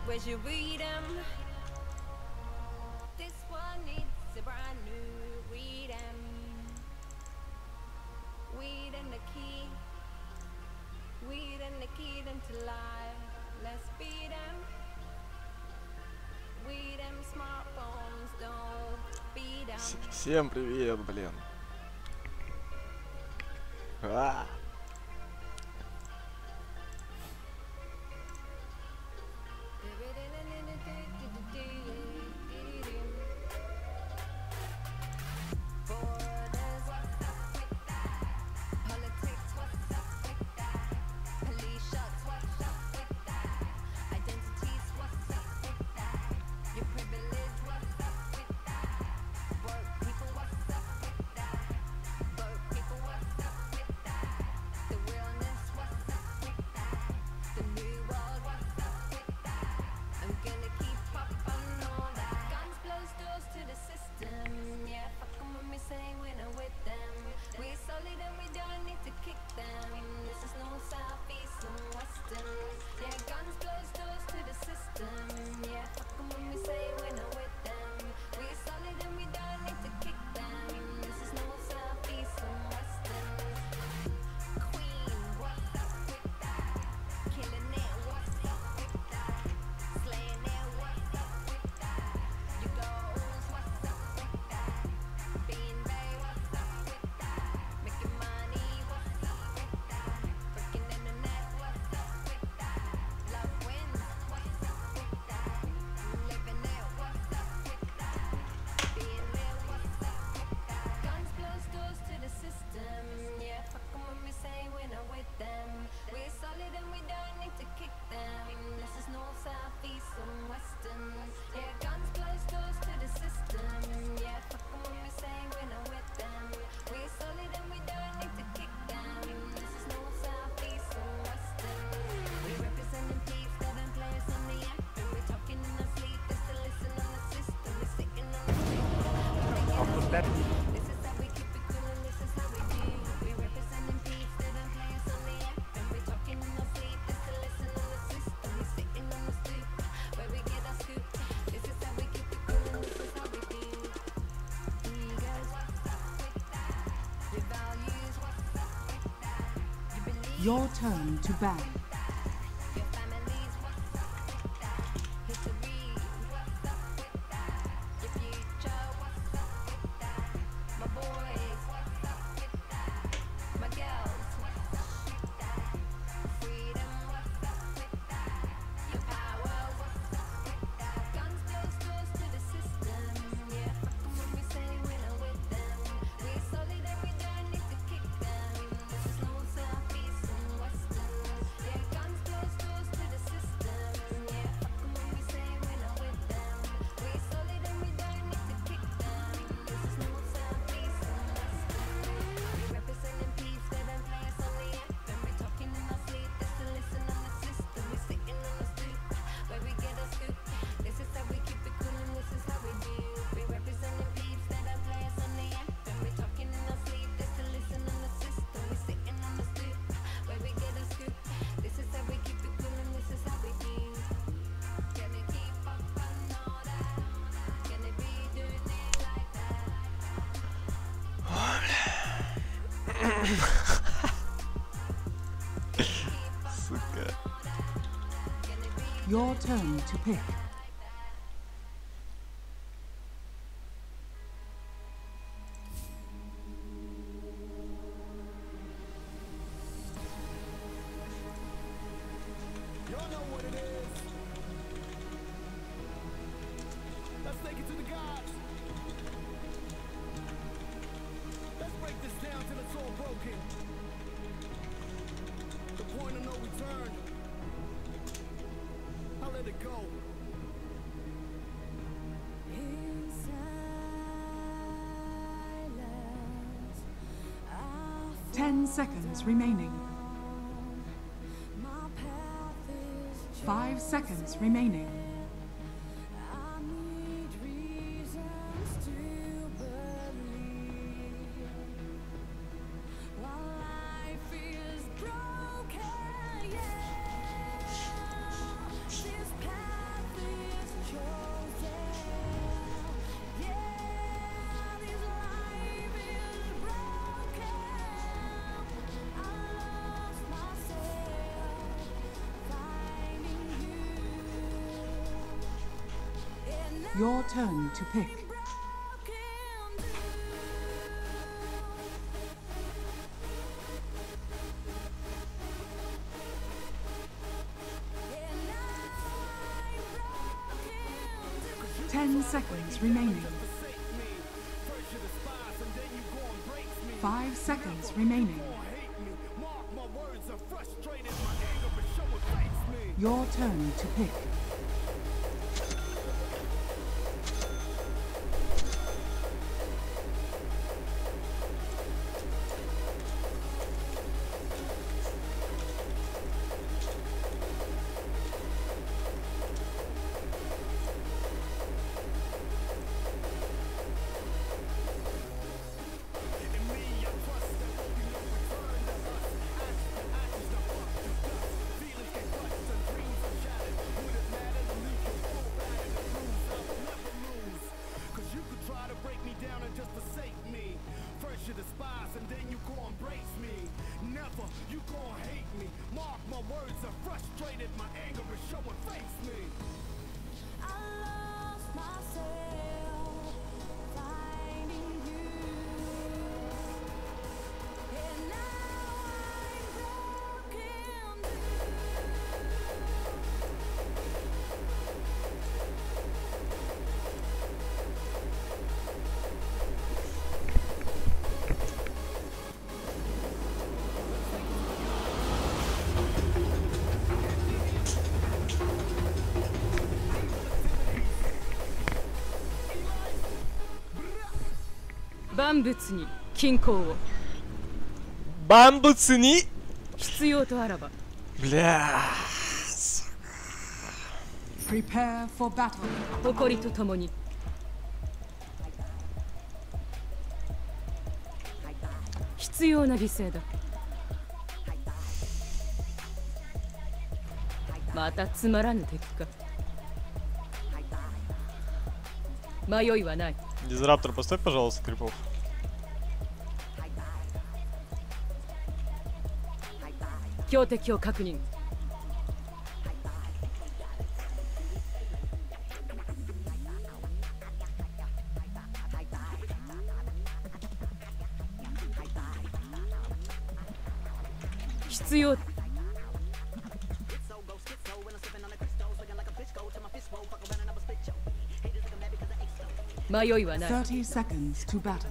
Where's your freedom? This one needs a brand new freedom. Weed and the key. Weed and the key them to life. Let's beat them. We them smartphones don't beat them. Всем привет, блин. Your turn to ban. Сука. Your turn to pick. Y'all know what it is. Let's take it to the gods. Let's break this down till it's all broken. The point of no return. I'll let it go. 10 seconds remaining. 5 seconds remaining. Your turn to pick. Ten seconds remaining. 5 seconds remaining. Your turn to pick. 万物に均衡を Бамбуцини! 必要とあらば Бля. Prepare for battle. 誇りとともに必要な犠牲だまたつまらぬ敵か迷いはない Дизраптор, поставь, пожалуйста, крипов. 標的を確認必要迷いはない 30 seconds to battle.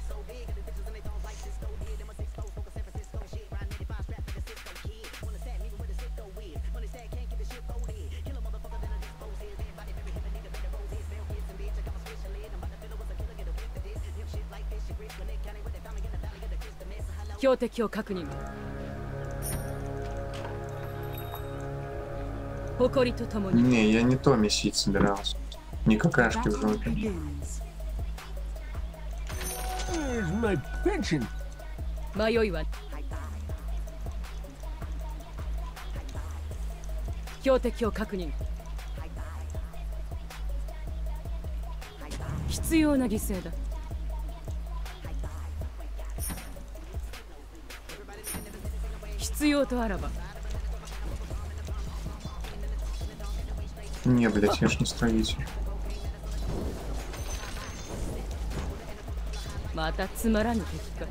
標的を確認誇りとともに Не, я не то месить собирался. Не какашки в Battle жопе. begins. Where's my pension? 迷いは標的を確認必要な犠牲だ必要とあらば Не, блять, я ж не строитель. またつまらぬ敵か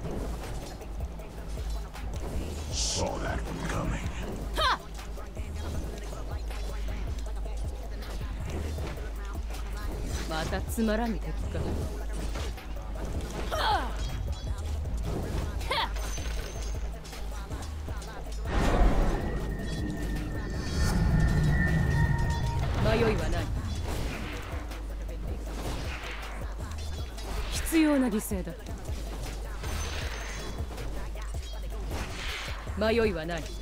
Saw that coming. またつまらぬ敵か迷いはない必要な犠牲だ迷いはない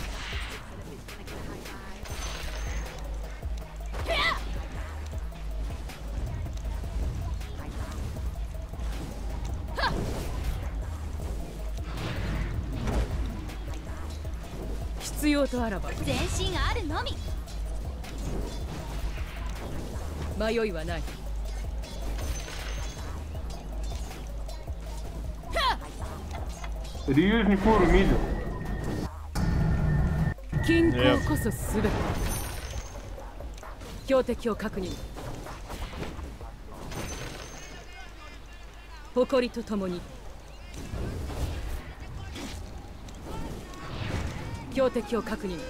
必要とあらば全身あるのみ迷いはない均衡こそすべて標的を確認誇りとともに標的を確認。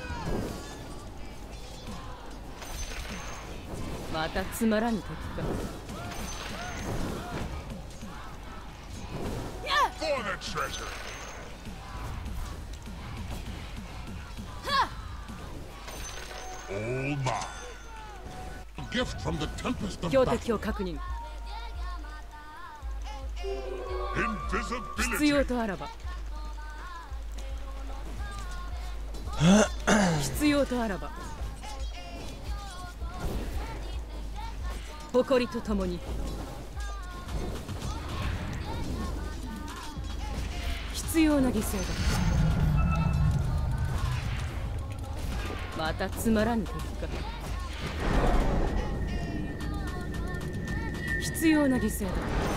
またつまらぬ敵か。 For the treasure. All mine. A gift from the tempest of 標 battle. 的を確認。 Invisibility. 必要とあらば必要とあらば誇りとともに必要な犠牲だ。またつまらぬ敵か。必要な犠牲だ。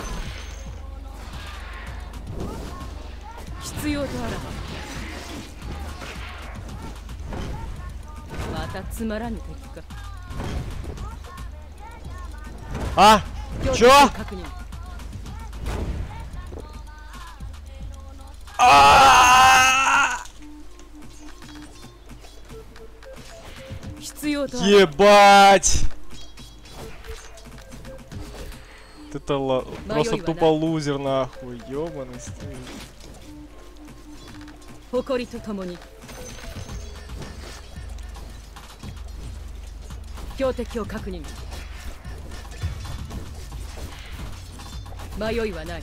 必要とあらばまたつまらぬ敵か。 А! 標的 Чё? を確認。 А! 必要とあらば Ебать! Это просто Моё тупо лузер, нахуй. Ёбаный стиль. 誇りとともに標的を確認。迷いはない。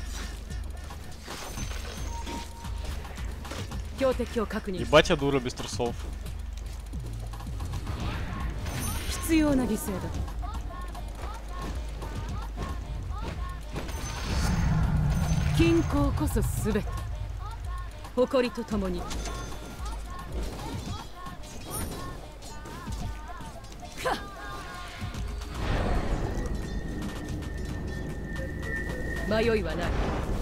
標的を確認。 Ебать, я дура без трусов. 必要な犠牲だ。均衡こそすべて。誇りとともに。迷いはない。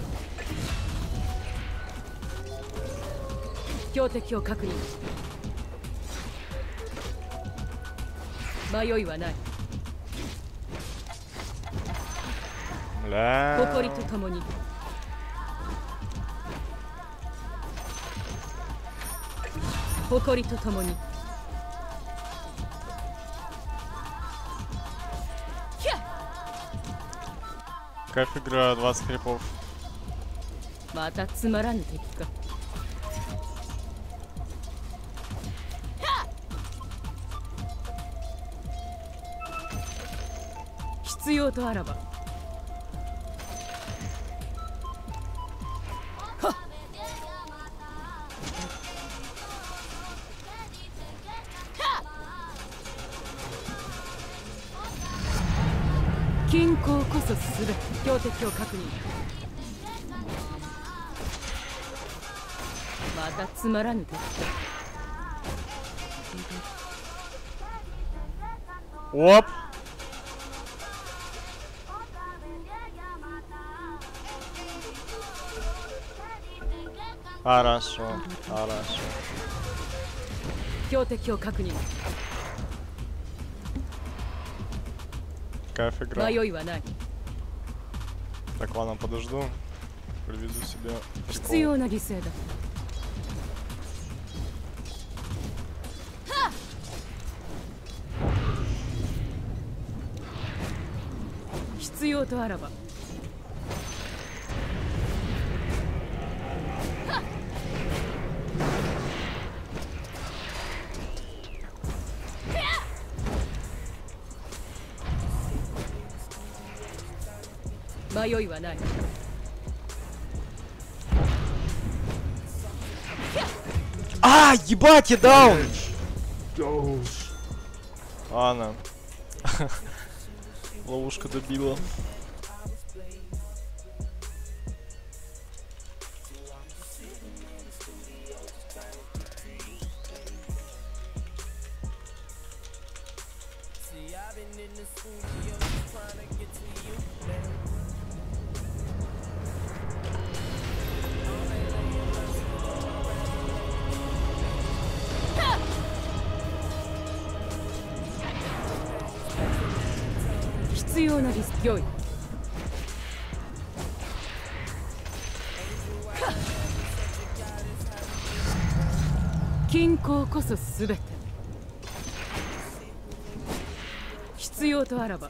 標的を確認。迷いはない。 Бля. 誇りとともに。誇りとともに。 Кайф игра, 20 крипов. またつまらぬ敵か。必要とあらば。はっ。均衡こそすべて。標的を確認。またつまらぬ敵か。 Оп! Хорошо, хорошо. 標的を確認。 Кайф игра. 迷いはない。 Так, ладно, подожду. Приведу себе 必 прикол. 要な犠牲だ。必要とあらば。迷いはない。 А, ебать, я даун! Ладно. Ловушка добила. 均衡こそ全て。必要とあらば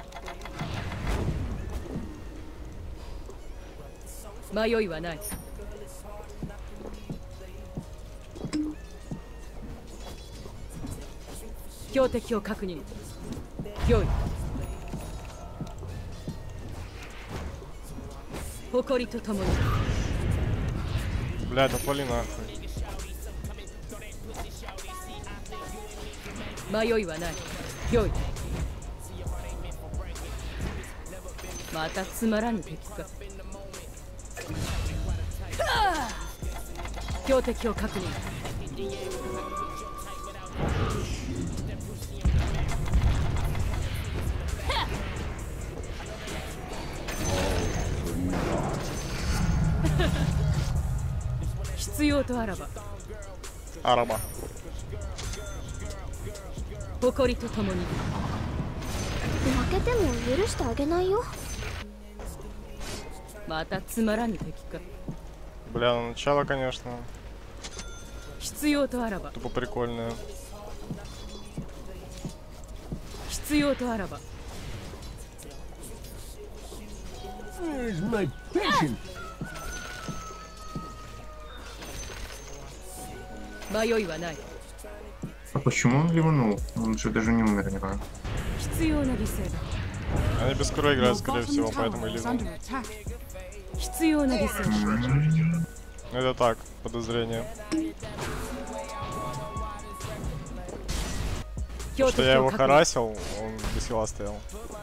迷いはない。標的を確認。良い。誇りとともに。 Блядь, отвали нахуй. 迷いはない。良い。またつまらぬ敵か。標的を確認。必要とあらば Араба. 誇りとともに。 負けても許してあげないよ。 またつまらぬ敵か。 Бля, ну начало, конечно. 必要とあらば Тупо прикольное. 必要とあらば Where's my patient? 迷いはない。 А почему он ливанул? Он же даже не умер ни разу. 必要な犠牲だ。 Они без крови Your играют, скорее bottom всего, tower поэтому и is ливнул. under attack. 必要な犠牲だ。 Это так, подозрение. 標 Что 的 я を его 確認。 харасил, он без хила стоял.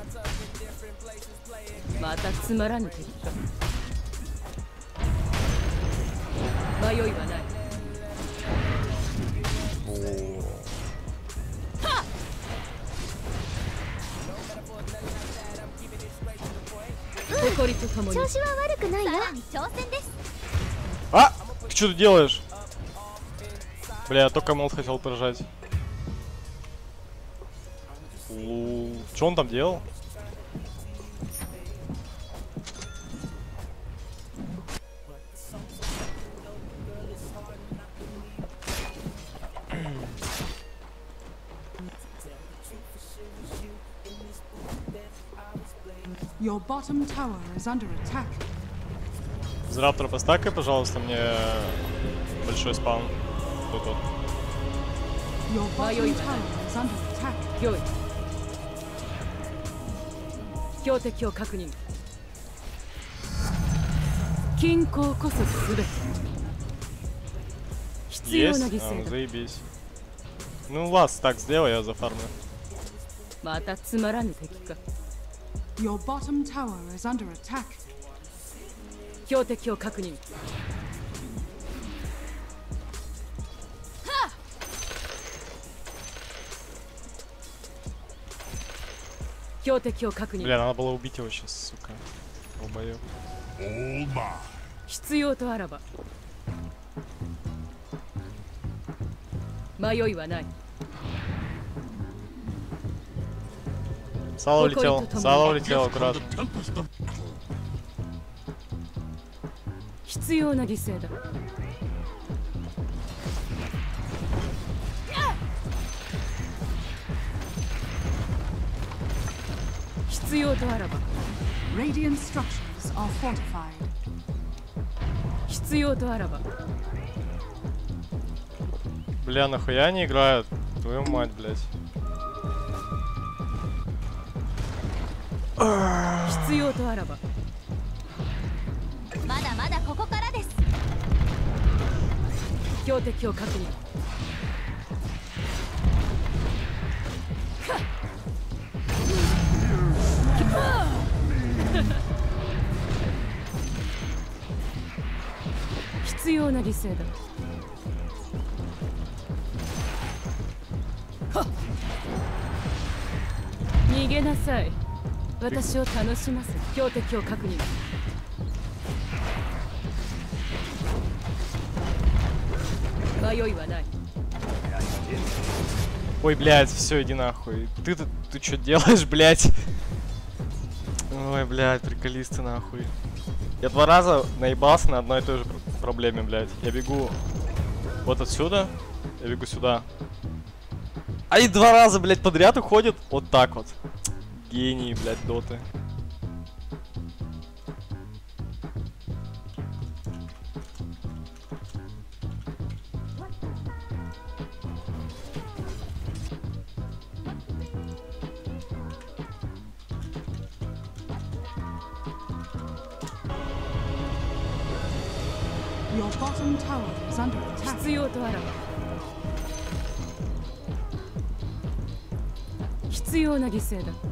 またつまらぬ敵か。迷いはない。 誇りとともに。 調子は悪くないよ。挑戦です。 А! Ты что ты делаешь? Бля, я только молот хотел прожать. Что он там делал? Your bottom tower is under attack. Из раптора постакай, пожалуйста, мне большой спам. Тут вот. Your bottom tower is under attack. 良い。標的を確認。均衡こそ全て。必要な Есть? 犠 А, 牲だ。 заебись. Ну, лаз так сделай, я зафармлю. またつまらぬ敵か。 Your bottom tower is under attack. 標的を確認。標的を確認。 Бля, надо было убить его сейчас, сука. Долбоёб. All mine. 必要とあらば迷いはない。 Сало улетел, сало улетел, From аккуратно. the tempest of 必要な犠牲だ。必要とあらば Radiant structures are fortified. 必要とあらば Бля, нахуя они играют? Твою мать, блядь. 必要とあらばまだまだここからです。 標的を確認。必要な犠牲だ。逃げなさい。私を楽しませ。標的を確認。迷いはない。 Ой, блядь, все, иди нахуй. Ты что делаешь, блядь? Ой, блядь, приколисты нахуй. Я 2 раза наебался на одной и той же проблеме, блядь. Я бегу Вот отсюда. Я бегу сюда. А и 2 раза, блядь, подряд уходит. Вот так вот. Гений, блядь, доты. Your bottom tower is under attack. 必要とあらば必要な犠牲だ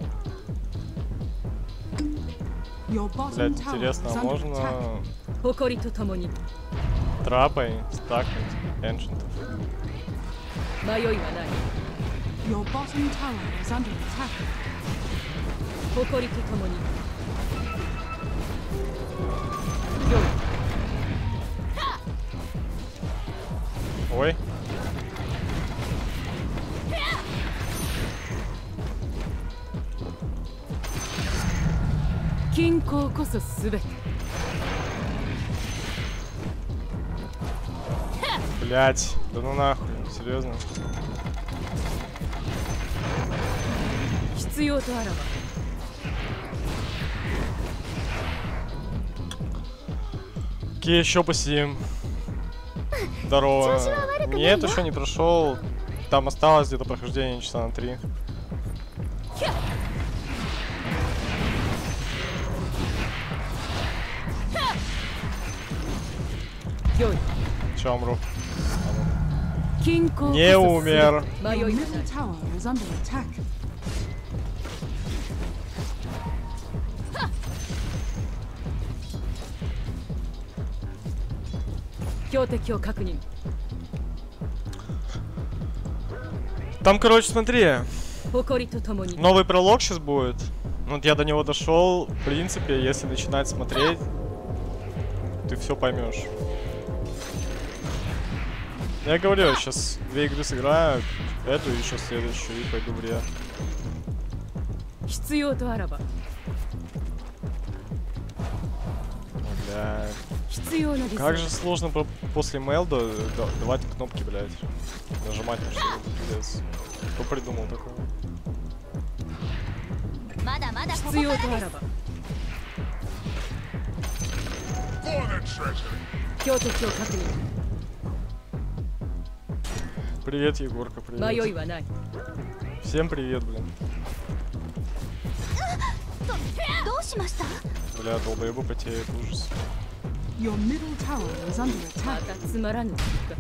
Your bottom Блядь, tower интересно, is а under attack. можно 誇りとともに трапой стакнуть эншентов? 迷いはない Your bottom tower is under attack. 誇りとともによい Ой. 均衡こそ全て Блять, да ну нахуй, серьезно? 必要とあらば Окей, еще посидим. Здорово. Нет, еще не прошел. Там осталось где-то прохождение часа на 3. よい Че, умру? 均衡こそ Не умер. 迷い Your はな middle い tower is under attack. 標的を確認 Там, короче, смотри, 誇りとともに новый пролог сейчас будет. Вот я до него дошел. В принципе, если начинать смотреть, ты все поймешь. Я говорю, я сейчас 2 игры сыграю, эту и еще следующую, и пойду в ре. 必要とあらば Блядь. 必要な犠 Как 牲 же сложно после мелда давать кнопки, блядь. Нажимать на что-то, пиздец. Кто придумал такое? まだまだここ必要からですとあらば For the treasure. 標的を確認 Привет, Егорка, 迷い привет. はない Всем привет, блин. どうしました Бля, долбоебу потеет, ужас. Your middle tower is under ま attack. たつまらぬ敵か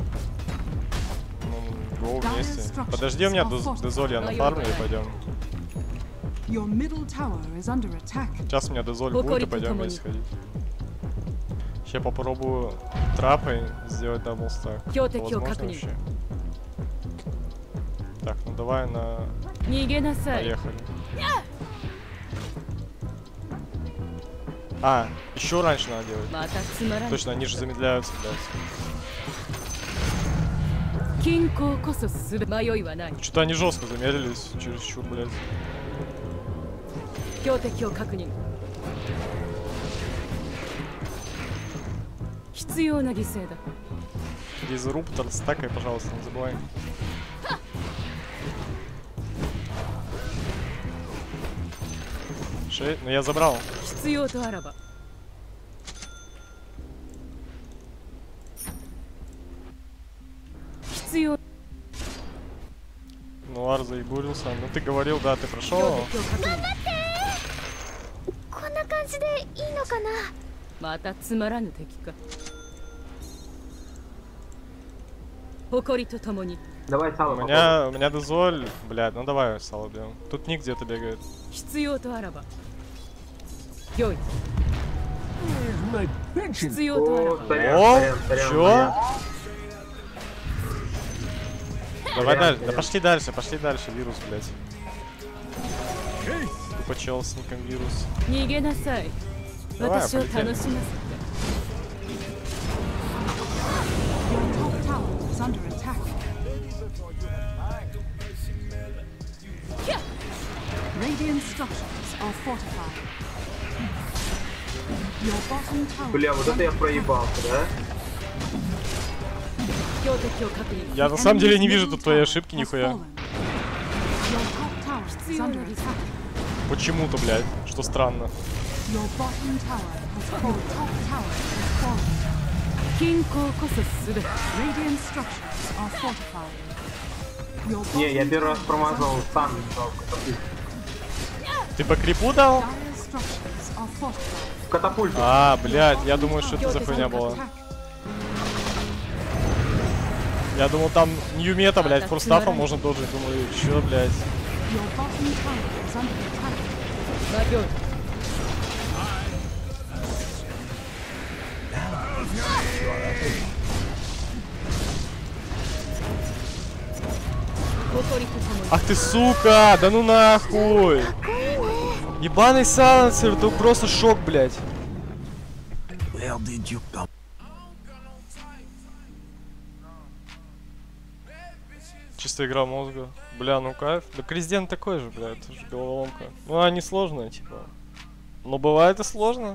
Ну, go вместе. Подожди, у меня дезоль, я на фарме и пойдем. Your middle tower is under attack. Сейчас у меня дезоль будет и пойдем вместе ходить. Сейчас попробую трапой сделать даблстак. Хётеки Возможно как-нибудь. вообще? Так, ну давай на... 逃げなさい Поехали. А, еще раньше надо делать. またつまらぬ Точно, они же замедляются, блядь. 均衡こそすべ迷いはない Что-то они жестко замедлились, чересчур, блядь. 標的を確認必要な犠牲だ Дизруптор, стакай, пожалуйста, не забывай. Ну я забрал. 必要とあらば 必要 Ну, Ар заебурился. Ну ты говорил, да, ты 標 прошел. 的を確認こんな感じでいいのかなまたつまらぬ敵か誇りとともに Давай У сало меня дезоль, блядь, ну давай сало бьем. Тут Ник где-то бегает. 必要とあらばよい Here's my pension. 必要とあらば О, чё? Давай дальше, да пошли дальше, вирус, блядь. Тупо чел с ником вирус. 逃げなさい Давай, 私を楽しま полетели. せて Your top tower is under attack. Radiant structures are fortified. Your bottom tower Бля, is вот это under я attack. проебался, да? Я на самом деле не вижу тут твоей ошибки нихуя. Your top tower is under attack. Почему-то, блядь, что странно. Your bottom tower has fallen. Top tower has fallen. Radiant structures are fortified. Your Не, я bottom первый раз tower is промазал under сам. Ты по крипу дал? Dire structures are fortified. В катапульте. А, блядь, я думаю, что это за хуйня была. Я думал, там нью мета, блядь, форстафом можно дожить. Думаю, чё, блядь. Your bottom tower is under attack. Ах ты, сука! Да ну нахуй! Ебаный сайленсер, это просто шок, блядь. Where did you come? Чисто игра мозга. Бля, ну кайф. Да Крезден такой же, бля, это же головоломка. Ну, она не сложная, типа. Но бывает и сложно.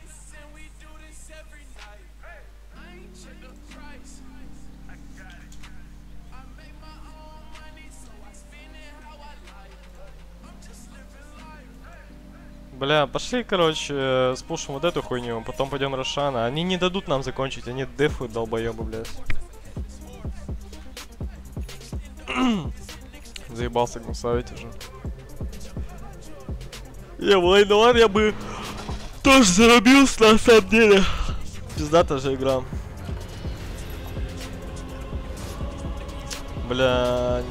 Бля, пошли, короче, спушим вот эту хуйню, потом пойдем Рошана. Они не дадут нам закончить, они дефают, долбоёбы, блядь. Заебался гнусавить уже. Лайновар я бы тоже зарубился на самом деле. Пиздатая же игра. Бля.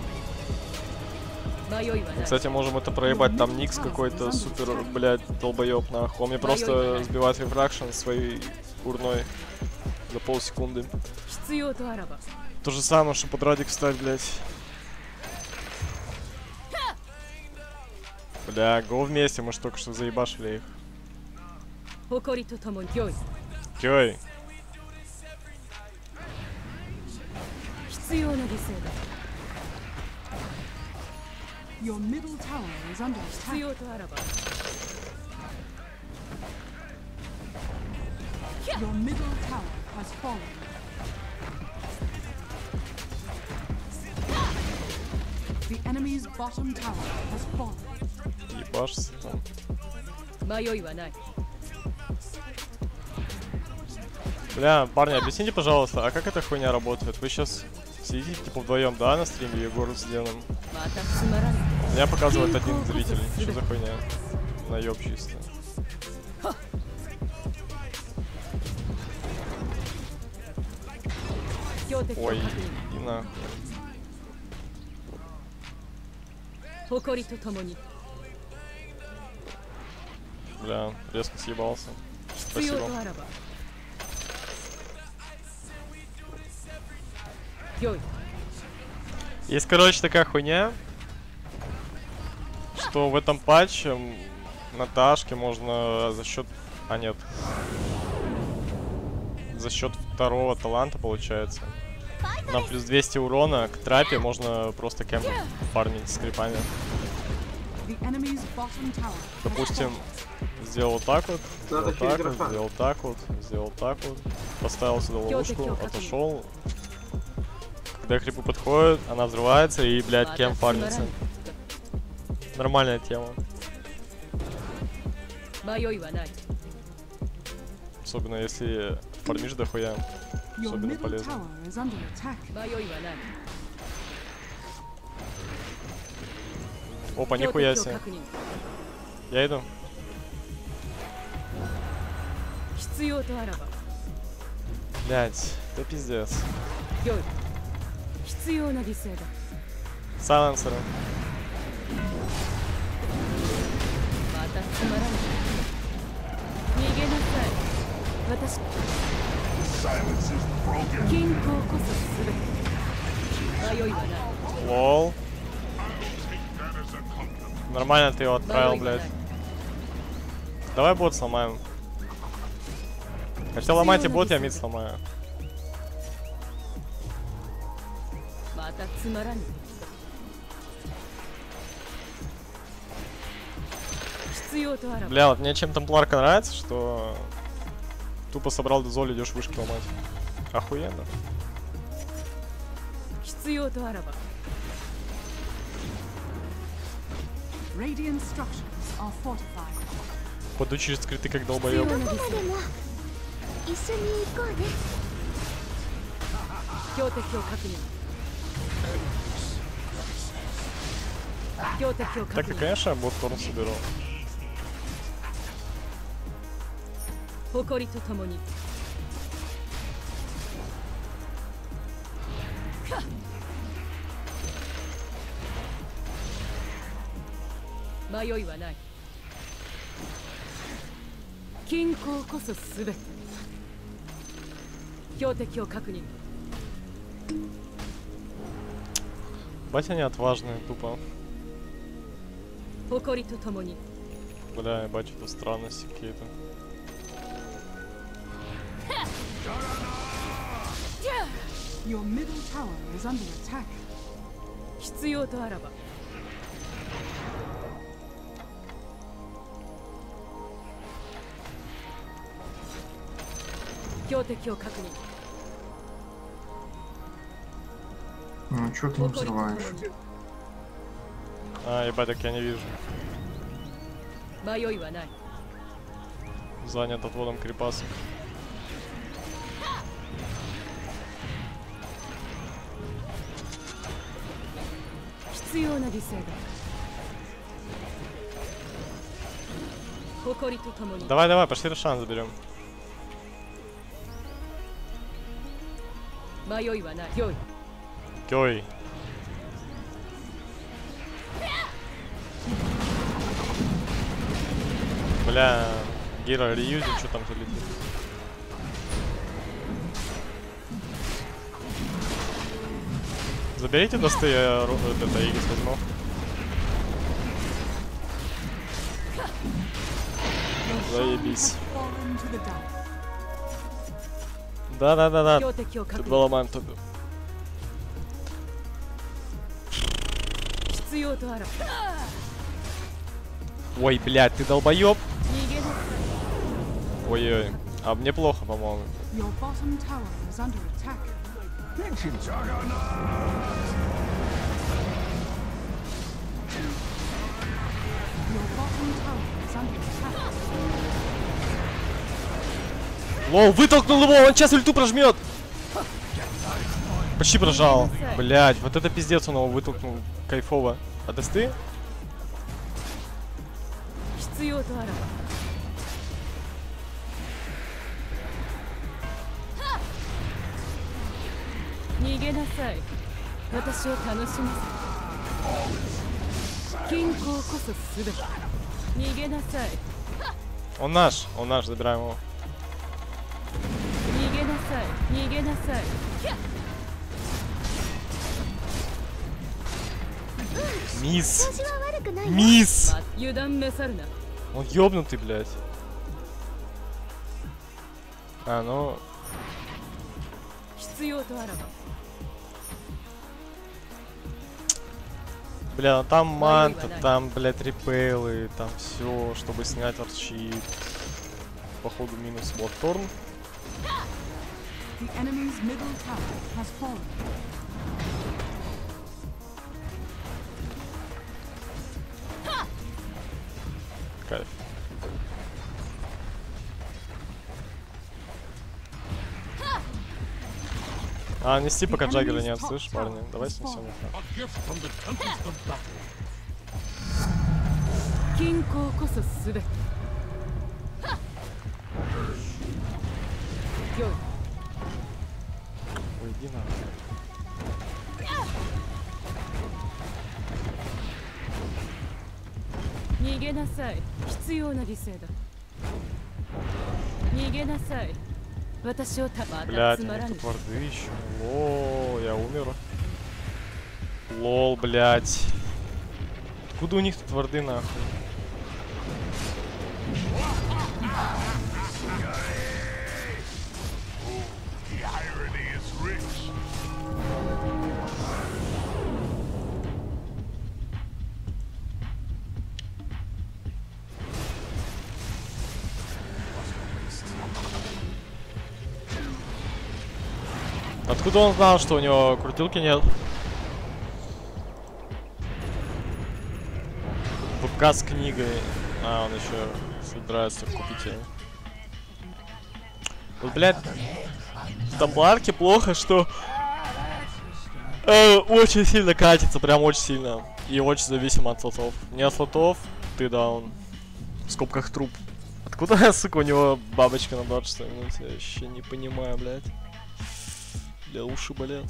Кстати, можем это проебать, там Никс какой-то супер, блядь, долбоёб нахуй. Он мне просто сбивает рефракшн своей урной за полсекунды. То же самое, что под радик встать, блядь. Бля, го вместе, мы ж только что заебашили их. Кёй. Your middle tower is under attack. Your middle tower has fallen. The enemy's bottom tower has fallen. Ебашься там. Бля, парни, объясните, пожалуйста, а как эта хуйня работает? Вы сейчас сидите типа вдвоем, да, на стриме Егор с Деном? Меня показывает один зритель. Что за хуйня? Наёб чисто. Ой, и нахуй. Бля, резко съебался. Спасибо. Есть, короче, такая хуйня, что в этом патче Наташке можно за счет... А, нет. За счет второго таланта, получается. На плюс 200 урона к трапе можно просто кемп фармить с крипами. Допустим, сделал так вот, сделал так вот, сделал так вот, сделал так вот. Поставил сюда ловушку, отошел. Когда крипы подходят, она взрывается и, блядь, кемп фармится. Нормальная тема. Особенно если фармишь дохуя. Особенно полезно. Опа, нихуя себе. Я иду. Блять, это пиздец. Сайленсеры. Лол. Нормально ты его отправил, блядь. Давай бот сломаем. Хотя ломайте бот, я мид сломаю. Бля, вот мне чем тампларка нравится, что тупо собрал дозоль, идешь вышки ломать. Охуенно. 必要とあらば Radiant structures are fortified. Ходу через скрытый как долбоёб. どこまでも一緒に行こうね。 標的を確認標的を Так 確 и, 認 конечно, Ботторн соберу. 誇りとともに 迷いはない均衡こそすべて標的を確認 Бать они отважные, тупо. 誇りとともに Бля, я бачу тут странности какие-то. Your middle tower is under attack. 必要とあらば 標的を確認 Ну, чё ты не взрываешь? А, ебать, так я не вижу. 迷いはない Занят отводом крепасок. Давай, давай, пошли Рошан заберем. 迷いはない良い Кёй. Бля, Гира реюзит, что там залетит? Заберите досты, я это Игис возьму. Заебись. Fallen to the dark. Да-да-да-да. 標的を Тут 確認 была манту. 必要とあらば Ой, блядь, ты долбоёб. 逃げなさい Ой-ой. А мне плохо, по-моему. Your bottom tower is under attack. Your bottom tower is under attack. Лоу, вытолкнул его, он сейчас ульту прожмет. Почти прожал. Блять, вот это пиздец, он его вытолкнул. Кайфово. А досты? 必要とあらば 逃げなさい私を楽しませ均衡こそすべて逃げなさい Он наш, забираем его. 逃げなさい逃げなさい Мисс. 調子は悪くないよ。 Мисс. ま油断めさるな Он ёбнутый, блядь. А, ну... 必要とあらば Бля, ну там манта, там, блядь, репейлы, там все, чтобы снять арчит. Походу минус Блокторн. The enemy's middle tower has fallen. Кайф. А, нести пока Джаггера нет, слышь, парни? Давай снесем их. A gift from the tempest of battle. 均衡こそすべて良い Ой, иди нахуй. 逃げなさい必要な犠牲だ逃げなさい私をたまた Блядь, つ у ま них らぬ тут варды еще. Лол, я умер. Лол, блядь. Откуда у них тут варды нахуй? The irony is rich. Откуда он знал, что у него крутилки нет? ВК с книгой. А, он еще собирается купить ее. Вот, блядь, в Тампларке плохо, что очень сильно катится, прям очень сильно. И очень зависимо от слотов. Не от слотов, ты даун. В скобках труп. Откуда, сука, у него бабочка на 26 минуте? Я вообще не понимаю, блядь. Бля, уши болят.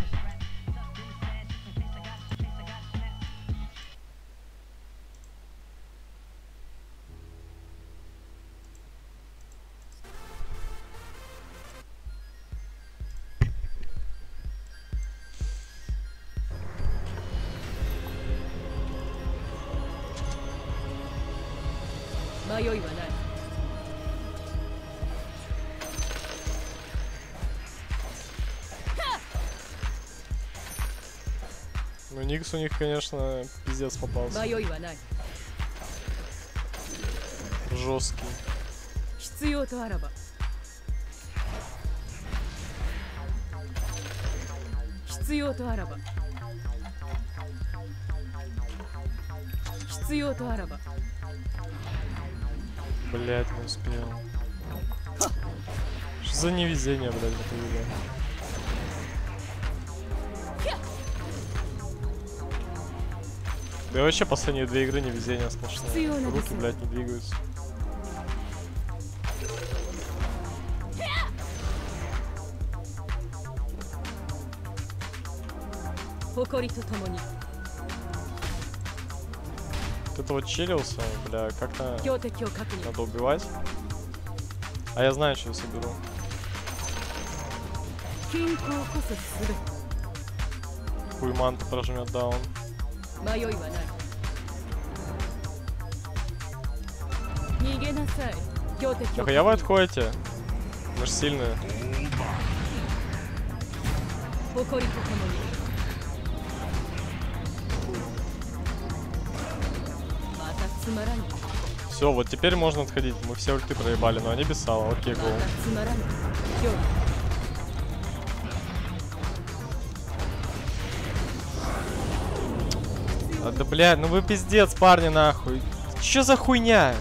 Ну, Никс у них, конечно, пиздец попался. Жесткий. Блять, не успел. Что за невезение, блядь, не повезло. Да и вообще последние 2 игры невезение сплошное. Руки, блядь, не двигаются. Кто-то вот чилился, бля, как-то надо убивать. А я знаю, что я соберу. Хуй манта прожмет даун. Нахуя вы отходите? Мы ж сильные. Все, вот теперь можно отходить. Мы все ульты проебали, но они без сала. Окей, гол. А, да, блядь, ну вы пиздец, парни, нахуй. Чё за хуйня?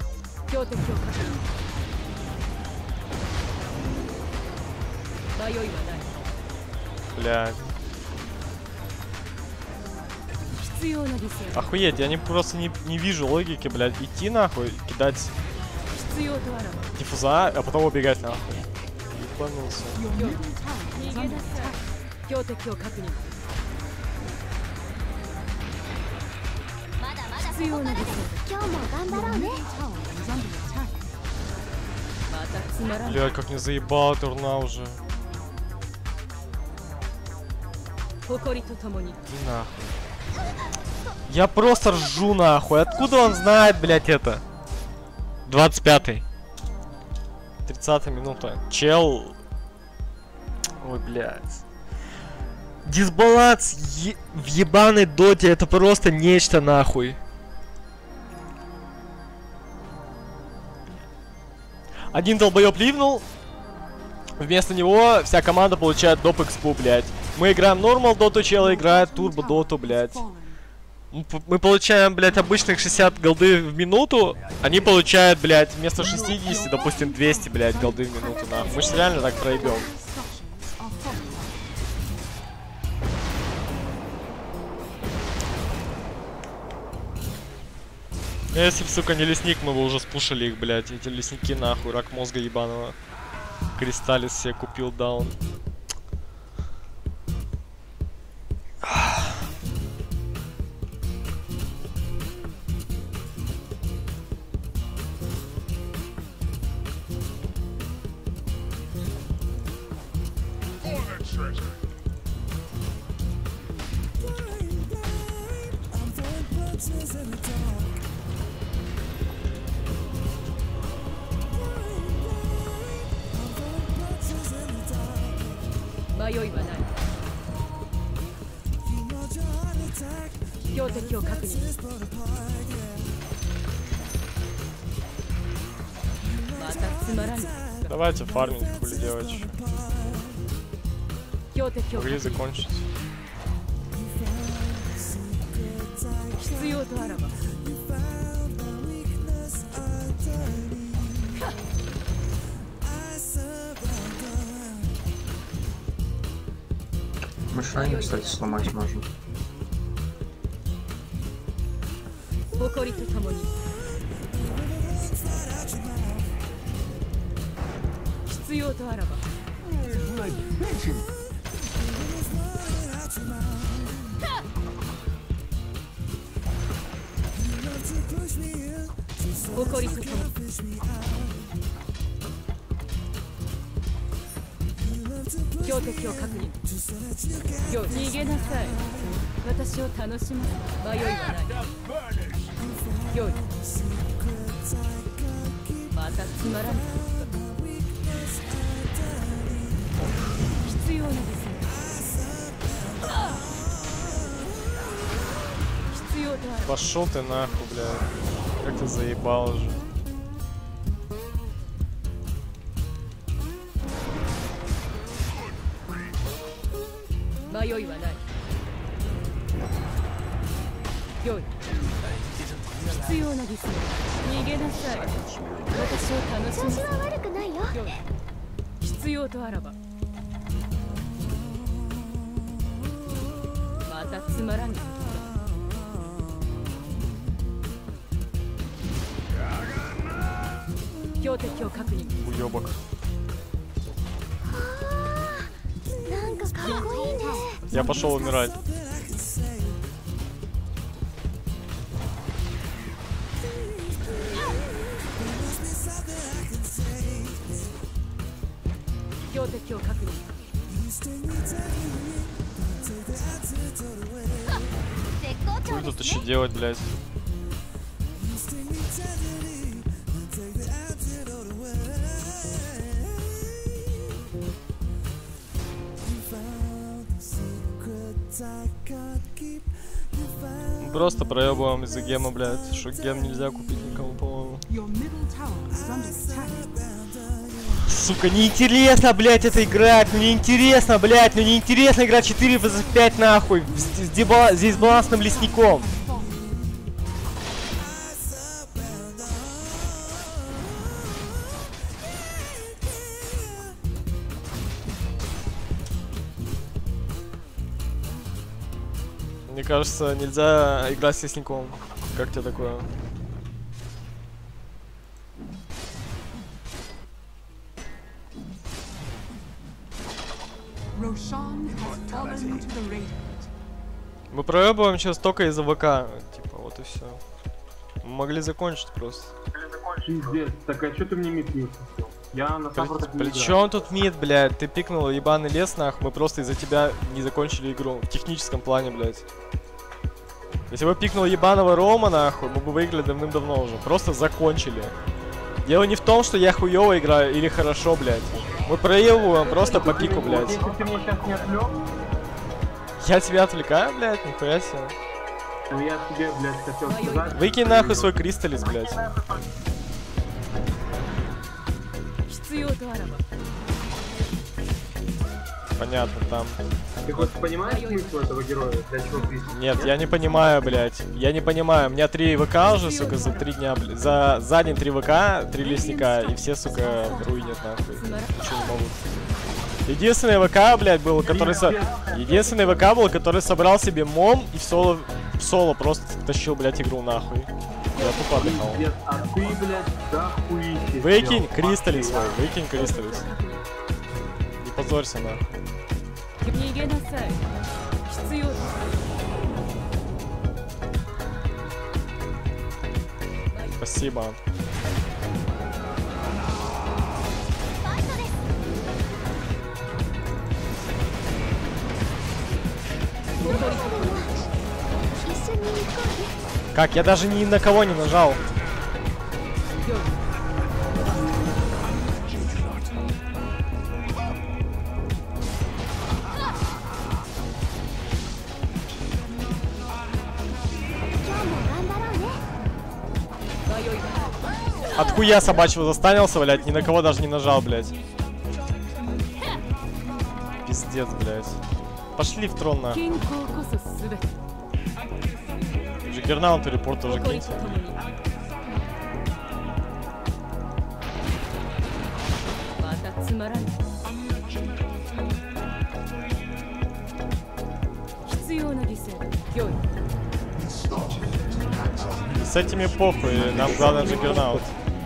Блядь. Охуеть, я просто не вижу логики, блядь. Идти нахуй, кидать диффуза, а потом убегать нахуй. Ебанулся. Блядь, как не заебало турна уже. И нахуй. Я просто ржу нахуй. Откуда он знает, блядь, это? 25-й. 30-я минута. Чел. Ой, блядь. Дисбаланс в ебаной доте это просто нечто нахуй. Один долбоёб ливнул. Вместо него вся команда получает доп экспу, блядь. Мы играем нормал доту, чел играет турбо доту, блядь. Мы получаем, блядь, обычных 60 голды в минуту. Они получают, блядь, вместо 60, допустим, 200, блядь, голды в минуту, нахуй. Мы же реально так проебем. Если б, сука, не лесник, мы бы уже спушили их, блядь. Эти лесники, нахуй, рак мозга ебаного. Кристаллис себе купил даун. Давайте фармить, хули делать. Могли закончить. 必要とあらば Мышами, кстати, сломать можно. 誇りとともに必要とあらば 誇りとともに標的を確認逃げなさい私を楽しませ迷いはないよいまたつまらない必要なです必要とある Пошел ты нахуй, блядь. Как ты заебал уже. Майойはないよい必要なです逃げなさい私を楽しませ調子は悪くないよ。 よい必要とあらばまたつまらん標的を確認 Уёбок. なんかかっこいいね。 Я пошел умирать. Что тут еще делать, блядь? Просто проебываем из-за гема, блядь. Что ген нельзя купить никому, по-моему. Сука, неинтересно, блядь, это играть. Ну неинтересно, блядь. Ну неинтересно играть 4 vs 5 нахуй. Здесь балансным лесником. Мне кажется, нельзя играть с лесником. Как тебе такое? Мы проебываем сейчас только из-за ВК. Типа, вот и все. Мы могли закончить просто. Пиздец, так а что ты мне мид не успел? Я на самом деле При чем тут мид, блядь? Ты пикнул ебаный лес, нахуй. Мы просто из-за тебя не закончили игру. В техническом плане, блядь. Если бы пикнул ебаного Рома, нахуй, мы бы выиграли давным-давно уже. Просто закончили. Дело не в том, что я хуёво играю или хорошо, блядь. Мы проебываем просто по пику, блядь. Если ты меня сейчас не отвлек, Я тебя отвлекаю, блядь, нихуя себе. то я тебе, блядь, хотел сказать. Выкинь нахуй свой кристаллис, блядь. Понятно, там. Ты хоть понимаешь смысл этого героя? Для чего ты? Нет, я не понимаю, блядь. Я не понимаю. У меня 3 ВК уже, сука, за 3 дня, блядь. За день 3 ВК, 3 лесника, и все, сука, руинят нахуй. Ничего не могут. Единственный ВК, блядь, был, который... Единственный ВК был, который собрал себе мом и в соло просто тащил, блядь, игру нахуй. Я тупо отдыхал. Пиздец, а ты, блядь, да хуите. Выкинь кристаллис свой, выкинь кристаллис. Не позорься, нахуй. Спасибо. Как? Я даже ни на кого не нажал. От хуя собачьего застанился, блядь, ни на кого даже не нажал, блядь. Пиздец. Пиздец, блядь. Пошли в трон нахуй. Джиггернаут репорт тоже киньте. С этими похуй, нам главное Джиггернаут.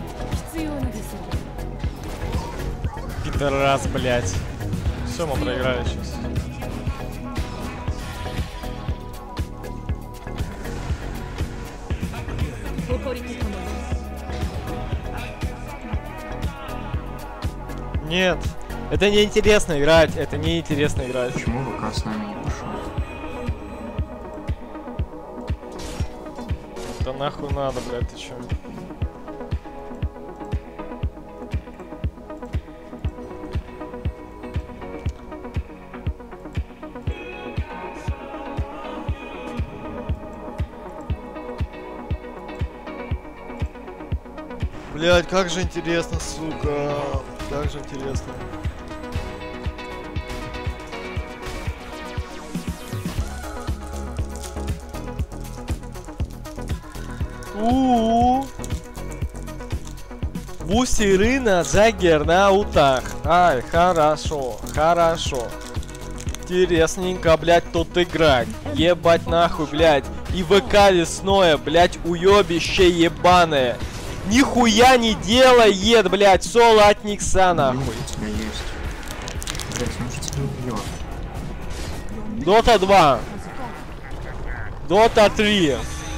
Пидорас, блядь. Все, мы проиграли сейчас. Нет, это неинтересно играть, это неинтересно играть. Почему ВК с нами не пошел? Да нахуй надо, блядь, ты чё? Блядь, как же интересно, сука. Как же интересно. Бустеры на Джаггернаутах. Ай, хорошо, хорошо. Интересненько, блядь, тут играть. Ебать нахуй, блядь. И ВК лесное, блядь, уебище ебаное. Нихуя не делает, блядь, соло от Никса, нахуй. У тебя есть. Блядь, ну что тебе бьет? Дота 2. Дота 3.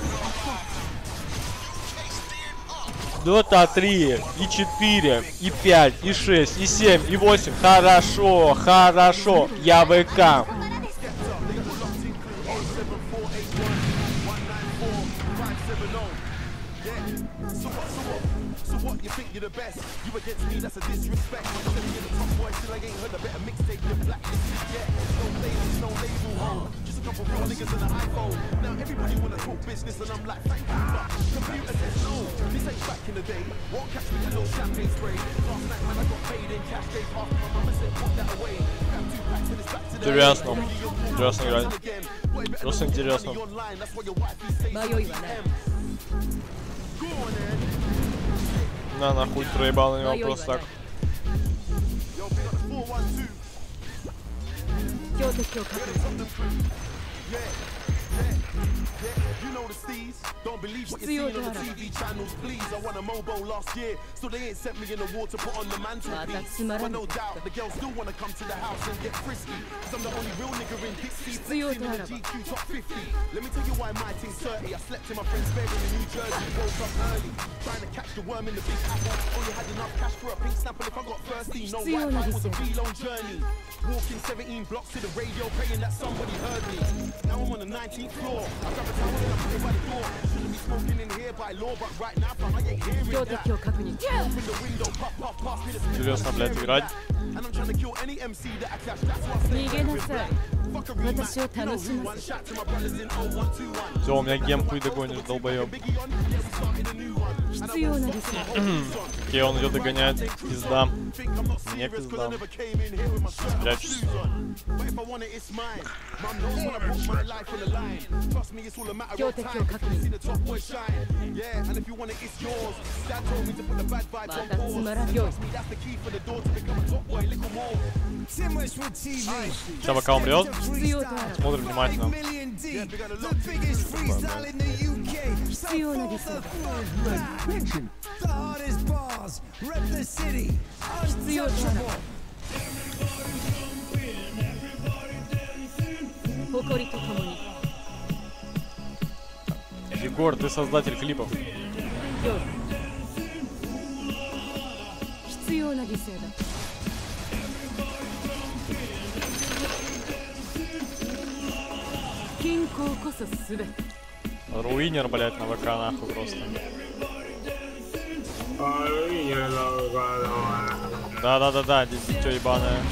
Дота 3, и 4, и 5, и 6, и 7, и 8. Хорошо, хорошо. Я ВК. You're the best. You against me, that's a disrespect. I'm telling you the top boy, still I ain't heard a better mixtape than Blacklist. Yeah, no labels, no label home. Just a couple real niggas and an iPhone. Now everybody wanna talk business and I'm like, thank you, but computer says no. This ain't back in the day. Won't catch me a little champagne spray. Last night when I got paid in cash, gave half my mama said put that away. Grab 2 packs and it's back to the Интересно. Интересно играть. Просто интересно. На нахуй проебал на него просто так. You know the steez. Don't believe what you're seeing on the TV channels, please. I won a mobile last year, so they ain't sent me in the water, put on the mantelpiece. But no doubt that the girls still wanna come to the house and get frisky. Cause I'm the only real nigga in Dixie, flexing in the GQ top 50. Let me tell you why my thing's 30. I slept in my friend's bedroom in New Jersey, woke up early, trying to catch the worm in the big apple. Only had enough cash for a pink sample if I got thirsty. No Wi-Fi, was a real long journey. Walking 17 blocks to the radio, praying that somebody heard me. Now I'm on the 19th floor. I grab a towel and I put it by the door. Shouldn't be smoking in here by law, but right now, fam, I ain't hearing that. Open the window, pop, pop, pass me the spit. Интересно, блядь, играть. And I'm trying to kill any MC that I catch. That's why I say fuck a rematch. You know who one shot to my brothers in 0121. Все, у меня гемку и догонишь, долбоёб. Окей, он идет догонять. Пизда. Не пизда. Прячусь. Сейчас пока умрет, смотрим внимательно. Егор, ты создатель клипов. Руинер, блять, на ВК нахуй просто. Да, дитё ебаное.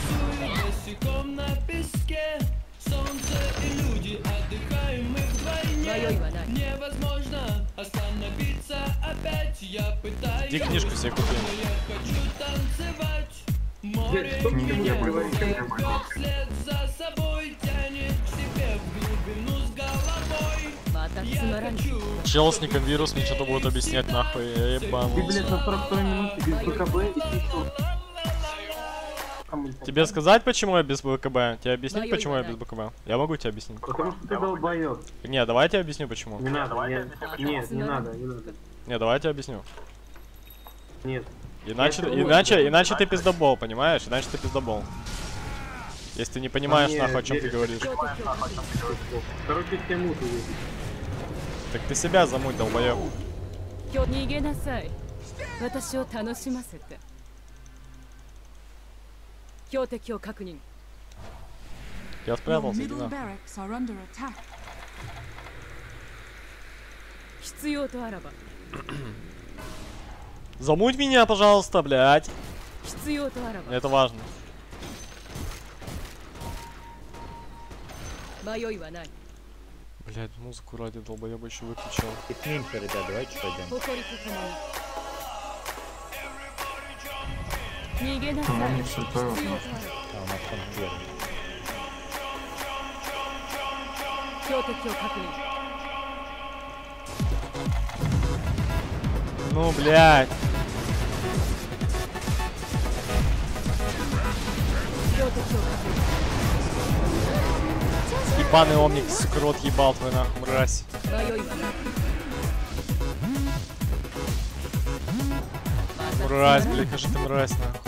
Иди книжку себе купи. Не говори, Чел с ником вирус мне что-то будет объяснять нахуй, я Ты, ебанулся. блядь, на 42 минуте без БКБ и ты еще... Тебе сказать, почему я без БКБ? Тебе объяснить, почему я без БКБ? Я могу тебе объяснить. Потому что ты долбоёб. Не, давай я тебе объясню, почему. Не надо, нет, не надо, не надо. Не, давай я тебе объясню. Нет. Иначе ты пиздобол, понимаешь? Иначе ты пиздобол. Если ты не понимаешь, нахуй, о чем ты говоришь. Короче, все муты есть. Так ты себя замуть, долбоёб. Я Your спрятался, иди middle нахуй. barracks are under attack. Замуть меня, пожалуйста, блядь. Это важно. Блядь, музыку ради долбоеба еще выключил. Пикнемся, ребят, давайте пойдем. по-моему, все то. А, у нас там дверь. Ну, блядь. Ебаный омник, сука, рот ебал твой нахуй, мразь. Мразь, блядь, кажется, ты мразь, нахуй.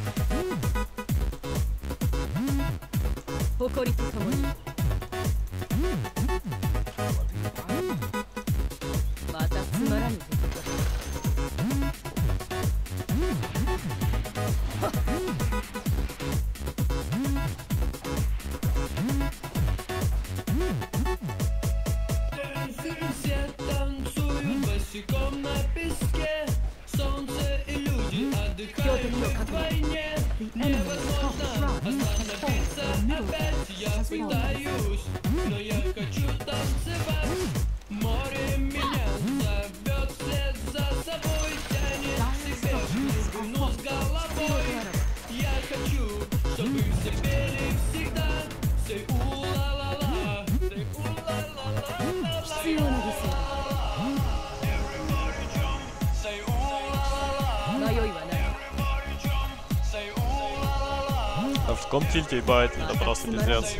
А в каком тильте ебать, это просто пиздец.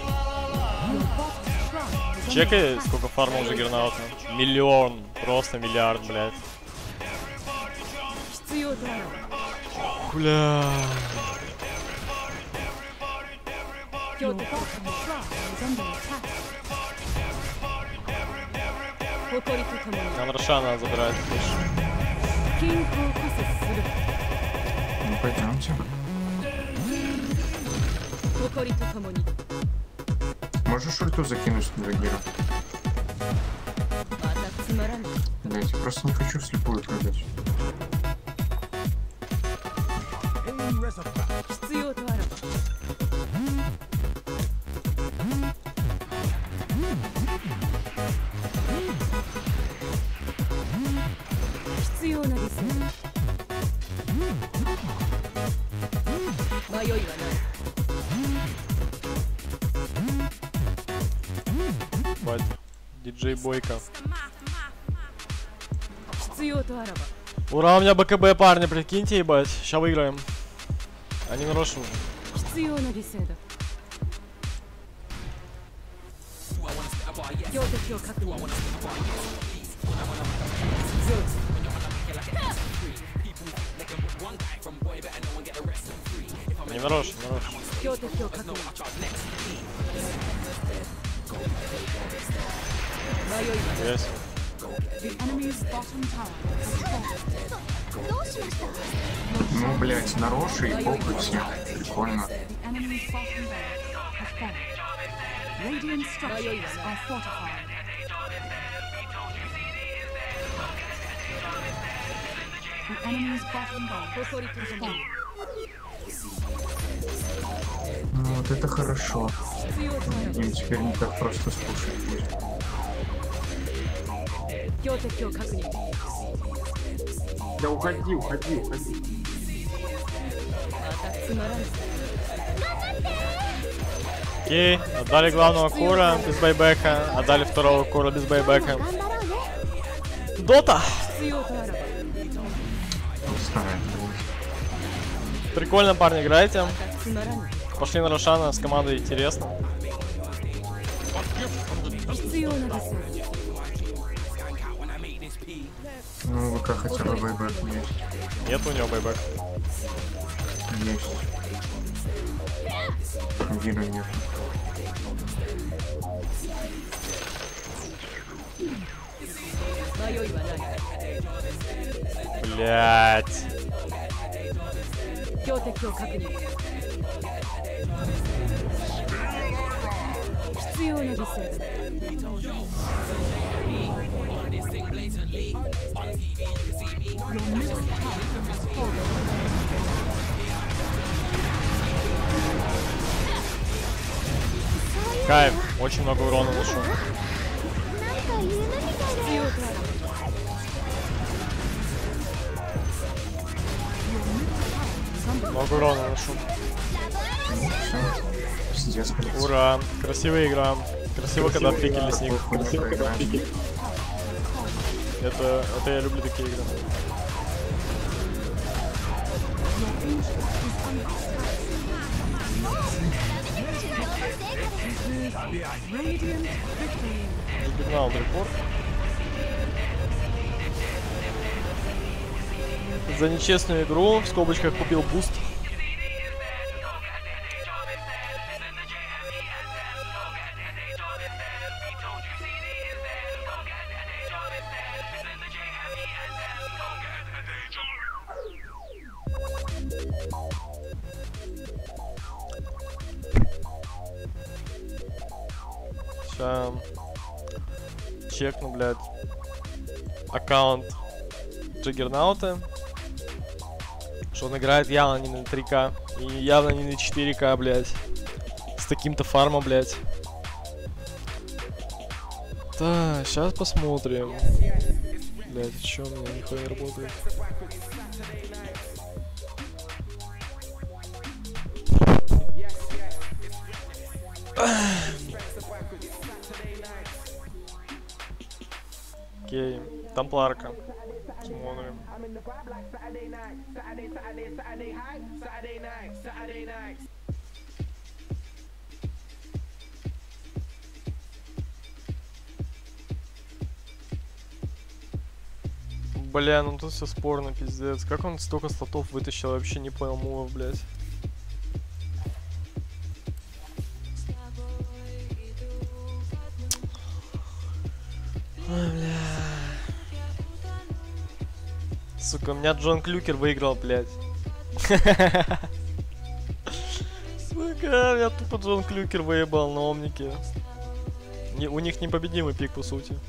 Чекай, сколько фарма уже гернаут. Миллион, просто миллиард, блядь. Бля. Нам Роша надо забирать. Ну, пойдемте. Можешь ульту закинуть на Гира? Блять, я просто не хочу вслепую прыгать. Бать, диджей Бойко. Ура, у меня БКБ, парни, прикиньте, ебать. Сейчас выиграем. Они нарочно. Не нарочно, нарочно. Есть. Ну, блять, нарочно и похуй все. Прикольно. Radiant structures are fortified. The enemy's bottom barracks has fallen. Ну, вот это хорошо. Им теперь не так просто скушать будет. Да уходи, уходи, уходи. Окей, отдали главного кура без байбека, отдали второго кура без байбека. Дота! Прикольно, парни, играете. Пошли на Рошана с командой, интересно. Ну, ВК хотя бы байбек есть. Нет у него байбек. Есть. Гира нет. Блять. Кайф, очень много урона наношу. Много урона наношу. Ура! Красивая игра. Красиво, когда пикели с них. Это я люблю такие игры. Сигнал репорт. За нечестную игру в скобочках купил буст. Сейчас чекну, блядь, аккаунт Джаггернаута, что он играет явно не на 3К и явно не на 4К, блядь, с таким-то фармом, блядь. Так, сейчас посмотрим. Блядь, чё у меня нихуя не работает? Окей, тампларка. Смотрим. Бля, ну тут все спорно, пиздец. Как он столько слотов вытащил, я вообще не понял мувов, блядь. Ой, бля. Сука, у меня Джон Клюкер выиграл, блядь. Сука, я тупо Джон Клюкер выебал на омнике. У них непобедимый пик, по сути.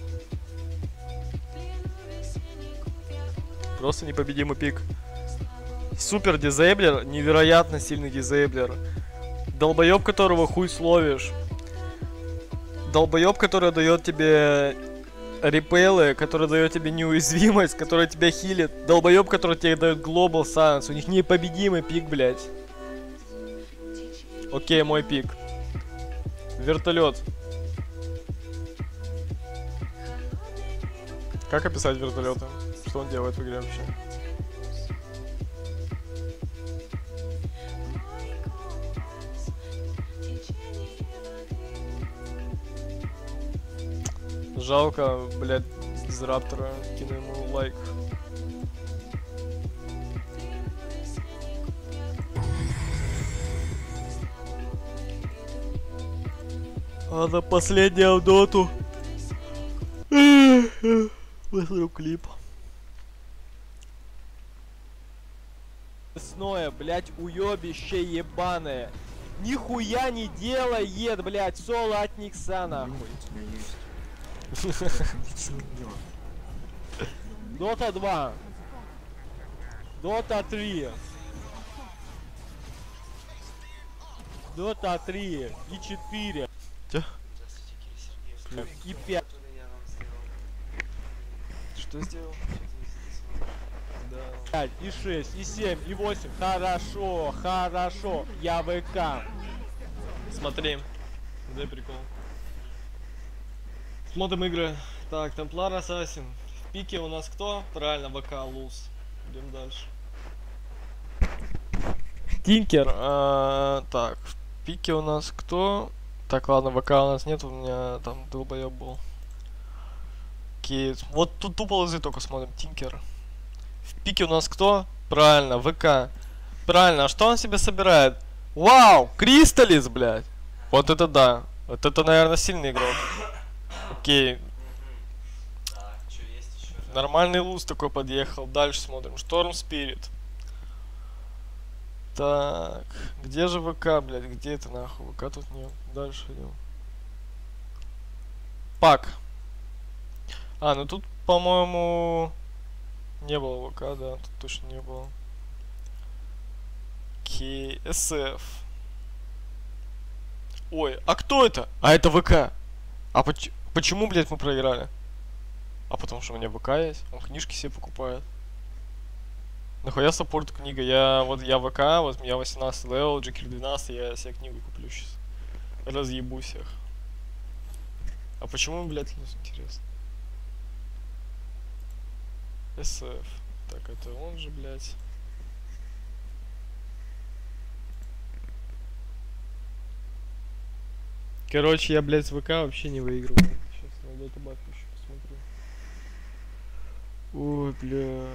Просто непобедимый пик. Супер дизейблер, невероятно сильный дизейблер. Долбоеб, которого хуй словишь. Долбоеб, который дает тебе репейлы, который дает тебе неуязвимость, который тебя хилит. Долбоеб, который тебе дает глобал сайенс. У них непобедимый пик, блядь. Окей, мой пик. Вертолет. Как описать вертолета? Что он делает в игре вообще? Жалко, блядь, без раптора. Кину ему лайк. Ладно, последняя в доту. Посмотрю клип. Сное, блядь, уёбище ебаное. Нихуя не делает, блядь, соло от Никса, нахуй. Дота 2. Дота 3. Дота 3 и 4. И 5. Что сделал? 5, и 6, и 7, и 8. Хорошо, хорошо. Я ВК. Смотри. Дай прикол. Смотрим игры. Так, Темплар Ассасин. В пике у нас кто? Правильно, ВК Луз. Идем дальше. Тинкер. Так, в пике у нас кто? Так, ладно, ВК у нас нет, у меня там долбоёб был. Кейт. Вот тут тупо лозы только смотрим. Тинкер. В пике у нас кто? Правильно, ВК. Правильно, а что он себе собирает? Вау, Кристаллис, блядь. Вот это да. Вот это, наверное, сильный игрок. Окей. Нормальный луз такой подъехал. Дальше смотрим. Шторм Спирит. Так. Где же ВК, блядь? Где это нахуй? ВК тут нет. Дальше идем. Пак. А, ну тут, по-моему, не было ВК, да. Тут точно не было. КСФ. Ой, а кто это? А это ВК. А почему, блядь, мы проиграли? А потому что у меня ВК есть. Он книжки себе покупает. Нахуя саппорт книга? Я ВК, вот я 18 левел, Джекер 12, я себе книгу куплю сейчас. Разъебу всех. А почему, блядь, луз, интересно? СФ. Так, это он же, блядь. Короче, я, блядь, с ВК вообще не выигрывал. Сейчас надо эту бабку еще посмотрю. Ой, бля.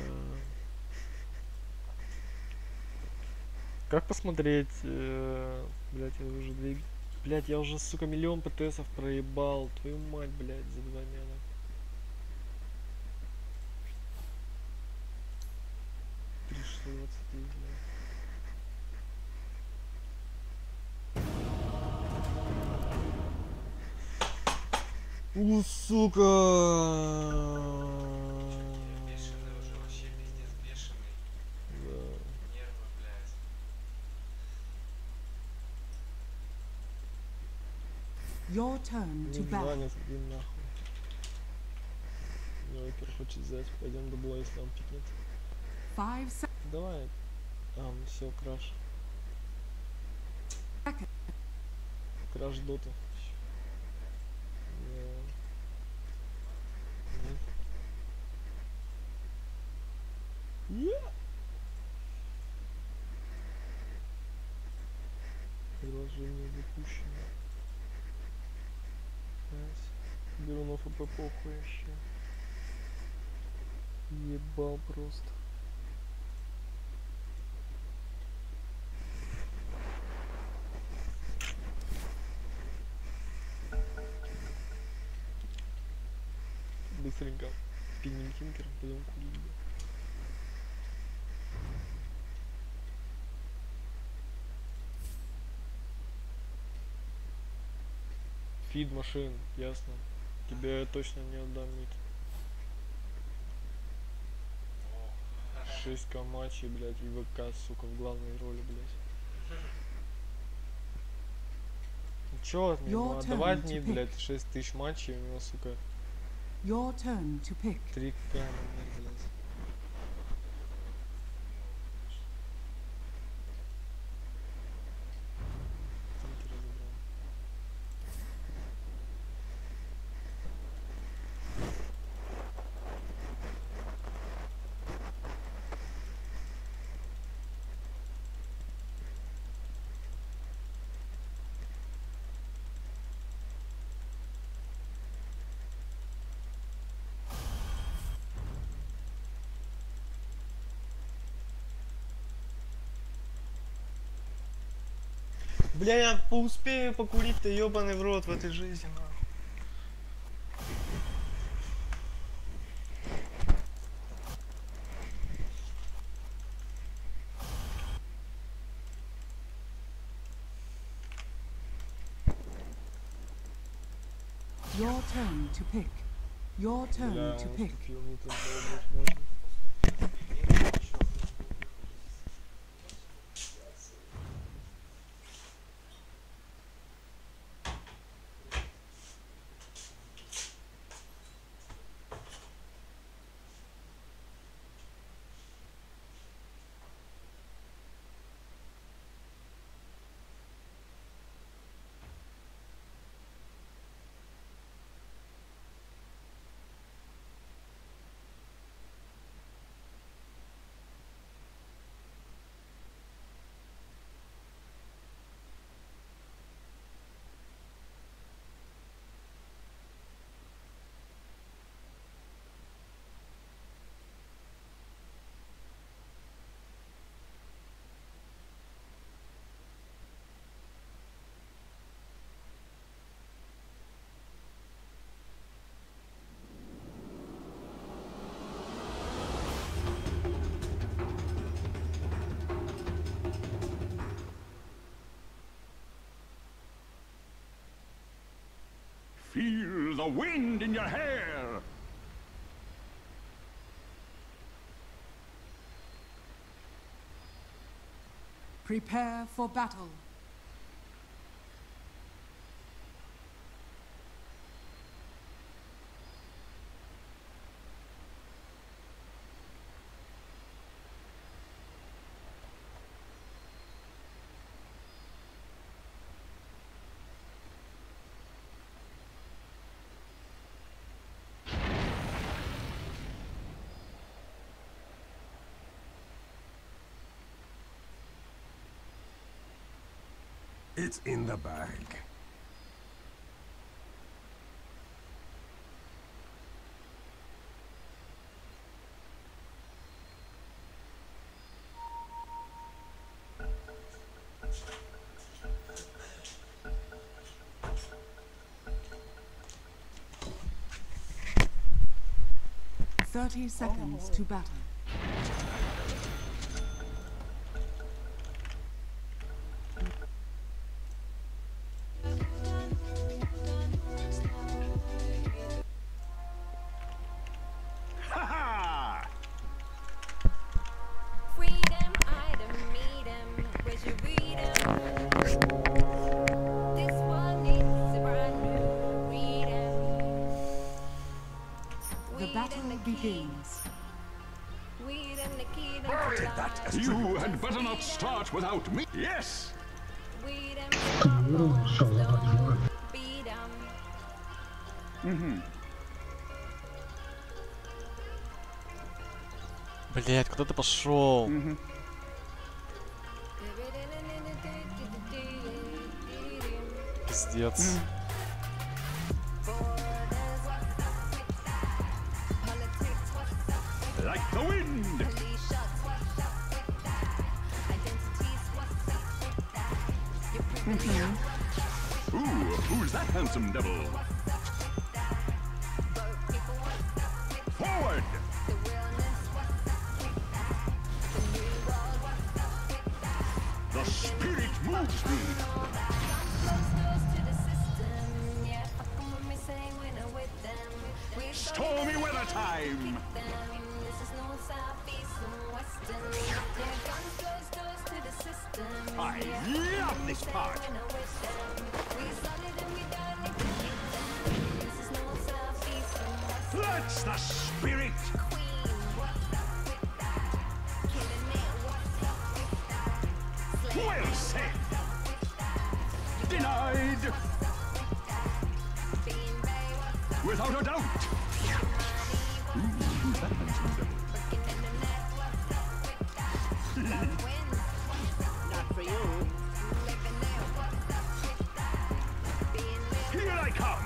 Как посмотреть? Блядь, я уже двиг... Блядь, я уже, сука, миллион ПТСов проебал. Твою мать, блядь, за 2 мена. Сука! Your turn to bat. Йокер хочет взять. Пойдем до боя, если он пикнет. 5 seconds. Давай. Ну все, краш. Краш дота. Приложение запущено. Беру на ФП похуй вообще. Ебал просто. Быстренько. Пигмент Тинкер, пойдем курить. Фид машин, ясно. Тебе я точно не отдам мид. 6к матчей, блядь, и ВК, сука, в главной роли, блядь. Ну чё от него? Отдавать мид, блядь, 6000 матчей, у него, сука, 3к, блядь. Бля, я успею покурить-то, ёбаный в рот в этой жизни, нахуй. Your turn to pick. Your turn to pick. Feel the wind in your hair. Prepare for battle. It's in the bag. Thirty seconds to battle. Begins. You had better not start without me. Yes. Блять, куда ты пошел? Пиздец. Like the wind. Ooh, who's that handsome devil? Forward. The spirit moves me. Stormy weather time. I love this part. That's the spirit. Well said. Denied. Without a doubt. Who's that handsome devil? Not for you. Here I come.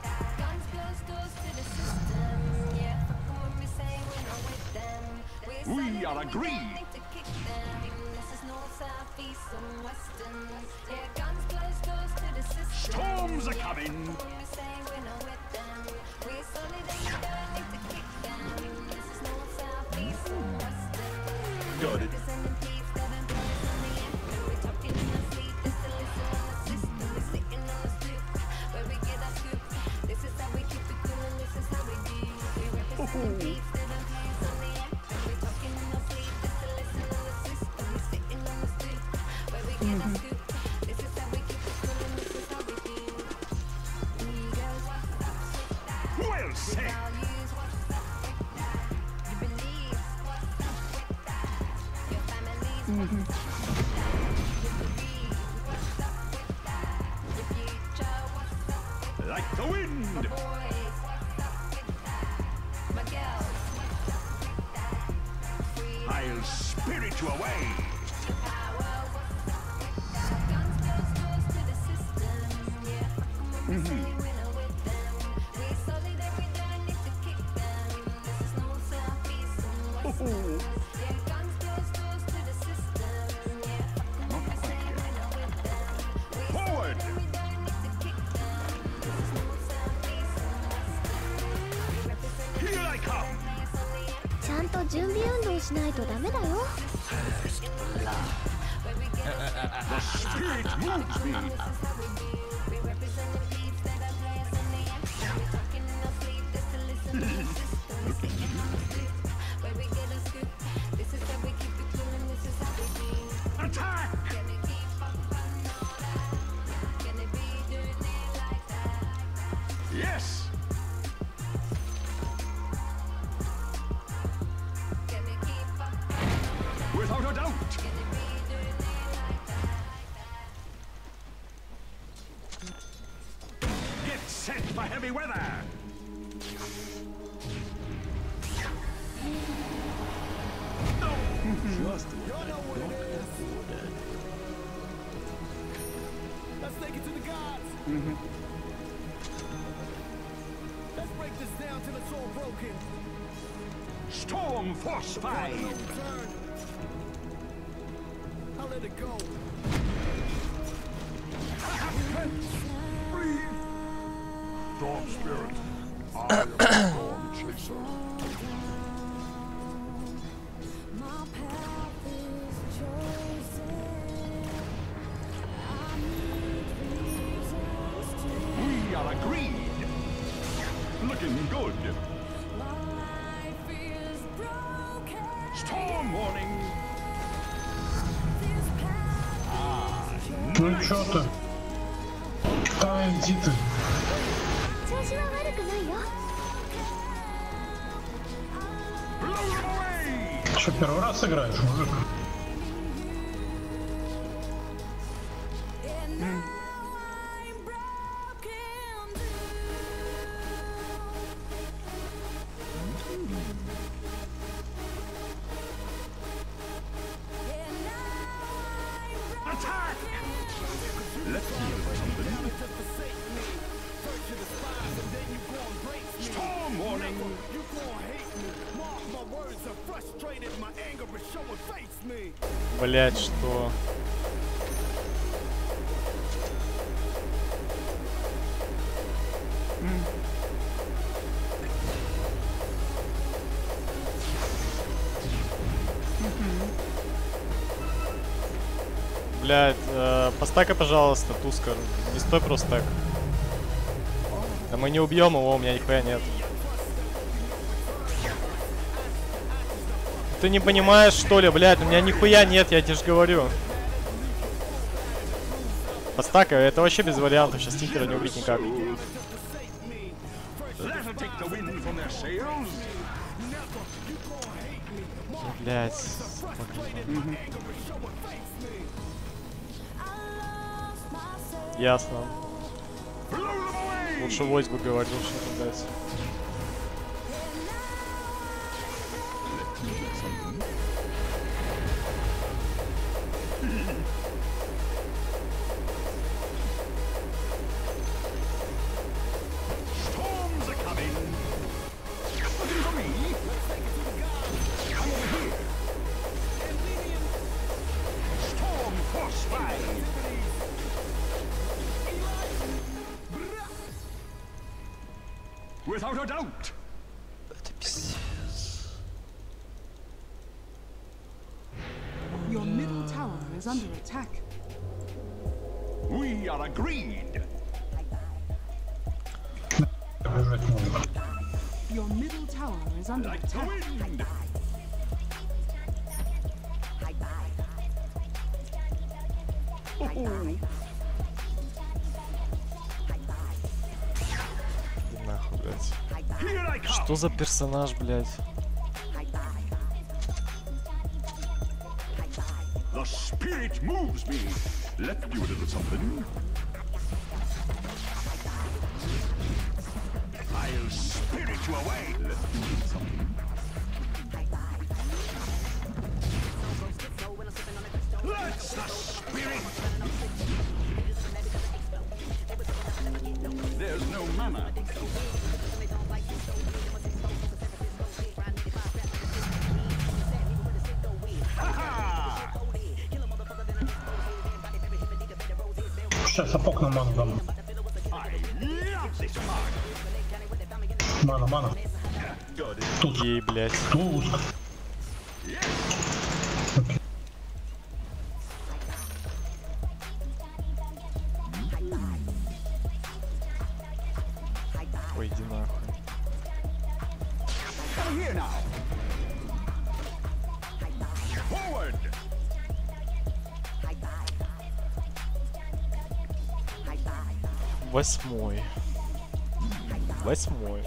We are agreed. Storms are coming. Got it. Well said. Like the wind. I'll spirit you away. Forward. Here I come. ちゃんと準備運動しないとダメだよ。 The spirit moves me. Yes. Without a doubt. Get set for heavy weather. Just let's take it to the gods. Let's break this down till it's all broken. Storm Force 5. I'll let it go. Storm Spirit. I am the Storm Chaser. We are agreed. Looking good. Storm warning. Ну чё ты? Да, иди ты. Что, первый раз играешь, мужик? Attack! Let's hear something. Storm warning. You gon' hate me. Mark my words, I'm frustrated. My anger is showing face me. Блять, что? Блять, постакай, пожалуйста, Тускар. Не стой просто так. Да мы не убьем его, у меня нихуя нет. Ты не понимаешь, что ли, блядь? У меня нихуя нет, я тебе же говорю. Постакай, это вообще без вариантов. Сейчас стикера не убить никак. Блядь. Ясно. Лучше войс бы говорил, что-то, блядь. Storms are coming. Looking for me? Come over here. Storm Force 5. Without a doubt. Your middle tower is under attack. We are agreed. Your middle tower is under Like the attack. wind. Нахуй, блядь. Here I come. Что за персонаж, блядь? The spirit moves me. Let's do a little something. I'll spirit you away. Let's do a little something. Let's the spirit. There's no mana. Сейчас сапог на ману дам. Мана, мана. Тут. Ей, блядь. Тут. Ой, иди нахуй. Here now. Forward. Восьмой. 8.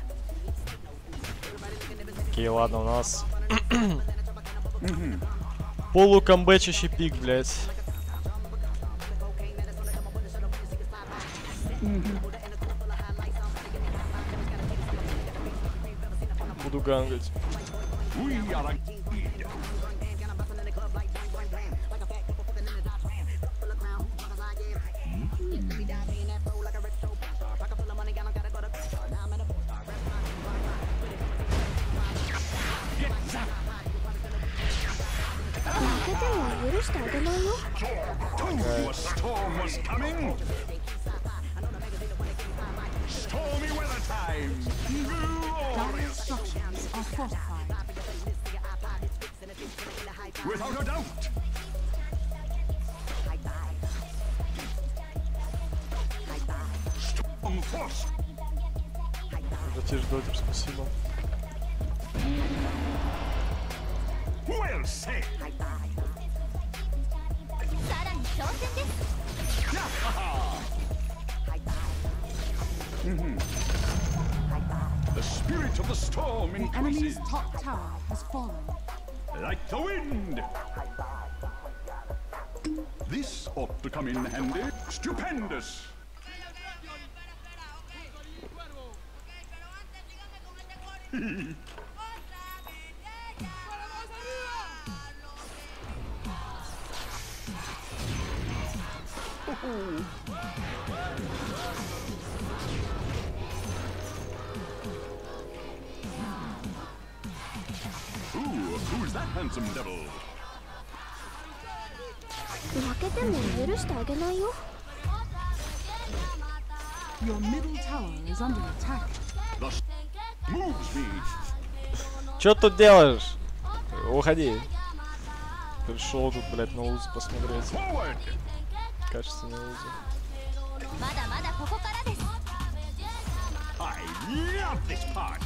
Окей, ладно, у нас полукамбэчащий пик, блядь. Буду гангать. Stormy weather time. Dire structures are fortified. Without a doubt. Storm force. Затишь дотер, спасибо. Well said. The spirit of the storm The enemy's increases. top tower has fallen. Like the wind. This ought to come in handy. Stupendous. Who's that handsome devil? 負けても許してあげないよ。 Your middle tower is under attack. The moves me. Чё тут делаешь? Уходи. Пришел тут, блядь, на УЗ посмотреть. Forward. Качественный УЗ. I love this part.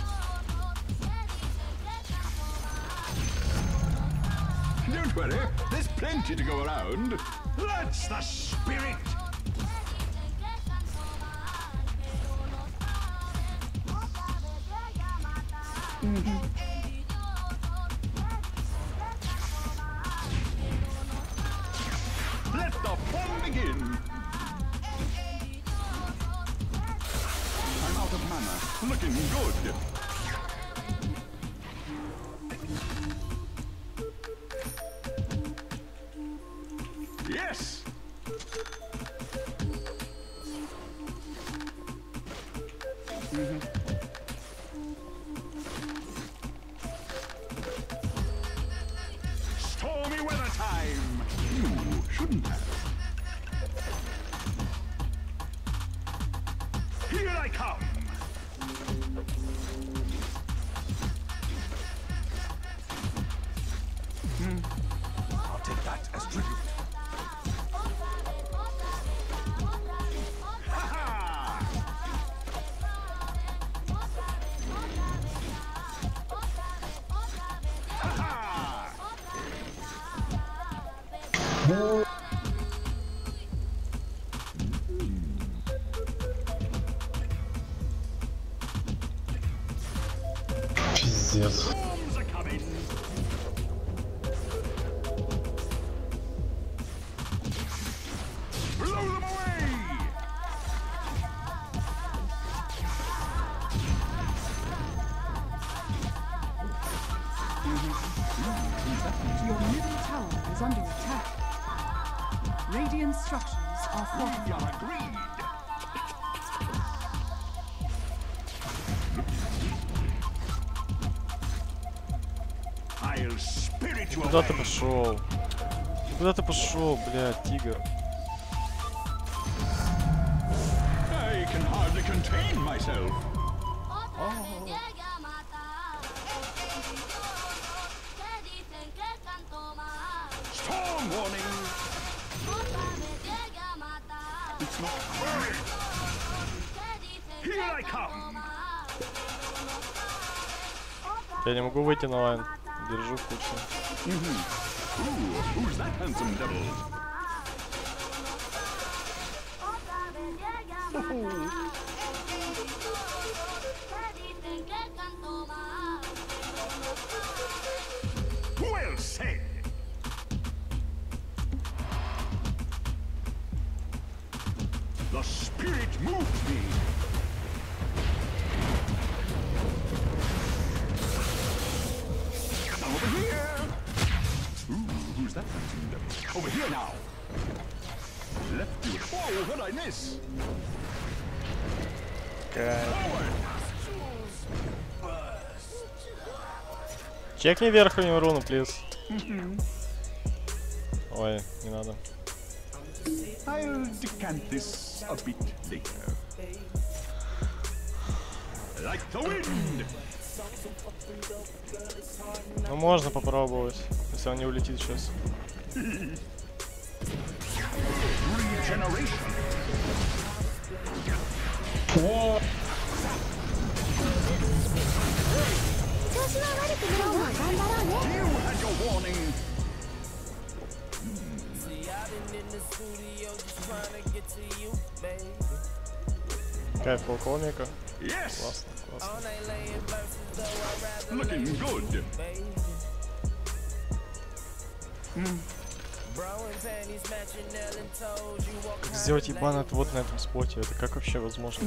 Don't worry, there's plenty to go around. That's the spirit. Let the fun begin. I'm out of mana. Looking good. Yes. Stormy weather time. You shouldn't have. Here I come. I'll take that as tribute. Пиздец. Storms are coming. Blow them away. Your middle tower is under attack. Radiant structures are We fortified. are agreed. I'll spirit you Куда ты away. пошел? Куда ты пошел, блядь, тигр? I can hardly contain myself. Storm warning. It's not worried. Here I come. Я не могу выйти на лайн. Держу в куче. Who's that handsome devil? Over here now. Left you. Oh, what I miss? Чекни верхнюю руну, плиз. Ой, не надо. I'll decant this a bit later. Like the wind. Ну можно попробовать, если он не улетит сейчас. О! You had your warning. Кайф полковника. Yes. Классно, классно. Looking good. Как сделать ебаный отвод на этом споте? Это как вообще возможно?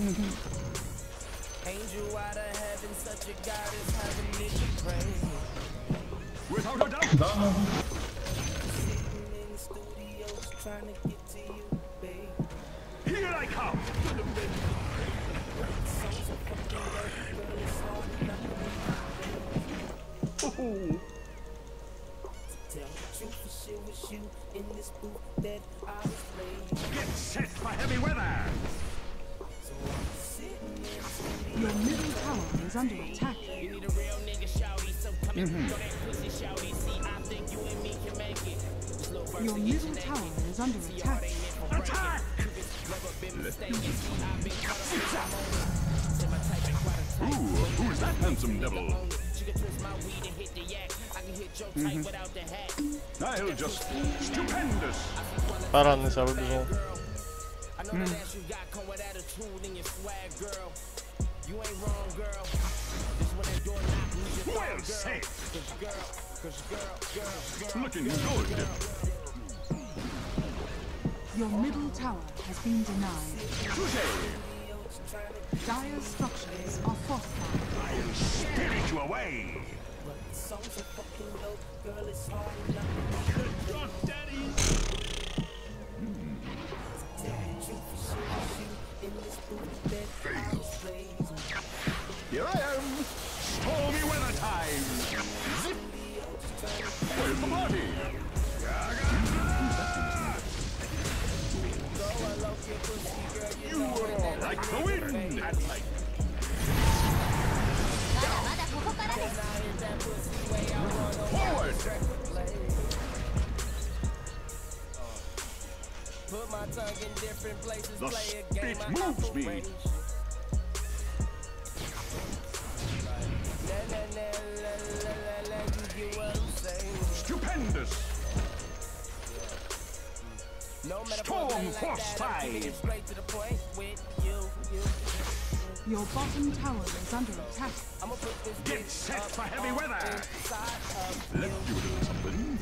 Да, могу. Here I come. Oh. Get set for heavy weather. Your middle tower is under attack. Your middle tower is under attack. Attack! Ooh, who's that handsome devil? I'll just stupendous. Паран на себя выбежал. Well said. Looking good. Your middle tower has been denied. Dire structures are fortified. I'll spirit you away. Here I am. Stormy weather time. Zip. Where's the party? You are like the wind at night. Forward. The spit moves me. Stupendous. Storm force 5. Your bottom tower is under attack. Get set for heavy weather. Let's do a little something.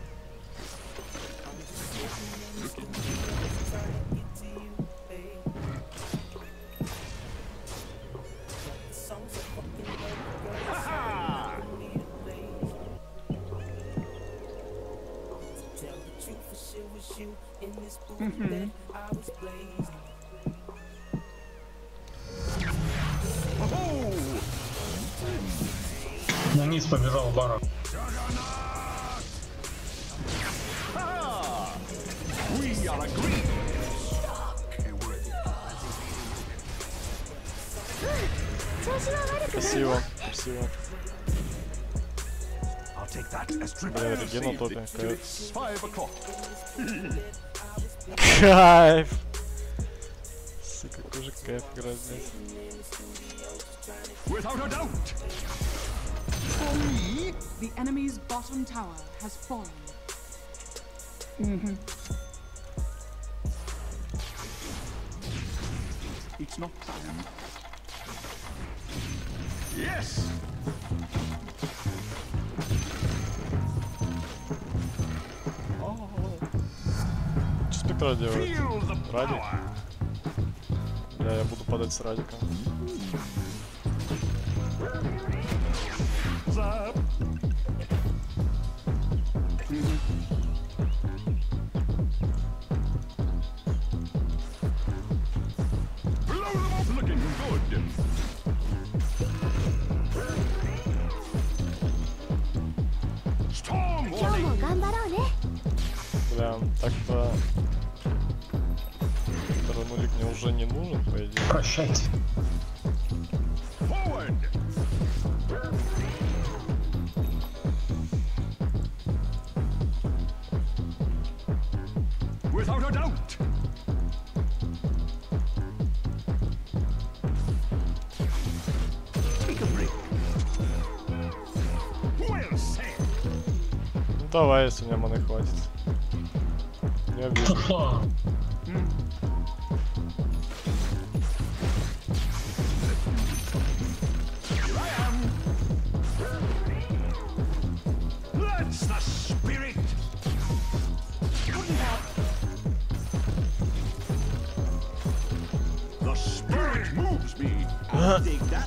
На низ побежал барон. We are agreed. Спасибо, спасибо. I'll take that as Бля, регена топе, кайф. 5 o'clock. Кайф! Сука, какой же кайф играть здесь. Without a doubt. For me, The enemy's bottom tower has fallen. it's not time. Yes. Что спектра делает? Feel the Радик? power. Бля, я буду падать с радика. Up. уже не нужен, по идее. Прощайте. Forward. Without a doubt. Take a break. Well said. Ну давай, если у меня маны хватит. Я вижу. That's the spirit. The spirit moves me. I'll dig that.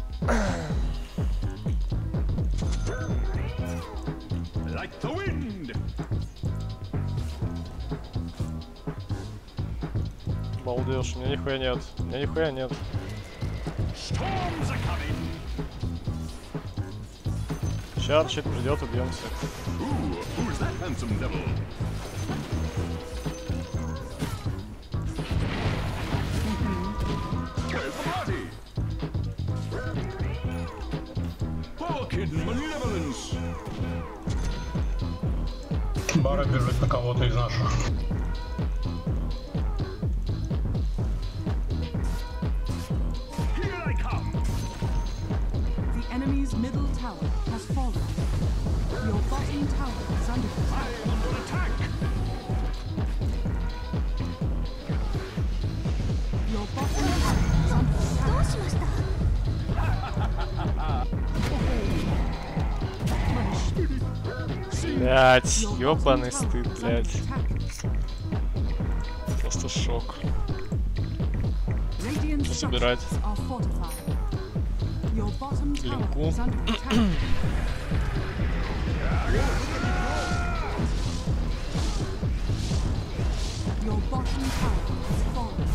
Like the wind. Балдеж, у меня нихуя нет. У меня нихуя нет. Storms are coming. Чарчик придет, убьемся. Ooh, who's that handsome devil? Where's the party? Orchid malevolence. Бара бежит на кого-то из наших. Here I come. The enemy's middle tower has fallen. Your bottom tower is under attack. I am under attack. Your bottom tower is under attack. どうしました？ Блять, ёбаный стыд, блять. Просто шок. Что собирать? Линку. Your bottom tower has fallen.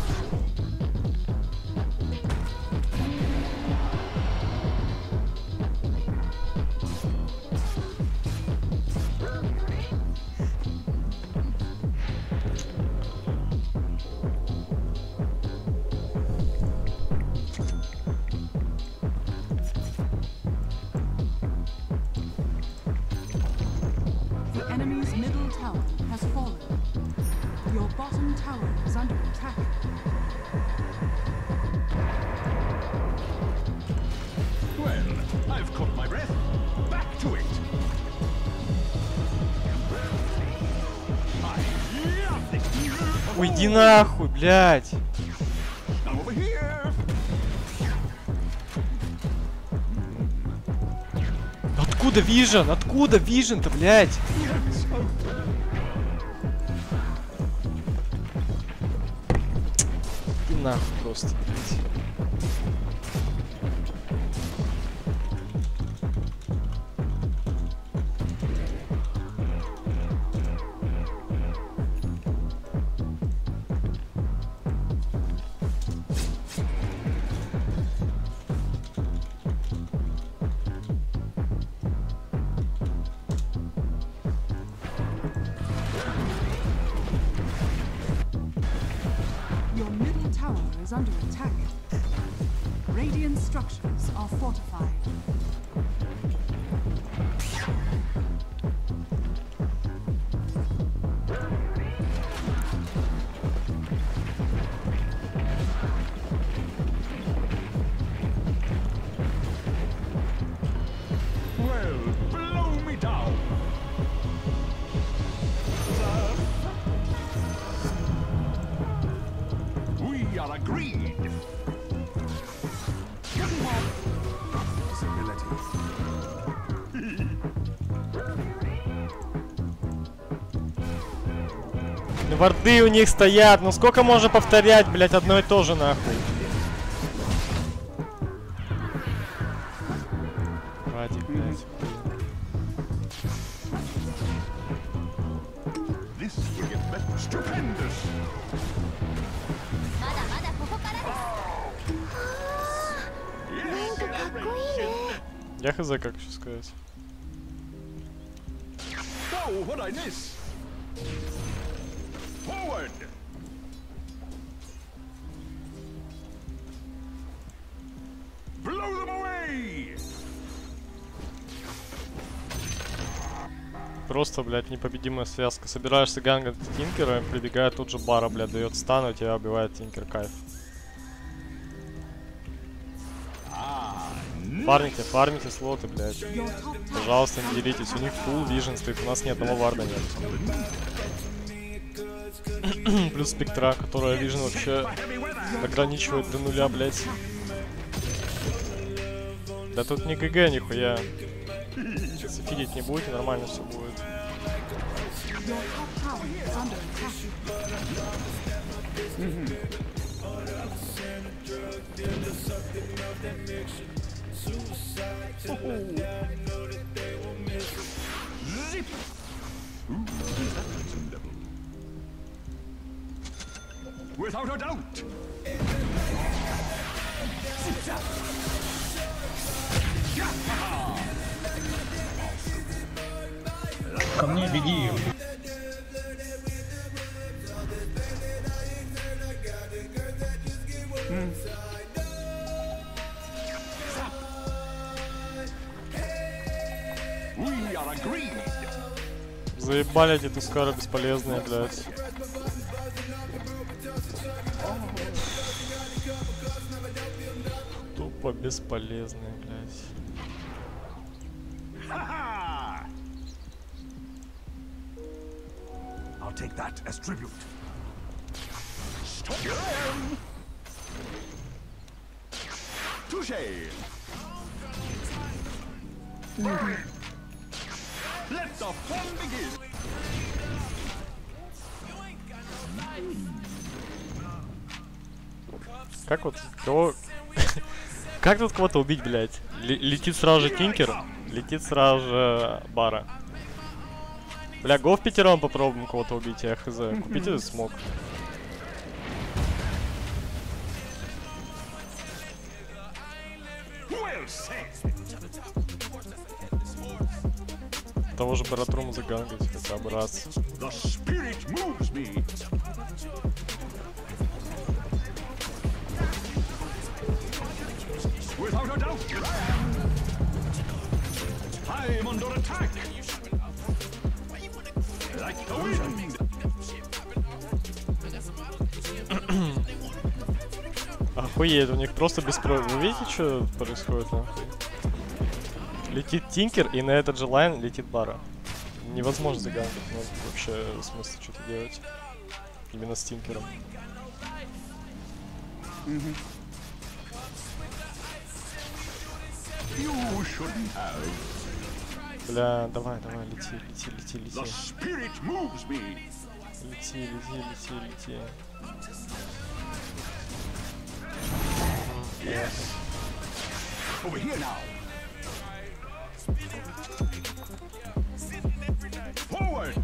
The enemy's middle tower has fallen. Your bottom tower is under attack. Well, I've caught my breath. Back to it. I love this. Уйди нахуй, блять. Now over here. Откуда вижен? Откуда вижен-то, блять? Ты нахуй просто, блять. Your middle tower is under attack. Radiant structures are fortified. Well, blow me down. We are agreed. Варды у них стоят. Ну сколько можно повторять, блять, одно и то же нахуй. Хватит, блять. This will get better. Stupendous. まだまだここからです。なんかかっこいいね。 Я хз, как еще сказать. Oh, what I miss. Forward. Просто, блядь, непобедимая связка. Собираешься гангать Тинкера, и прибегает тут же Бара, блядь, дает стан, и тебя убивает Тинкер. Кайф. Фармите слоты, блядь. Пожалуйста, не делитесь. У них full vision стоит, у нас ни одного варда нет. Плюс спектра, которая vision вообще ограничивает до нуля, блядь. Да тут не ГГ, нихуя. Фидить не будете, нормально все будет. Without a doubt. Ко мне беги. Заебали эти тускары бесполезные, блядь. Тупо бесполезные, блядь. I'll take that as tribute. Touché. Let the fun begin. Как вот кого... Как тут кого-то убить, блядь? Летит сразу же Тинкер, летит сразу же Бара. Бля, го в пятером попробуем кого-то убить, я хз. Купите смог. Того же Баратруму загангать хотя бы раз. Without a doubt. I'm under attack. Like the wind. Охуеть, у них просто беспро... Вы видите, что происходит, нахуй? Летит Тинкер, и на этот же лайн летит Бара. Невозможно загангать, ну вообще смысл что-то делать. Именно с Тинкером. Бля, давай, лети. Лети. Yes. Over here now. Forward.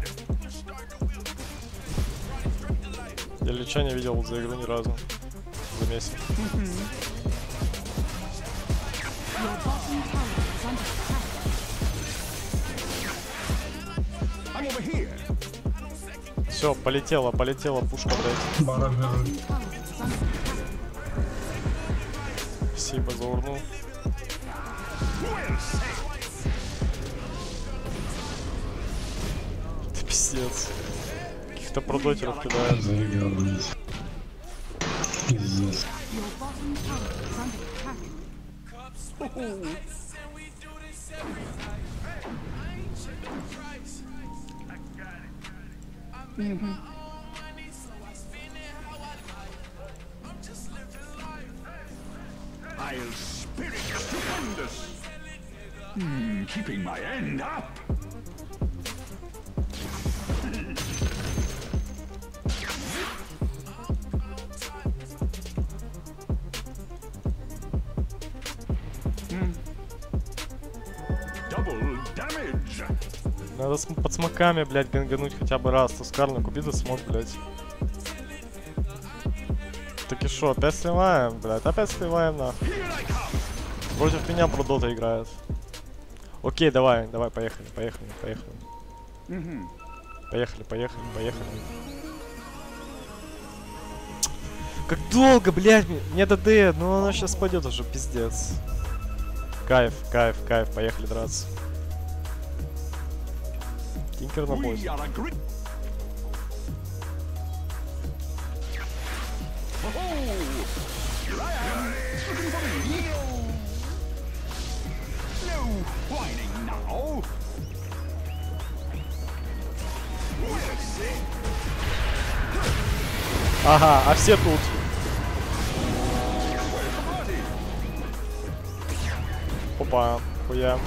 Я Лича не видел за игру ни разу. За месяц. Все, полетела пушка, блядь. Спасибо за урну. Это пиздец. Каких-то продотеров кидают. Пиздец. I'll spirit stupendous. Keeping my end up. Double damage. Надо под смоками, блядь, гангануть хотя бы раз. Тускарно купи за смог, блядь. Так и шо, опять сливаем, блядь, нахуй. Против меня продота играет. Окей, давай, поехали. Поехали. Как долго, блядь, мне ДД, ну оно сейчас пойдет уже, пиздец. Кайф, кайф, кайф. Поехали драться. Тинкер на позе. Ага, а все тут. Опа, хуя.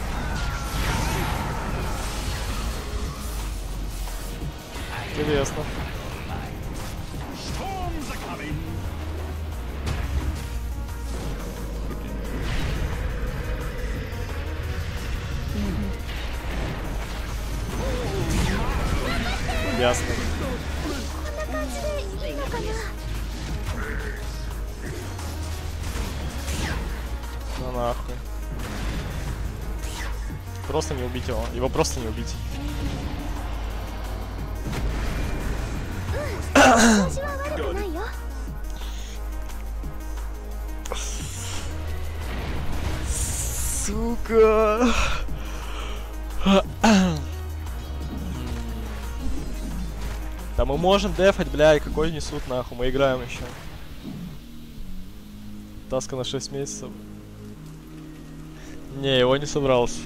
Интересно. Ясно. Ну нахуй. Просто не убить его. Его просто не убить. Сука. Да мы можем дефать, блядь, какой несут нахуй, мы играем еще. Таска на 6 месяцев. Не, его не собрался.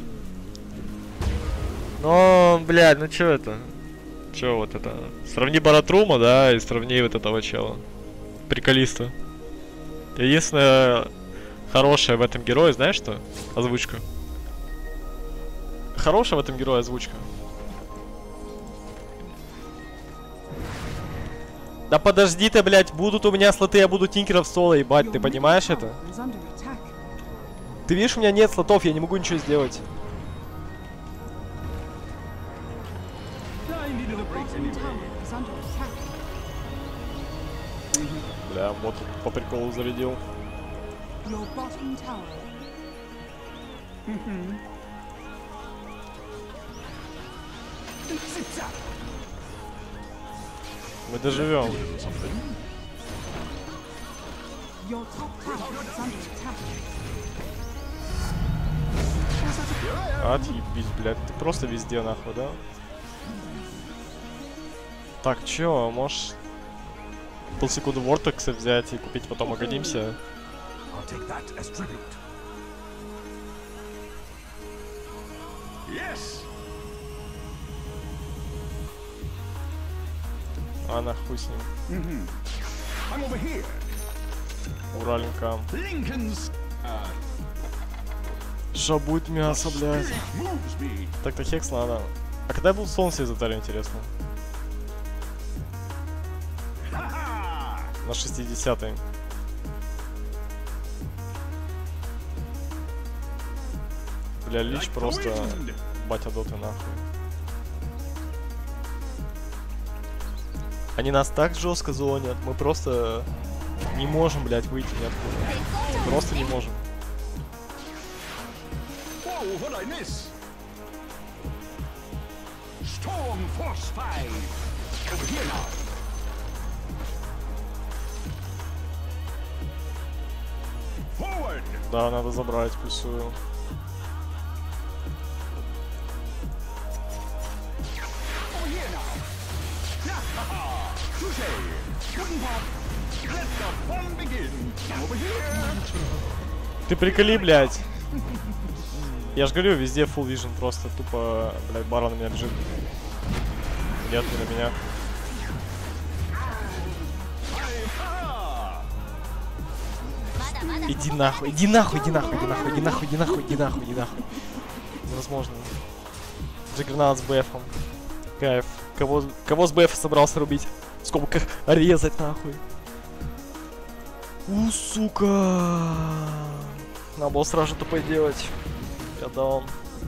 Но, блядь, ну чё это? Чё вот это? Сравни Баратрума, да, и сравни вот этого чела. Приколиста. Единственное хорошее в этом герое, знаешь что? Озвучка. Хорошая в этом герое озвучка. Да подожди ты, блядь, будут у меня слоты, я буду тинкеров соло ебать, ты понимаешь это? Ты видишь, у меня нет слотов, я не могу ничего сделать. Бля, вот по приколу зарядил. Мы доживем. Отъебись, блядь, ты просто везде нахуй, да? Так, чё, можешь полсекунды вортекса взять и купить, потом угодимся? А нахуй с ним. Ураленка. Что будет мясо, блядь? Так-то хекс надо. А когда я был солнце из Атари, интересно? На 60-й. Бля, Лич просто батя доты нахуй. Они нас так жестко зонят, мы просто не можем, блядь, выйти ниоткуда. Просто не можем. Да, надо забрать плюсую. Ты приколи, блядь. Я ж говорю, везде full vision, просто тупо, блядь, Бара на меня бежит. Нет, не на меня. Иди нахуй, иди нахуй, иди нахуй, иди нахуй, иди нахуй, иди нахуй, иди нахуй, иди нахуй. Невозможно. Джиггернаут с БФом. Кайф. Кого с БФ собрался рубить? В скобках резать нахуй. Сука. Надо было сразу тупо делать. Я даун.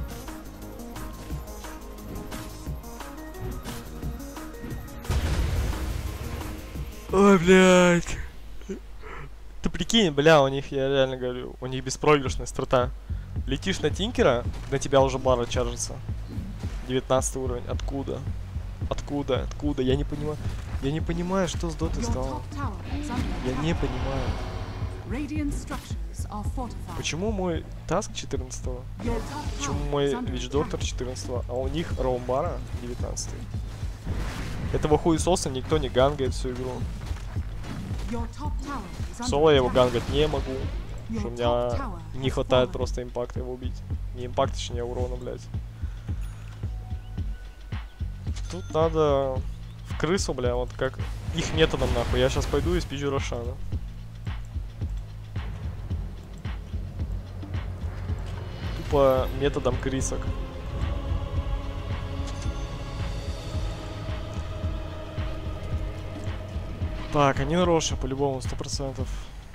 Ой, блядь. Ты прикинь, бля, у них, я реально говорю, у них беспроигрышная страта. Летишь на тинкера, на тебя уже бара чаржится. 19 уровень. Откуда? Откуда? Откуда? Я не понимаю. Я не понимаю, что с дотой стало. Я не понимаю. are fortified. Почему мой таск 14-го? Почему мой Вич Доктор 14-го, а у них Роумбара 19-й? Этого хуесоса никто не гангает всю игру. Соло я его гангать не могу. Что у меня не хватает просто импакта его убить. Не импакт, точнее урона, блядь. Тут надо в крысу, бля, вот как их методом нахуй. Я сейчас пойду и спиджу Рошана. Тупо методом крысок. Так, они на Роша по-любому 100%.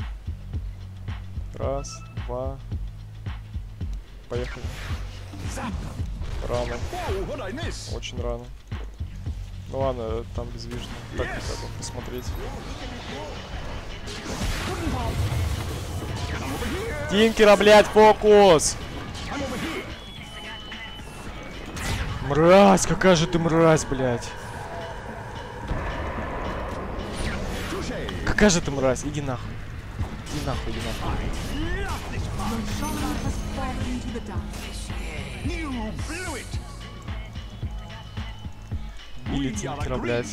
Раз, два. Поехали. Рано. Очень рано. Ну ладно, там безвижно. Так хотя бы посмотреть. Тинкера, блядь, фокус! Мразь, какая же ты мразь, блядь. Какая же ты мразь, иди нахуй. Иди нахуй, иди нахуй. Или Тинкера, блядь.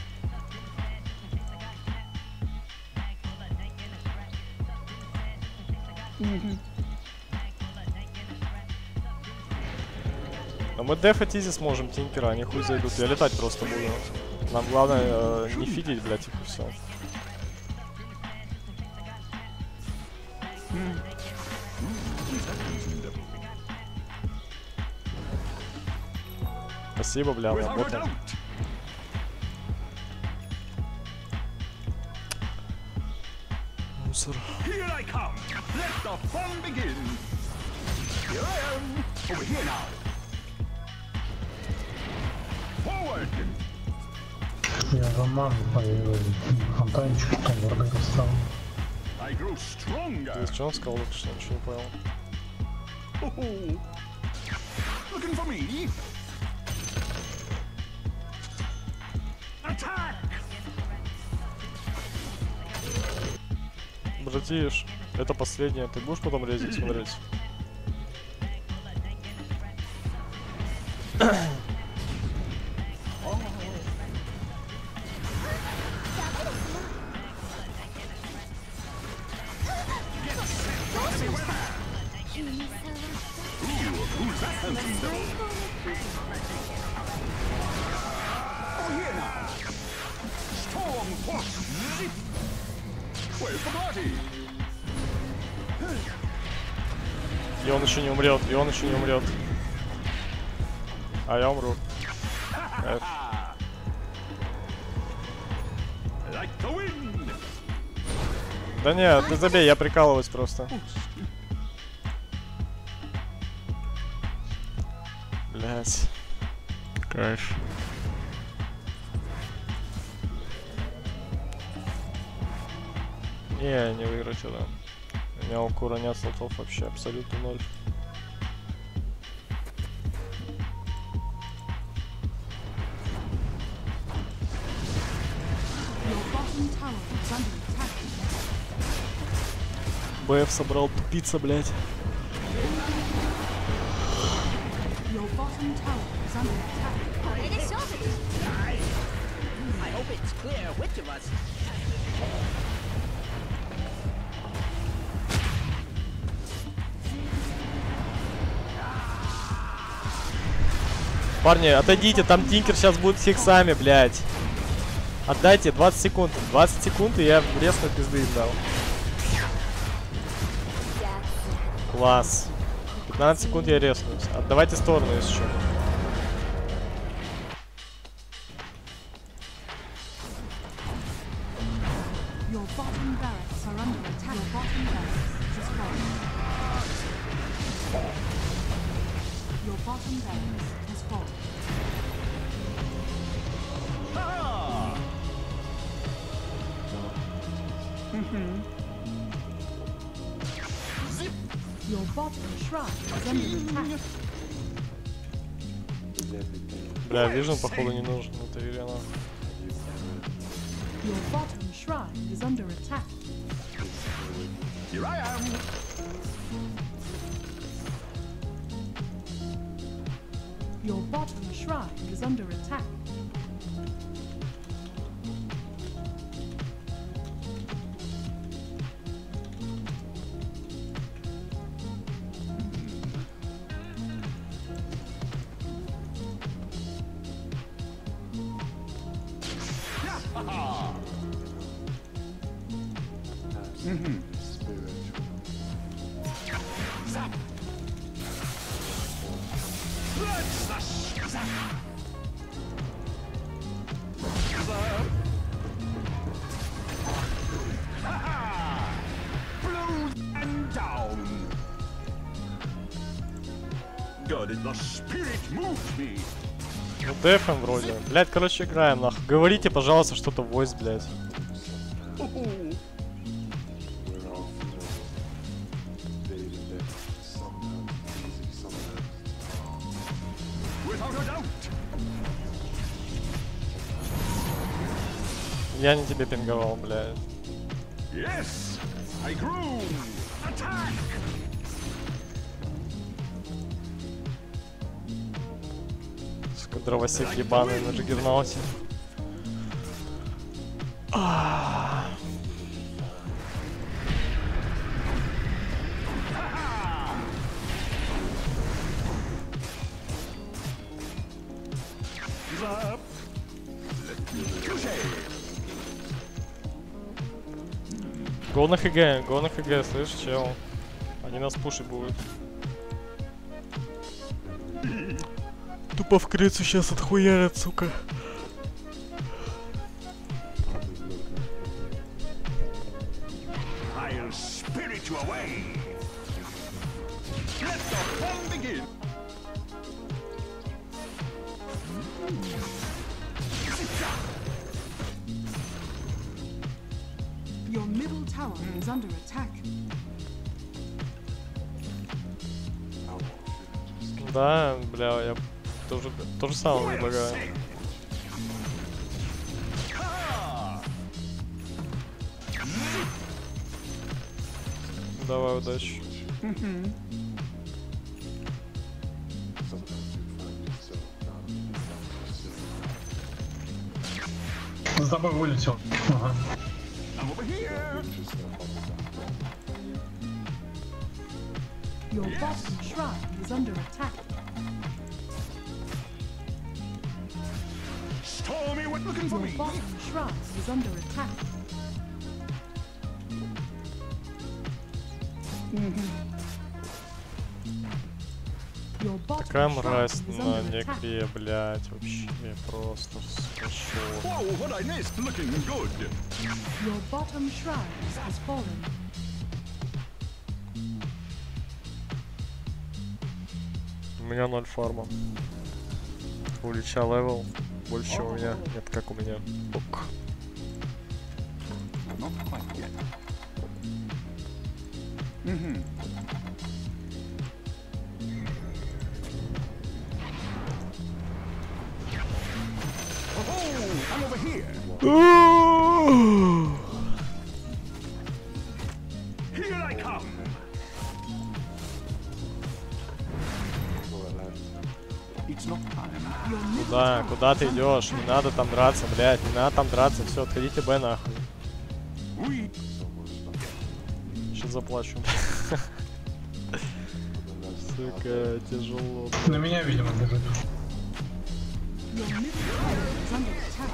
Но мы дефать изи сможем Тинкера, они хуй зайдут. Я летать просто буду. Нам главное не фидить, блядь, их и все. Спасибо, бля, работаем. Мусор. Я за мангу фонтанчик там вроде достал. Ты что он сказал, что ничего не понял? Братиш, это последнее. Ты будешь потом резать, смотреть? И он еще не умрет, и он еще не умрет. А я умру. Да не, ты забей, я прикалываюсь просто. Блять. Кайф. Не, не выиграть это. У меня у Кура нет слотов вообще, абсолютно ноль. БФ собрал, тупица, блядь. Парни, отойдите, там Тинкер сейчас будет с хексами, блядь. Отдайте 20 секунд. 20 секунд, и я резко пизды им дал. Класс. 15 секунд я резнусь. Отдавайте сторону, если что. Бля, вижу, походу не нужен, это Ирина. Your bottom shrine is under attack. Ну дефом вроде. Блять, короче, играем нахуй. Говорите, пожалуйста, что-то в войс, блять. Я не тебе пинговал, блядь. Yes, I grew. Attack. Дровосек ебаный на джиггернауте. Го на ХГ, слышь, чел. Они нас пушить будут. Тупо в крыцу сейчас отхуярят, сука. I'll spirit you away. Let the fun begin. Your middle tower is under attack. Да, бля, я то же самое предлагаю. Давай, удачи. За тобой вылетел. Ага. Your bottom shrine is under attack. Stormy, what looking for Your me? bottom shrine is under attack. Your Такая bottom мразь shrine is на under attack. некре, блять, вообще просто скажу. Whoa, what I missed, looking good. Your bottom shrine has fallen. У меня 0 фарма. У Лича левел больше, чем у меня. Нет, как у меня. Ок. Not quite yet. Oh, I'm over here. Here I come. It's not time. Куда ты идешь? Не надо там драться, блядь, не надо там драться, все, отходите Б нахуй. Сейчас заплачу. Сука, тяжело. На меня, видимо, даже. Your middle tower is under attack.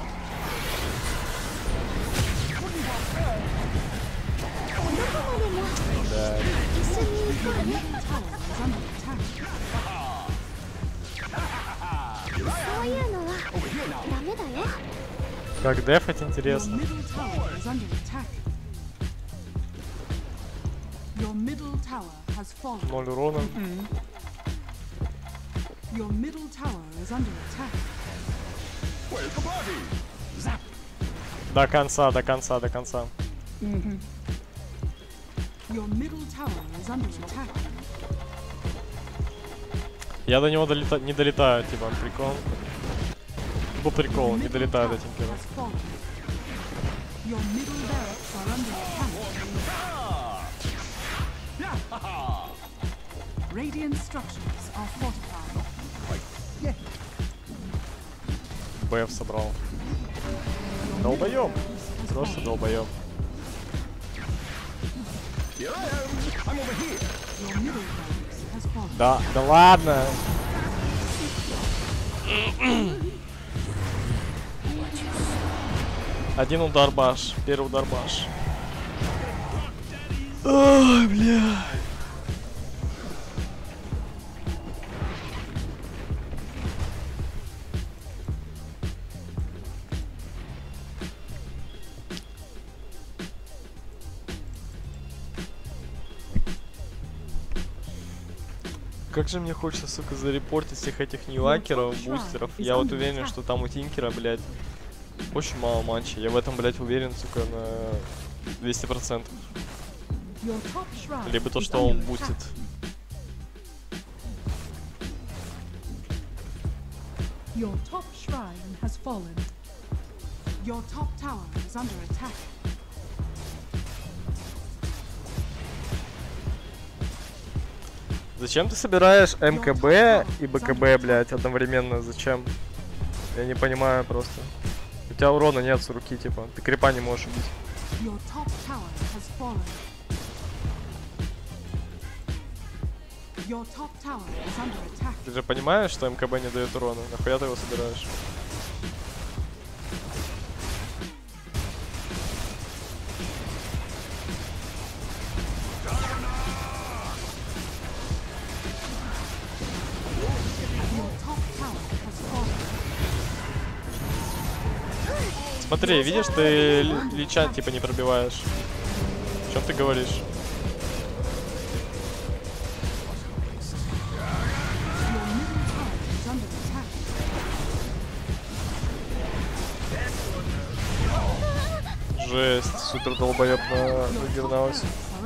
Блядь. Your middle tower is under attack. そういうのはダメだよ。 Как дефать, Your интересно. middle tower is under attack. Your middle tower has fallen. 0 урона. Your middle tower is under attack. Where's the party? Zap. До конца, до конца, до конца. Your middle tower is under attack. Я до него не долетаю, типа, прикол. Был прикол, не долетаю до тинкера. Has fallen. Your middle barracks are under attack. Radiant structures are fortified. БФ собрал. Долбоёб. Просто долбоёб. Да ладно. Один удар баш. Первый удар баш. Ой, бля. Как же мне хочется, сука, зарепортить всех этих ньюакеров, бустеров. Я вот уверен, что там у Тинкера, блядь, очень мало матчей. Я в этом, блядь, уверен, сука, на 200%. Либо то, что он бустит. Your top shrine has fallen. Your top tower is under attack. Зачем ты собираешь МКБ и БКБ, блядь, одновременно? Зачем? Я не понимаю просто. У тебя урона нет с руки, типа. Ты крипа не можешь убить. Ты же понимаешь, что МКБ не дает урона? Нахуя ты его собираешь? Смотри, видишь, ты лича типа не пробиваешь. О чем ты говоришь? Жесть, супер долбоеб на Гернаусе.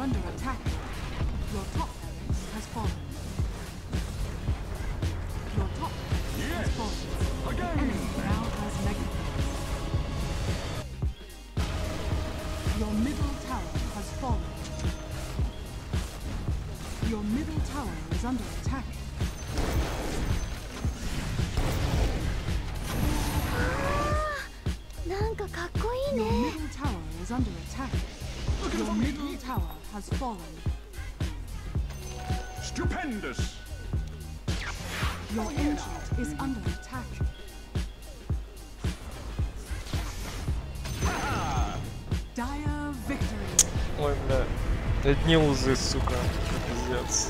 Your middle tower has fallen. Your middle tower is under attack. Your middle tower is under attack. Your middle tower has fallen. Stupendous! Your ancient is under attack. Dire victory. Ой, бля. Одни лузы, сука. Пиздец.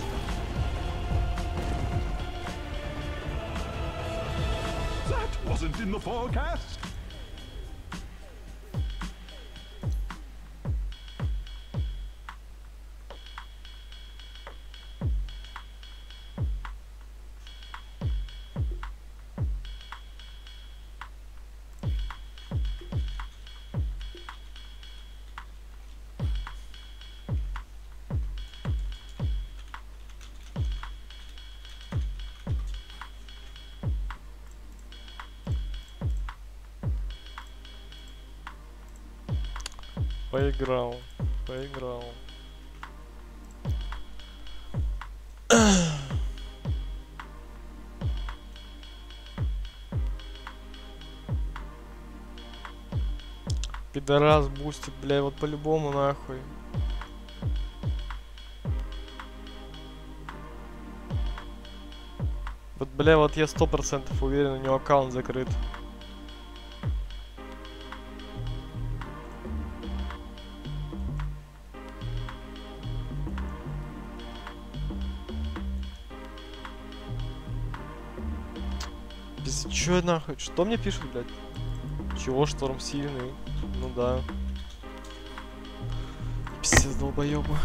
That wasn't in the forecast. Поиграл. Поиграл. Пидорас бустит, бля, вот по-любому нахуй. Вот, бля, вот я 100% уверен, у него аккаунт закрыт. Чё нахуй? Что мне пишут, блядь? Чего шторм сильный? Ну да. Пиздец, долбоёба.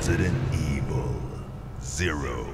Resident Evil 0.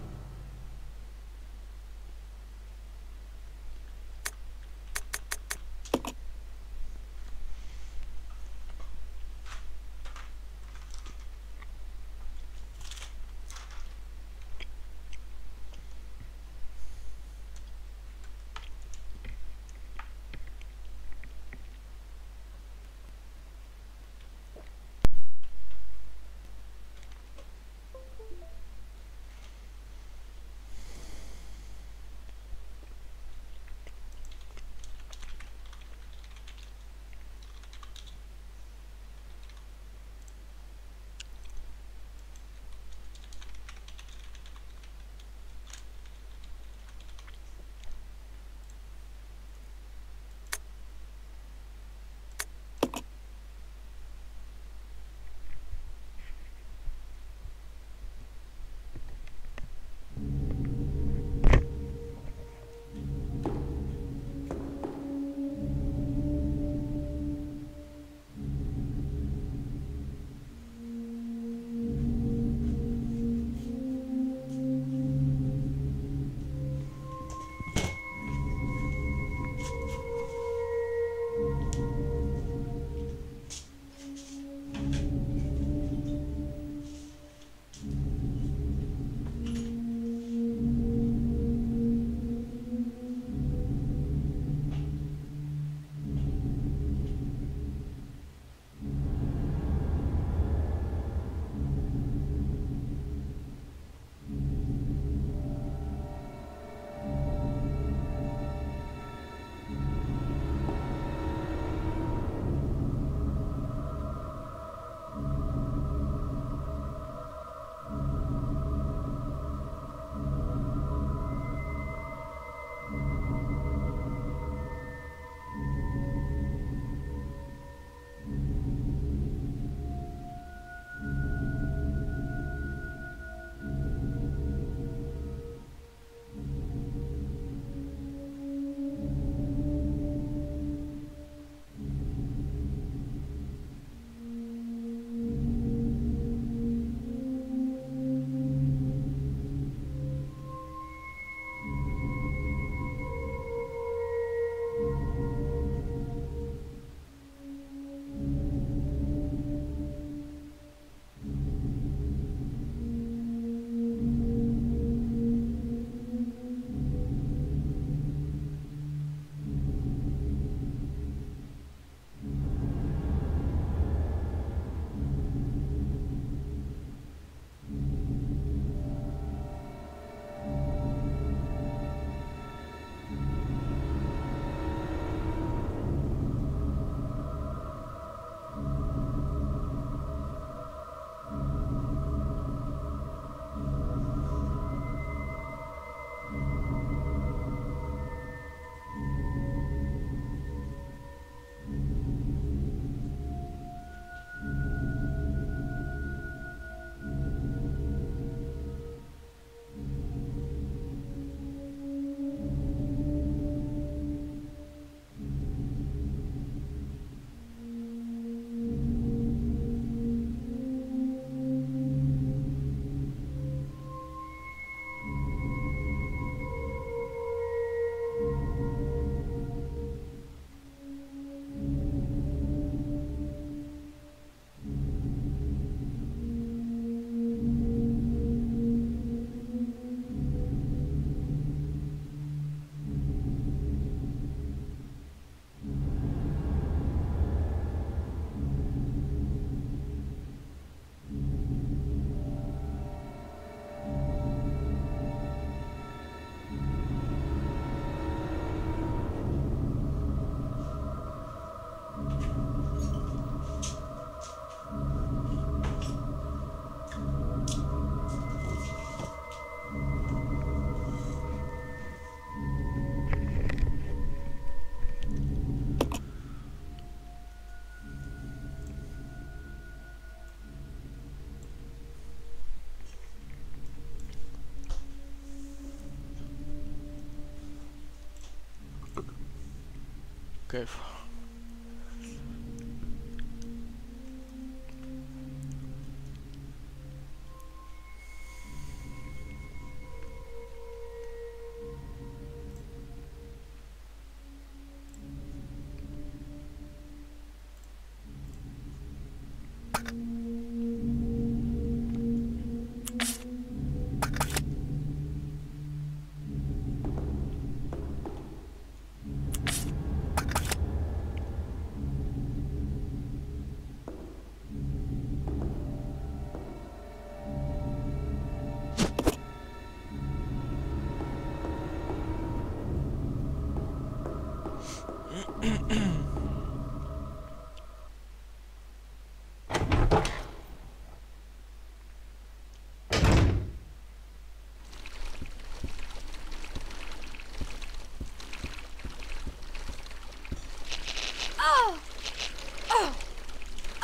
Кайф.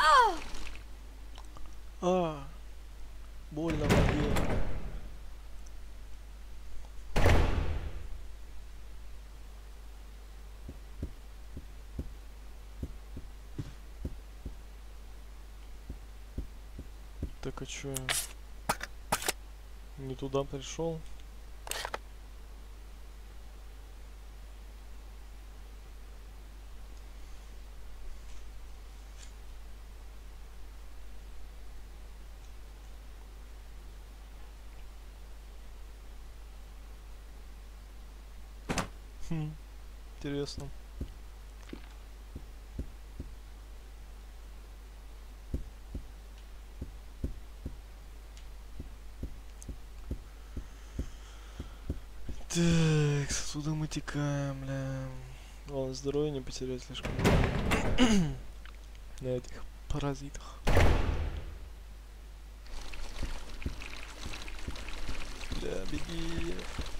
Больно в ноге. Так, а чё я? Не туда пришел? Интересно. Так, отсюда мы текаем, бля. Главное, здоровье не потерять слишком много на этих паразитах. Бля, беги.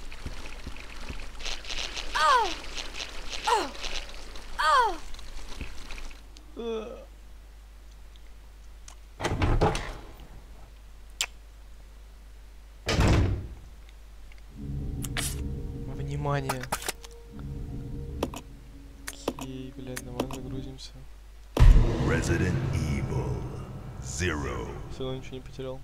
Внимание. Окей, блядь, давай загрузимся. Resident Evil Zero. Все равно ничего не потерял.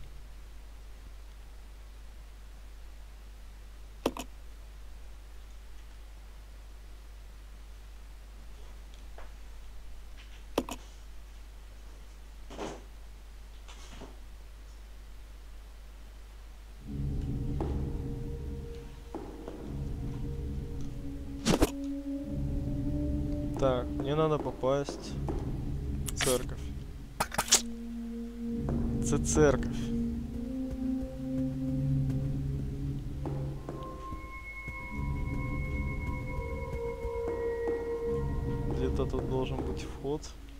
Так, мне надо попасть в церковь. Церковь. Где-то тут должен быть вход.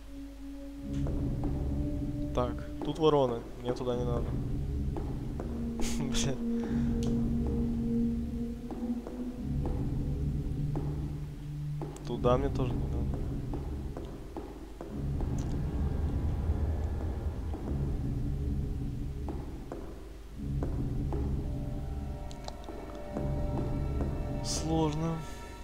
Так, тут вороны. Мне туда не надо. Блядь. Туда мне тоже не надо. Сложно.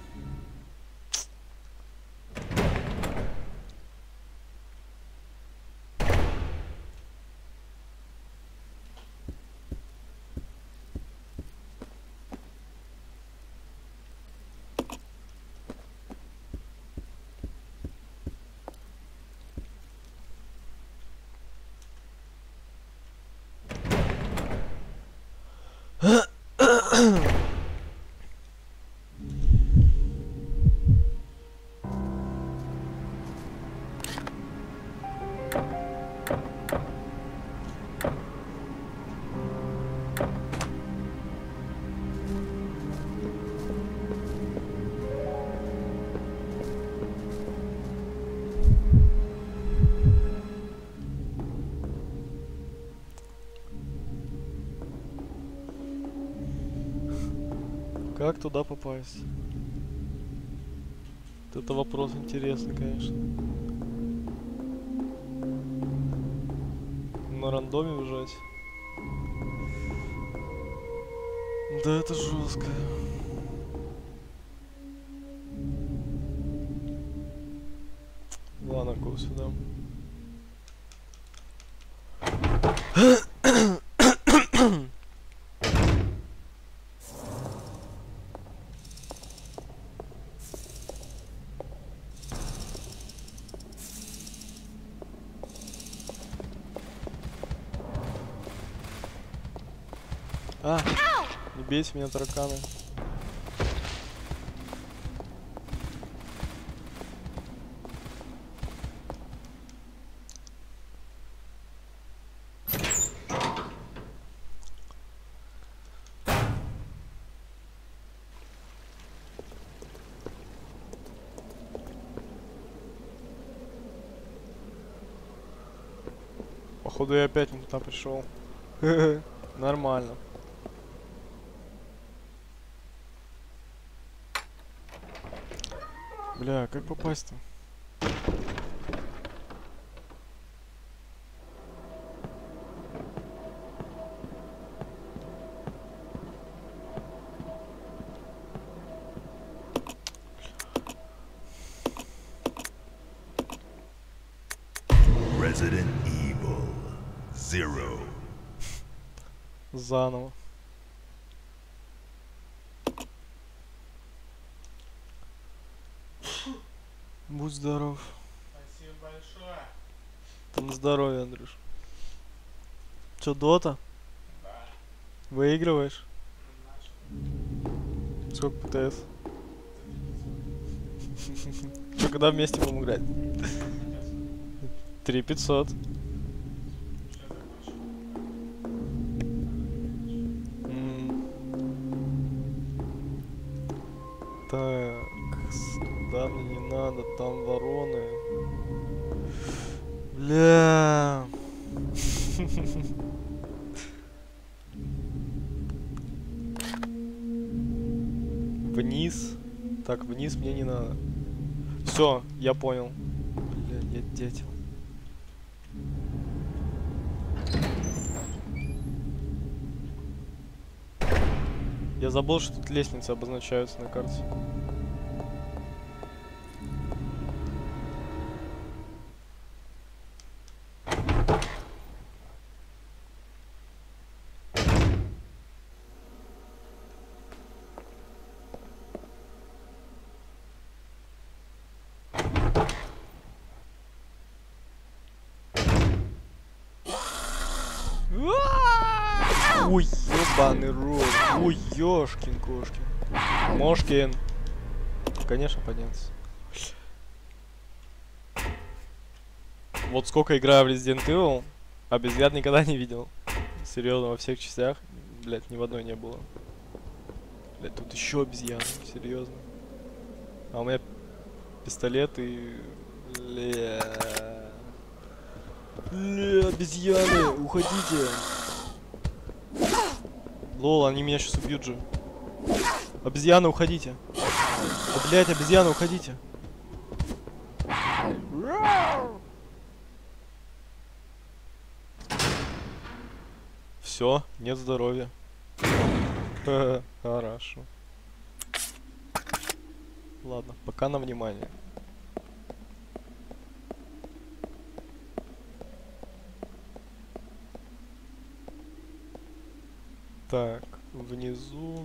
Как туда попасть? Вот это вопрос интересный, конечно. На рандоме бежать? Да, это жестко. Ладно, го сюда. Не бейте меня, тараканы. Походу я опять не туда пришел. Нормально. Бля, как попасть-то? 0. Заново. Будь здоров. Спасибо большое. Там здоровье, Андрюш. Чё, дота? Да. Выигрываешь? Сколько ПТС? Чё, когда вместе будем играть? 3500. Так, сюда мне не надо, там вороны. Бля. Вниз. Так, вниз мне не надо. Все, я понял. Бля, я дятел. Я забыл, что тут лестницы обозначаются на карте. Ой, ебаный рот. Ой, ёшкин-кошкин. Мошкин. Конечно, подняться. Вот сколько играю в Resident Evil, обезьян никогда не видел. Серьезно, во всех частях. Блять, ни в одной не было. Блять, тут еще обезьяны, серьезно. А у меня пистолет и... Бля, обезьяны, уходите. Лол, они меня сейчас убьют же. Обезьяны, уходите. Да, блять, обезьяны, уходите. Все, нет здоровья. Хорошо. Ладно, пока на внимание. Так, внизу.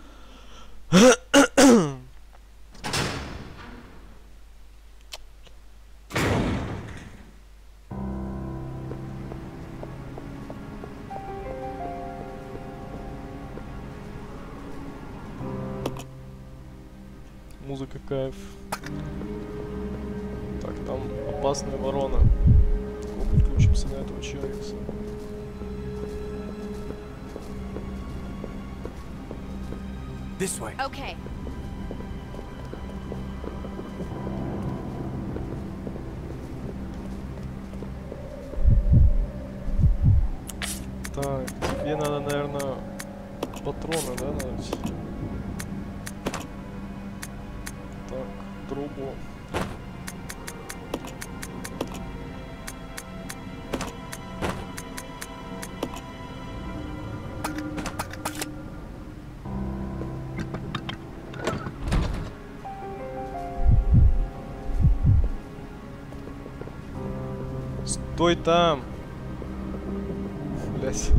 Музыка кайф. Так, там опасная ворона. Переключимся на этого человека. This way. Okay. Так, тебе надо, наверное, патроны, да, дать? Так, трубу. Стой там! Блять.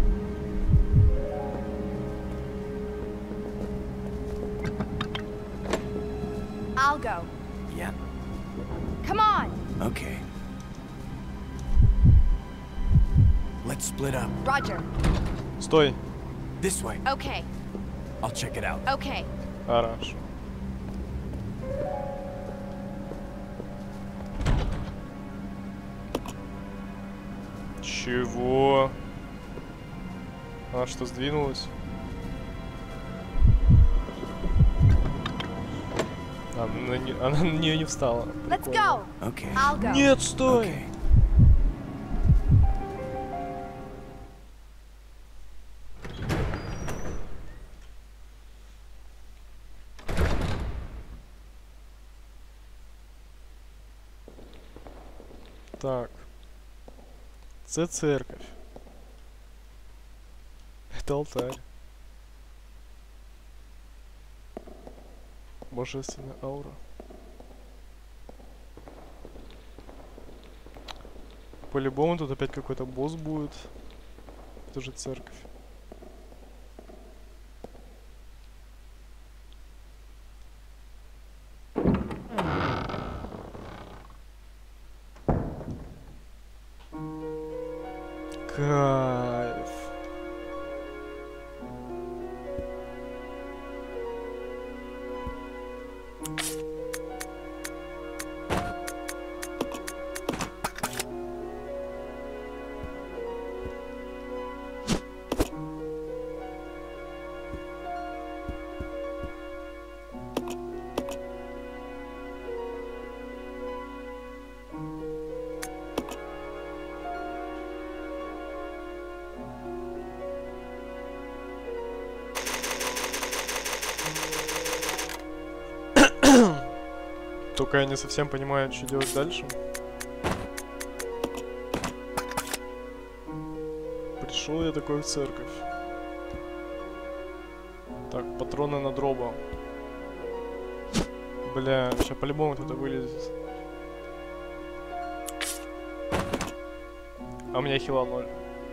I'll go. Yeah. Come on. Okay. Let's split up. Roger. Стой. This way. Okay. I'll check it out. Okay. Хорошо. Чего? Она что, сдвинулась? Она на нее не встала. Let's go. Okay. I'll go. Нет, стой! Okay. Так. Це церковь. Это алтарь. Божественная аура. по-любому тут опять какой-то босс будет. Это же церковь. Кайф. Только я не совсем понимаю, что делать дальше. Пришел я такой в церковь. Так, патроны на дроба. Бля, сейчас по-любому кто-то вылезет. А у меня хила 0.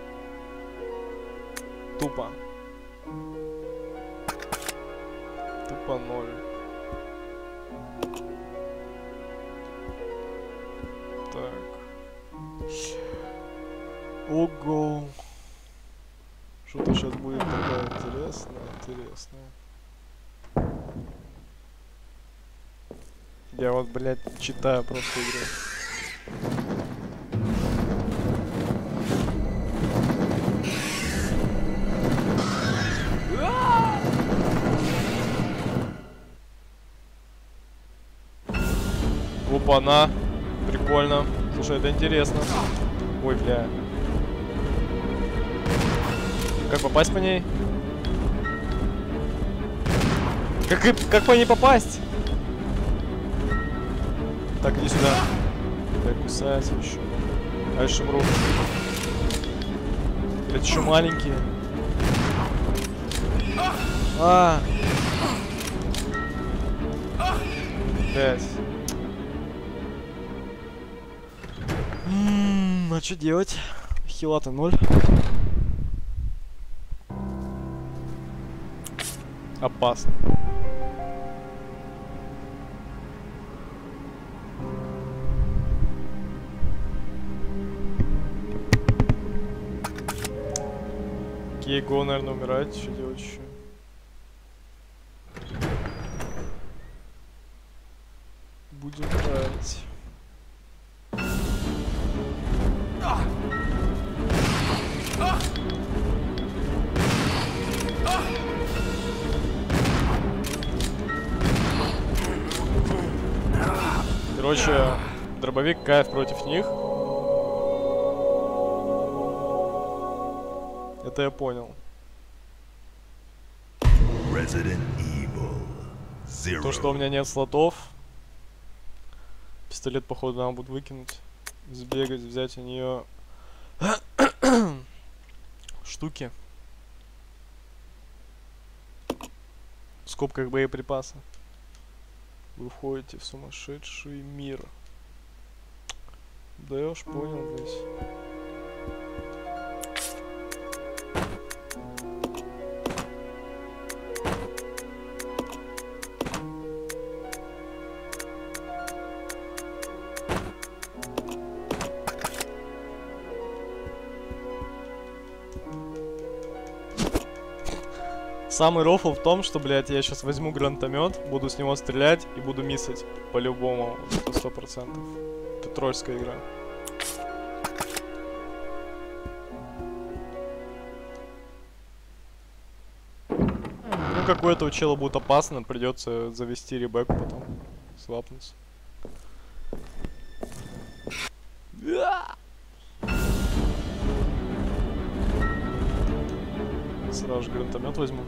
Тупо. Тупо 0. Ого. Что-то сейчас будет такое интересное. Я вот, блядь, читаю просто игру. Опа-на. Прикольно. Слушай, это интересно. Ой, бля. Как попасть по ней? Как по ней попасть? Так, иди сюда. Так, кусается еще. А я шумру. Это еще маленькие. Блять. А что делать? Хила-то 0. Опасно. Кейго, наверное, умирает. Что делать еще? Будем играть. Короче, дробовик кайф против них. Это я понял. То, что у меня нет слотов. Пистолет, походу, надо будет выкинуть. Сбегать, взять у нее штуки. В скобках боеприпасы. Вы входите в сумасшедший мир. Да я уж понял здесь. Самый рофл в том, что, блядь, я сейчас возьму гранатомет, буду с него стрелять и буду миссать по-любому. Это 100%. Это тролльская игра. Ну, как у этого чела будет опасно, придется завести Ребекку потом. Свапнуться. Сразу же гранатомет возьму.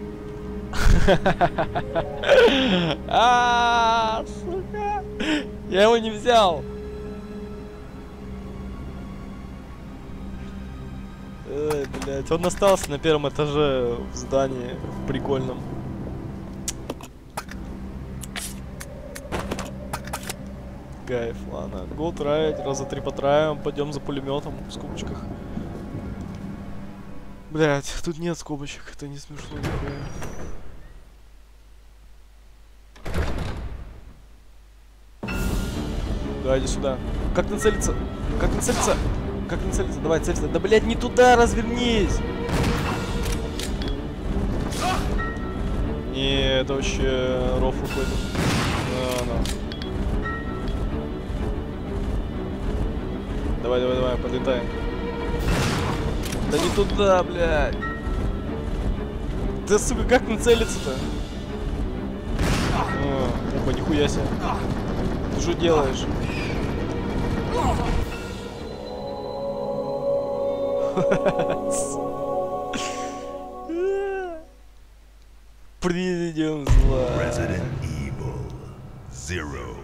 Сука. Я его не взял. Эй, блядь, он остался на первом этаже в здании прикольном. Кайф, ладно. Go try, раза 3 потраем, пойдем за пулеметом в скобочках. Блядь, тут нет скобочек, это не смешно никакое. Да, иди сюда. Как нацелиться? Как нацелиться? Как нацелиться? Давай, целься. Да, блядь, не туда, развернись! Не, это вообще рофл какой-то. Давай, давай, давай, подлетаем. Да не туда, блядь. Да, сука, как нацелиться-то? Опа, нихуя себе. Ты что делаешь? Президент зла. Resident Evil 0.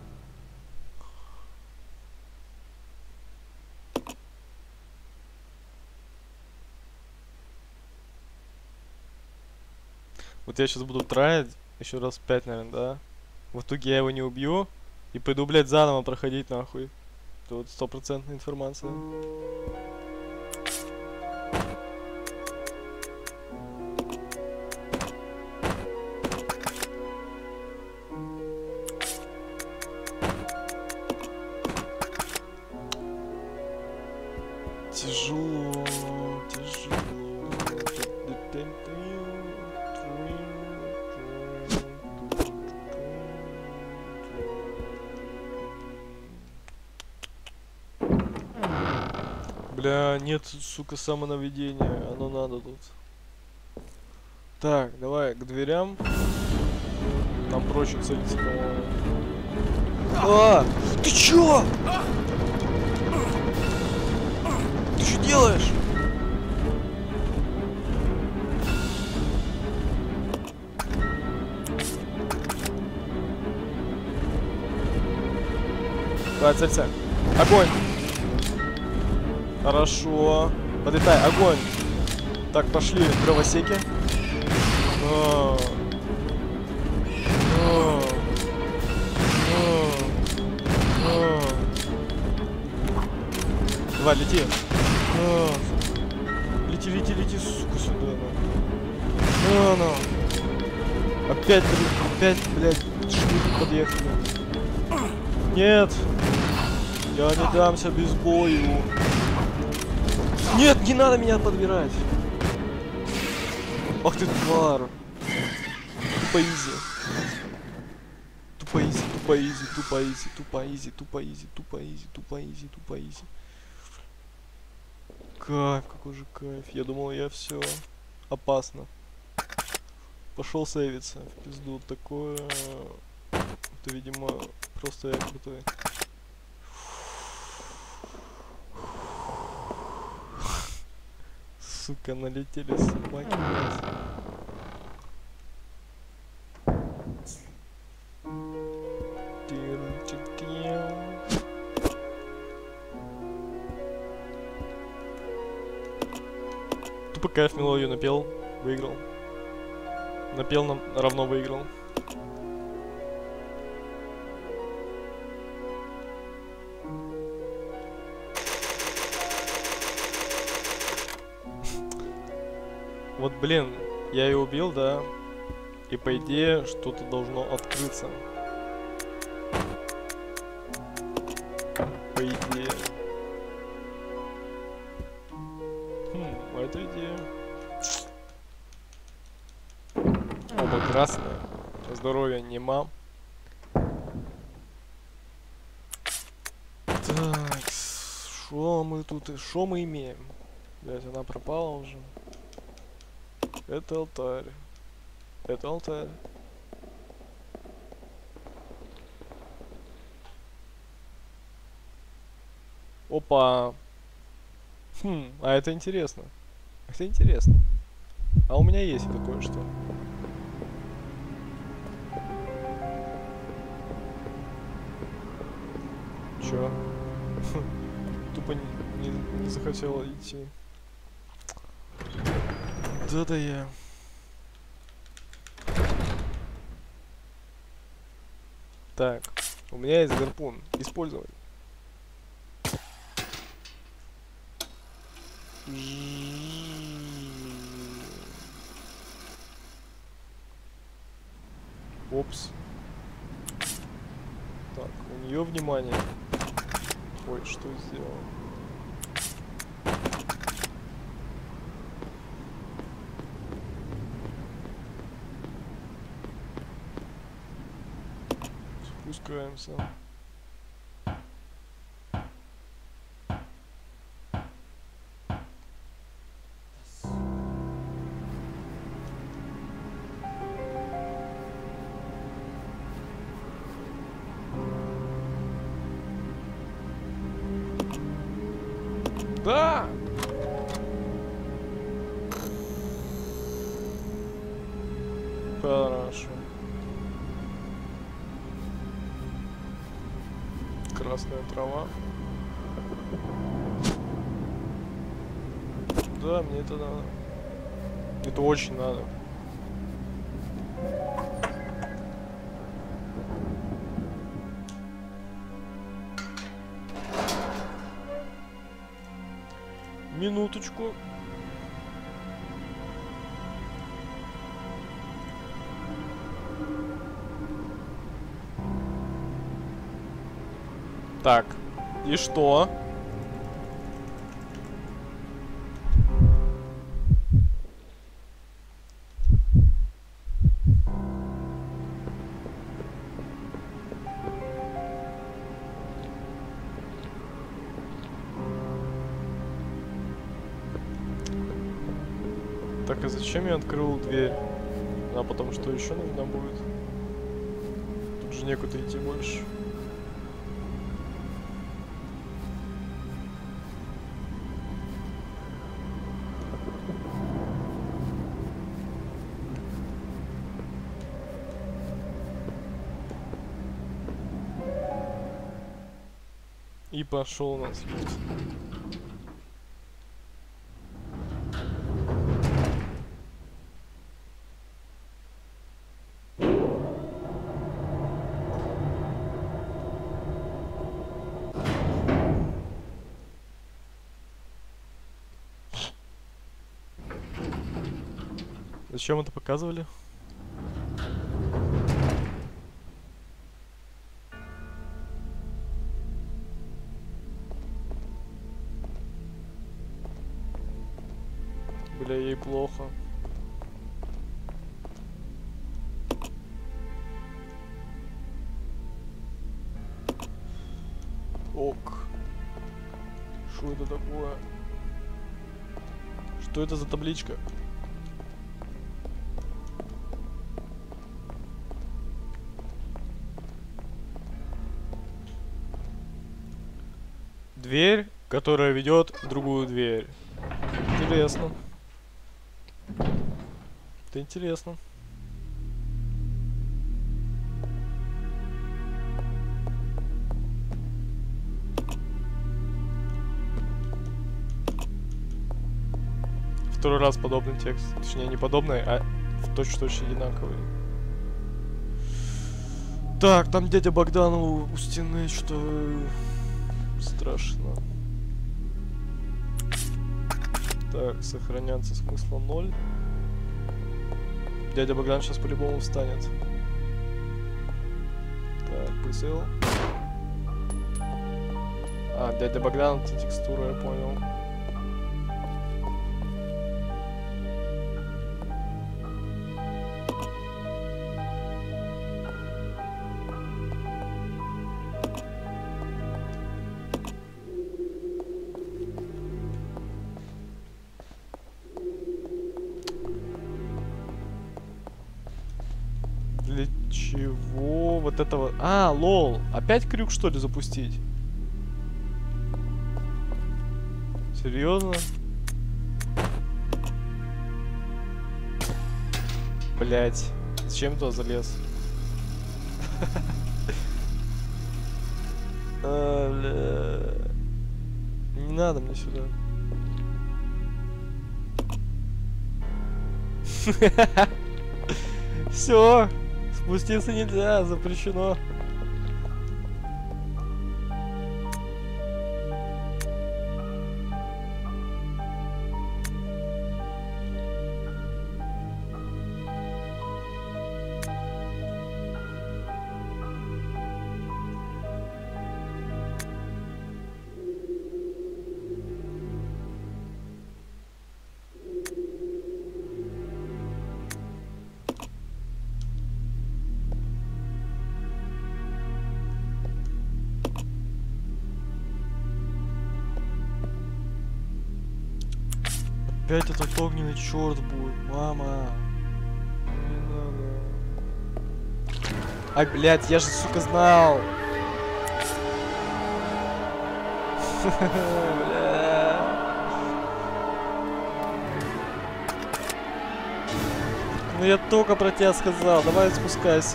Вот я сейчас буду траить еще раз 5, наверное, да? В итоге я его не убью и пойду, блядь, заново проходить нахуй. Это вот 100% информация. Тяжело, тяжело. Бля, нет, сука, самонаведения. Оно надо тут. Так, давай к дверям. Нам проще целиться, по-моему. А! Ты чё? Ты что делаешь? Давай, целься. Огонь! Хорошо. Подлетай, огонь! Так, пошли, дровосеки. Давай, лети. Лети, лети, лети, сука, сюда. Опять, блядь, шли подъехали. Нет. Я не дамся без бою. Нет, не надо меня подбирать. Ах ты тварь. Тупо изи. Тупо изи, тупо изи, тупо изи, тупо изи, тупо изи, тупо изи, тупо изи, тупо изи. Кайф, какой же кайф. Я думал, я все. Опасно. Пошел сейвиться. В пизду. Такое. Это, видимо, просто я крутой. Сука, налетели собаки. Тупо кайф, мелодию напел, выиграл. Напел, нам равно выиграл. Вот, блин, я ее убил, да, и по идее что-то должно открыться. По идее. Это идея. Оба красные. Здоровья нема. Так, что мы тут, что мы имеем? Блять, она пропала уже. Это алтарь. Это алтарь. Опа. А это интересно. Это интересно. А у меня есть это кое-что. Чё? Тупо не захотела идти. Да я. Так, у меня есть гарпун. Использовать. Опс. Так, у нее внимание. Ой, что сделал? Спускаемся. Да! Хорошо. Красная трава. Да, мне это надо. Это очень надо. Минуточку. Так, и что? Так, а зачем я открыл дверь? А потом что еще нужно будет? Тут же некуда идти больше. И пошел у нас лифт. Зачем это показывали? Бля, ей плохо. Ок. Что это такое? Что это за табличка? Дверь, которая ведет в другую дверь. Интересно. Это интересно. Второй раз подобный текст. Точнее, не подобный, а в точь-в-точь одинаковый. Так, там дядя Богдан у стены, что страшно. Так, сохраняться смысла 0. Дядя Богдан сейчас по-любому встанет. Так, прицел. А, дядя Богдан, это текстура, я понял. Для чего вот этого? А, лол. Опять крюк, что ли, запустить? Серьезно? Блять. Зачем туда залез? Бля. Не надо мне сюда. Все, спуститься нельзя, запрещено. Опять этот огненный черт будет, мама. Не надо. Ай, блядь, я же, сука, знал. Бля. Ну я только про тебя сказал, давай спускайся.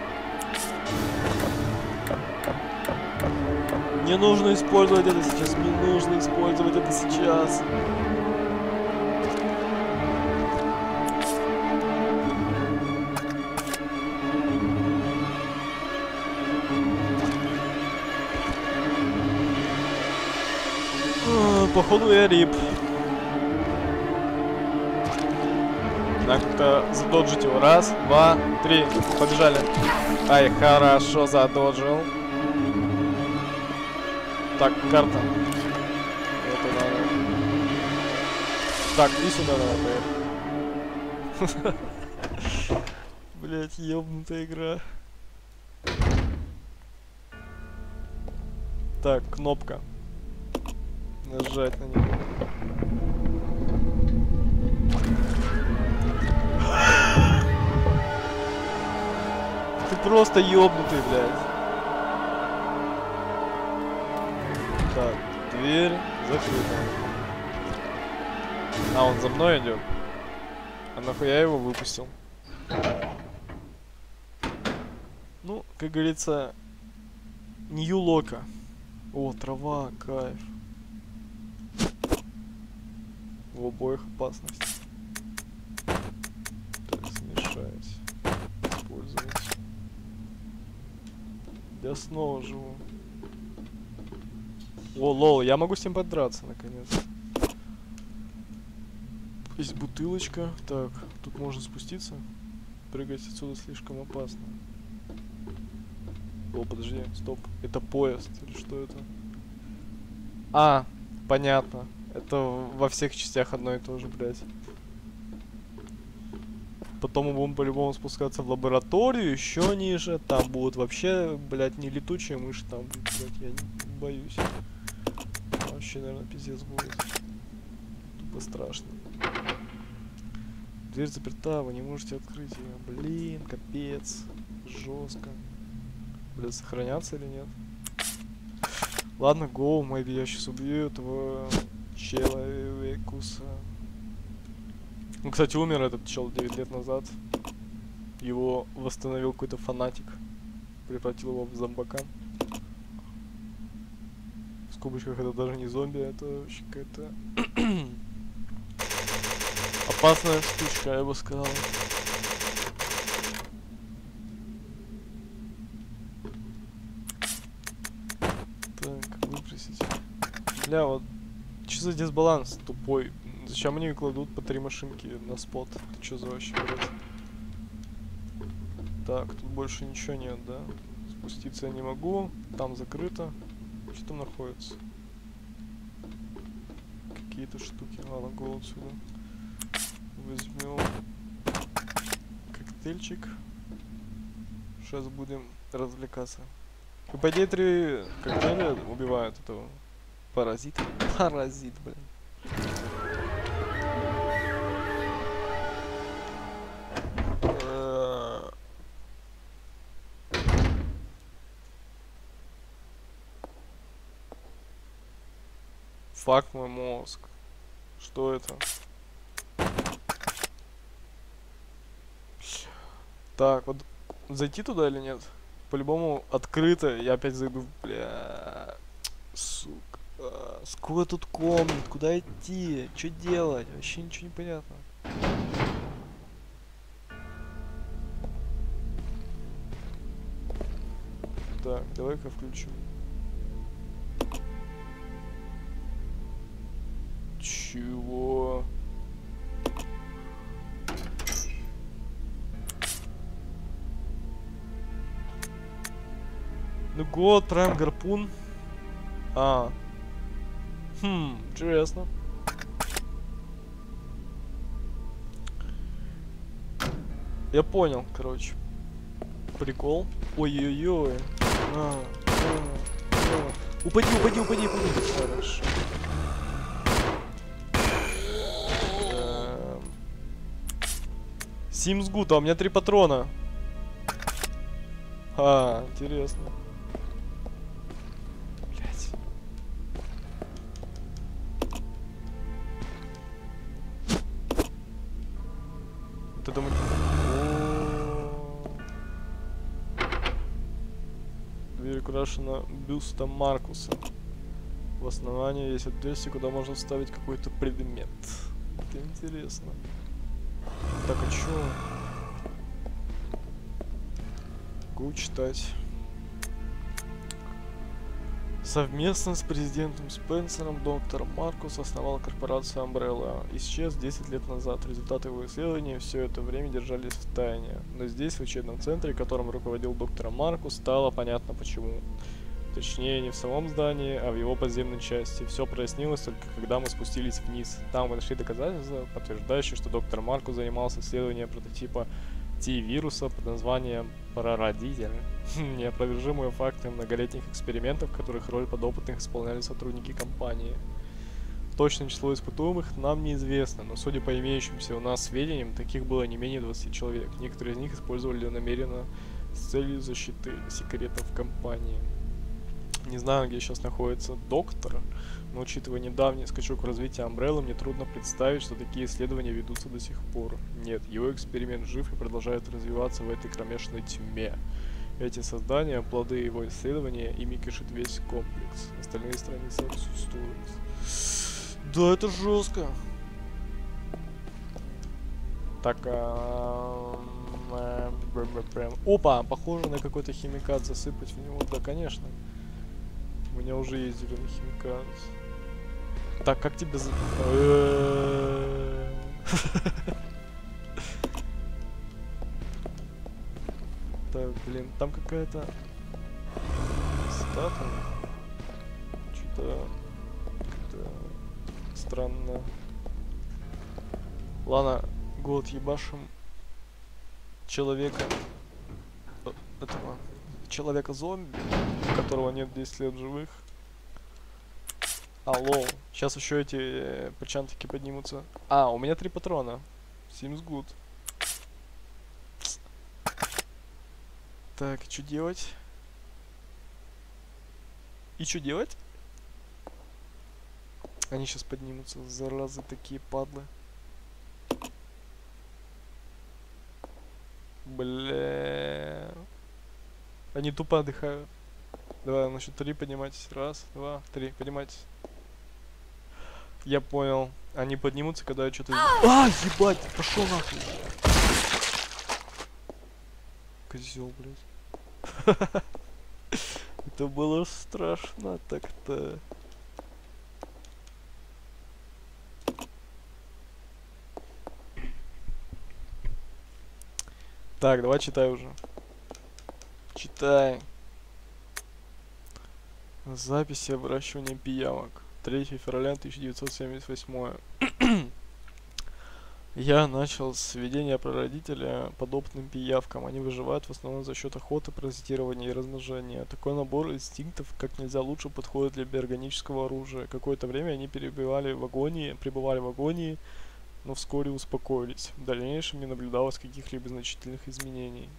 Не нужно использовать это сейчас, не нужно использовать это сейчас. Походу я рип. Надо как-то задоджить его. Раз, два, три. Побежали. Ай, хорошо задоджил. Так, карта. Это надо. Так, и сюда надо. Блять, ёбнутая игра. Так, кнопка. Нажать на него. Ты просто ёбнутый, блядь. Так, дверь закрыта. А, он за мной идет. А нахуя я его выпустил? Ну, как говорится, Нью-Лока. О, трава, кайф. В обоих опасность. Так, смешать. Использовать. Я снова живу. О, лол, я могу с ним подраться, наконец. Есть бутылочка. Так, тут можно спуститься. Прыгать отсюда слишком опасно. О, подожди, стоп. Это поезд или что это? А, понятно. Это во всех частях одно и то же, блядь. Потом мы будем по-любому спускаться в лабораторию, еще ниже. Там будут вообще, блядь, не летучие мыши, там будут, блядь, я не боюсь. Вообще, наверное, пиздец будет. Тупо страшно. Дверь заперта, вы не можете открыть ее. Блин, капец. Жестко. Блядь, сохраняться или нет? Ладно, гоу, maybe я сейчас убью этого человекуса. Ну, кстати, умер этот чел 9 лет назад. Его восстановил какой-то фанатик. Превратил его в зомбака. В скобочках это даже не зомби, это вообще какая-то опасная штучка, я бы сказал. Так, выбросить. Бля, вот что за дисбаланс тупой? Зачем они кладут по 3 машинки на спот? Это что за вообще, блядь? Так, тут больше ничего нет, да? Спуститься я не могу. Там закрыто. Что там находится? Какие-то штуки. Ладно, голову отсюда. Возьмем коктейльчик. Сейчас будем развлекаться. И по идее 3 коктейля убивают этого паразита. Паразит, блин. Фак мой мозг. Что это? Так, вот зайти туда или нет? по-любому открыто. Я опять зайду, бля. Сука. Сколько тут комнат? Куда идти? Что делать? Вообще ничего не понятно. Так, давай-ка включу. Чего? Ну год, прайм гарпун. Интересно. Я понял, короче. Прикол. Ой-ой-ой. Упади. Хорошо. Sims Good, а у меня 3 патрона. Интересно. Блять. Вот это мы... Дверь украшена бюстом Маркуса. В основании есть отверстие, куда можно вставить какой-то предмет. Это интересно. Так, а чё? Могу читать. Совместно с президентом Спенсером доктор Маркус основал корпорацию Umbrella. Исчез 10 лет назад. Результаты его исследований все это время держались в тайне. Но здесь, в учебном центре, которым руководил доктор Маркус, стало понятно почему. Точнее, не в самом здании, а в его подземной части. Все прояснилось только когда мы спустились вниз. Там мы нашли доказательства, подтверждающие, что доктор Маркус занимался исследованием прототипа T-вируса под названием «Прародитель». Неопровержимые факты многолетних экспериментов, в которых роль подопытных исполняли сотрудники компании. Точное число испытуемых нам неизвестно, но судя по имеющимся у нас сведениям, таких было не менее 20 человек. Некоторые из них использовали намеренно с целью защиты секретов компании. Не знаю, где сейчас находится доктор, но учитывая недавний скачок в развитии Umbrella, мне трудно представить, что такие исследования ведутся до сих пор. Нет, его эксперимент жив и продолжает развиваться в этой кромешной тьме. Эти создания, плоды его исследования, ими кишит весь комплекс. Остальные страницы отсутствуют. Да, это жестко. Так, опа, похоже на какой-то химикат засыпать в него. Да, конечно. У меня уже есть зеленый химикат. Так, как тебя Так, блин, там какая-то статуя. Что-то как-то странно. Ладно, год ебашим человека. Этого человека-зомби, у которого нет 10 лет живых. Алло. Сейчас еще эти пачантики поднимутся. У меня 3 патрона. Sims Good. Так, что делать? И что делать? Они сейчас поднимутся, заразы такие падлы. Бля. Они тупо отдыхают. Давай, на счет 3 поднимайтесь. 1, 2, 3, поднимайтесь. Я понял. Они поднимутся, когда я что-то... ебать! Пошел нахуй! Козел, блядь. Это было страшно так-то. Так, давай читай уже. Читай. Записи обращения пиявок. 3 февраля 1978. Я начал с введения прародителя подобным пиявкам. Они выживают в основном за счет охоты, паразитирования и размножения. Такой набор инстинктов как нельзя лучше подходит для биорганического оружия. Какое-то время они пребывали в агонии, но вскоре успокоились. В дальнейшем не наблюдалось каких-либо значительных изменений.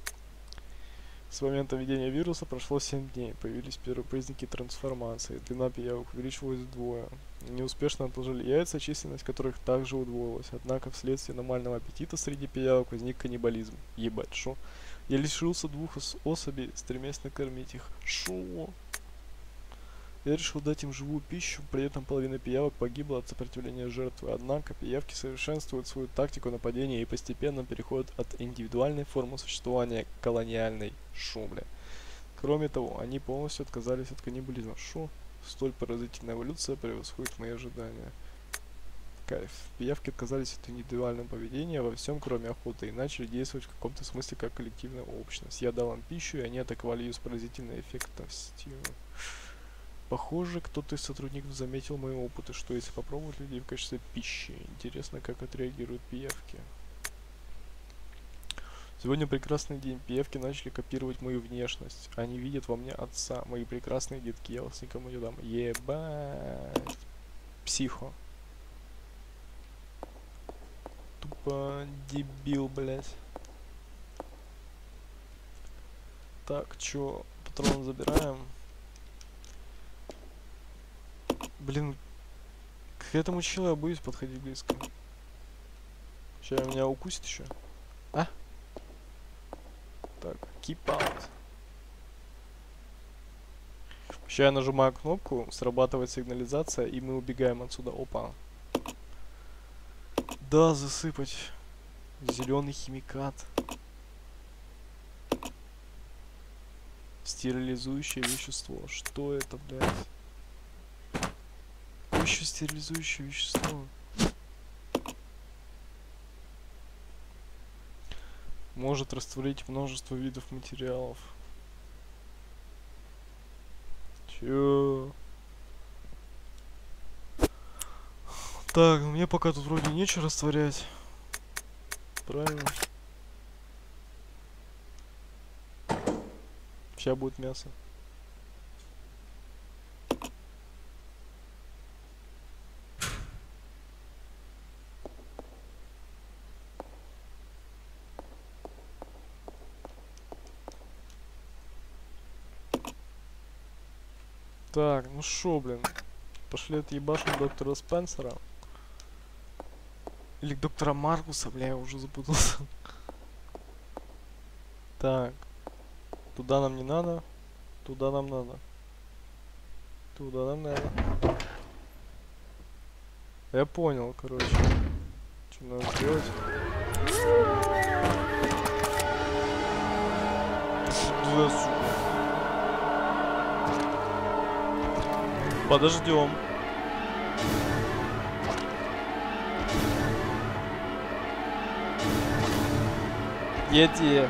С момента введения вируса прошло 7 дней. Появились первые признаки трансформации. Длина пиявок увеличилась вдвое. Они успешно отложили яйца, численность которых также удвоилась. Однако вследствие нормального аппетита среди пиявок возник каннибализм. Ебать, шо? Я лишился 2 особей, стремясь накормить их. Шо? Я решил дать им живую пищу, при этом половина пиявок погибла от сопротивления жертвы. Однако пиявки совершенствуют свою тактику нападения и постепенно переходят от индивидуальной формы существования к колониальной. Шо, бля. Кроме того, они полностью отказались от каннибализма. Шо? Столь поразительная эволюция превосходит мои ожидания. Кайф. Пиявки отказались от индивидуального поведения во всем, кроме охоты, и начали действовать в каком-то смысле как коллективная общность. Я дал им пищу, и они атаковали ее с поразительной эффективностью. Похоже, кто-то из сотрудников заметил мои опыты, что если попробовать людей в качестве пищи. Интересно, как отреагируют пиявки. Сегодня прекрасный день. Пиявки начали копировать мою внешность. Они видят во мне отца. Мои прекрасные детки. Я вас никому не дам. Ебать. Психо. Тупо дебил, блять. Так, чё? Патрон забираем. Блин, к этому челу я боюсь подходить близко. Сейчас меня укусит еще. А? Так, keep out. Сейчас я нажимаю кнопку, срабатывает сигнализация, и мы убегаем отсюда. Опа. Да, засыпать. Зеленый химикат. Стерилизующее вещество. Что это, блядь? Еще стерилизующее вещество. Может растворить множество видов материалов. Чё? Так, мне пока тут вроде нечего растворять. Правильно. Сейчас будет мясо. Так, ну шо, блин. Пошли отъебашим доктора Спенсера. Или доктора Маркуса, бля, я уже запутался. Так. Туда нам не надо. Туда нам надо. Туда нам надо. Я понял, короче. Что надо сделать? Туда, сука. Подождем. Еди.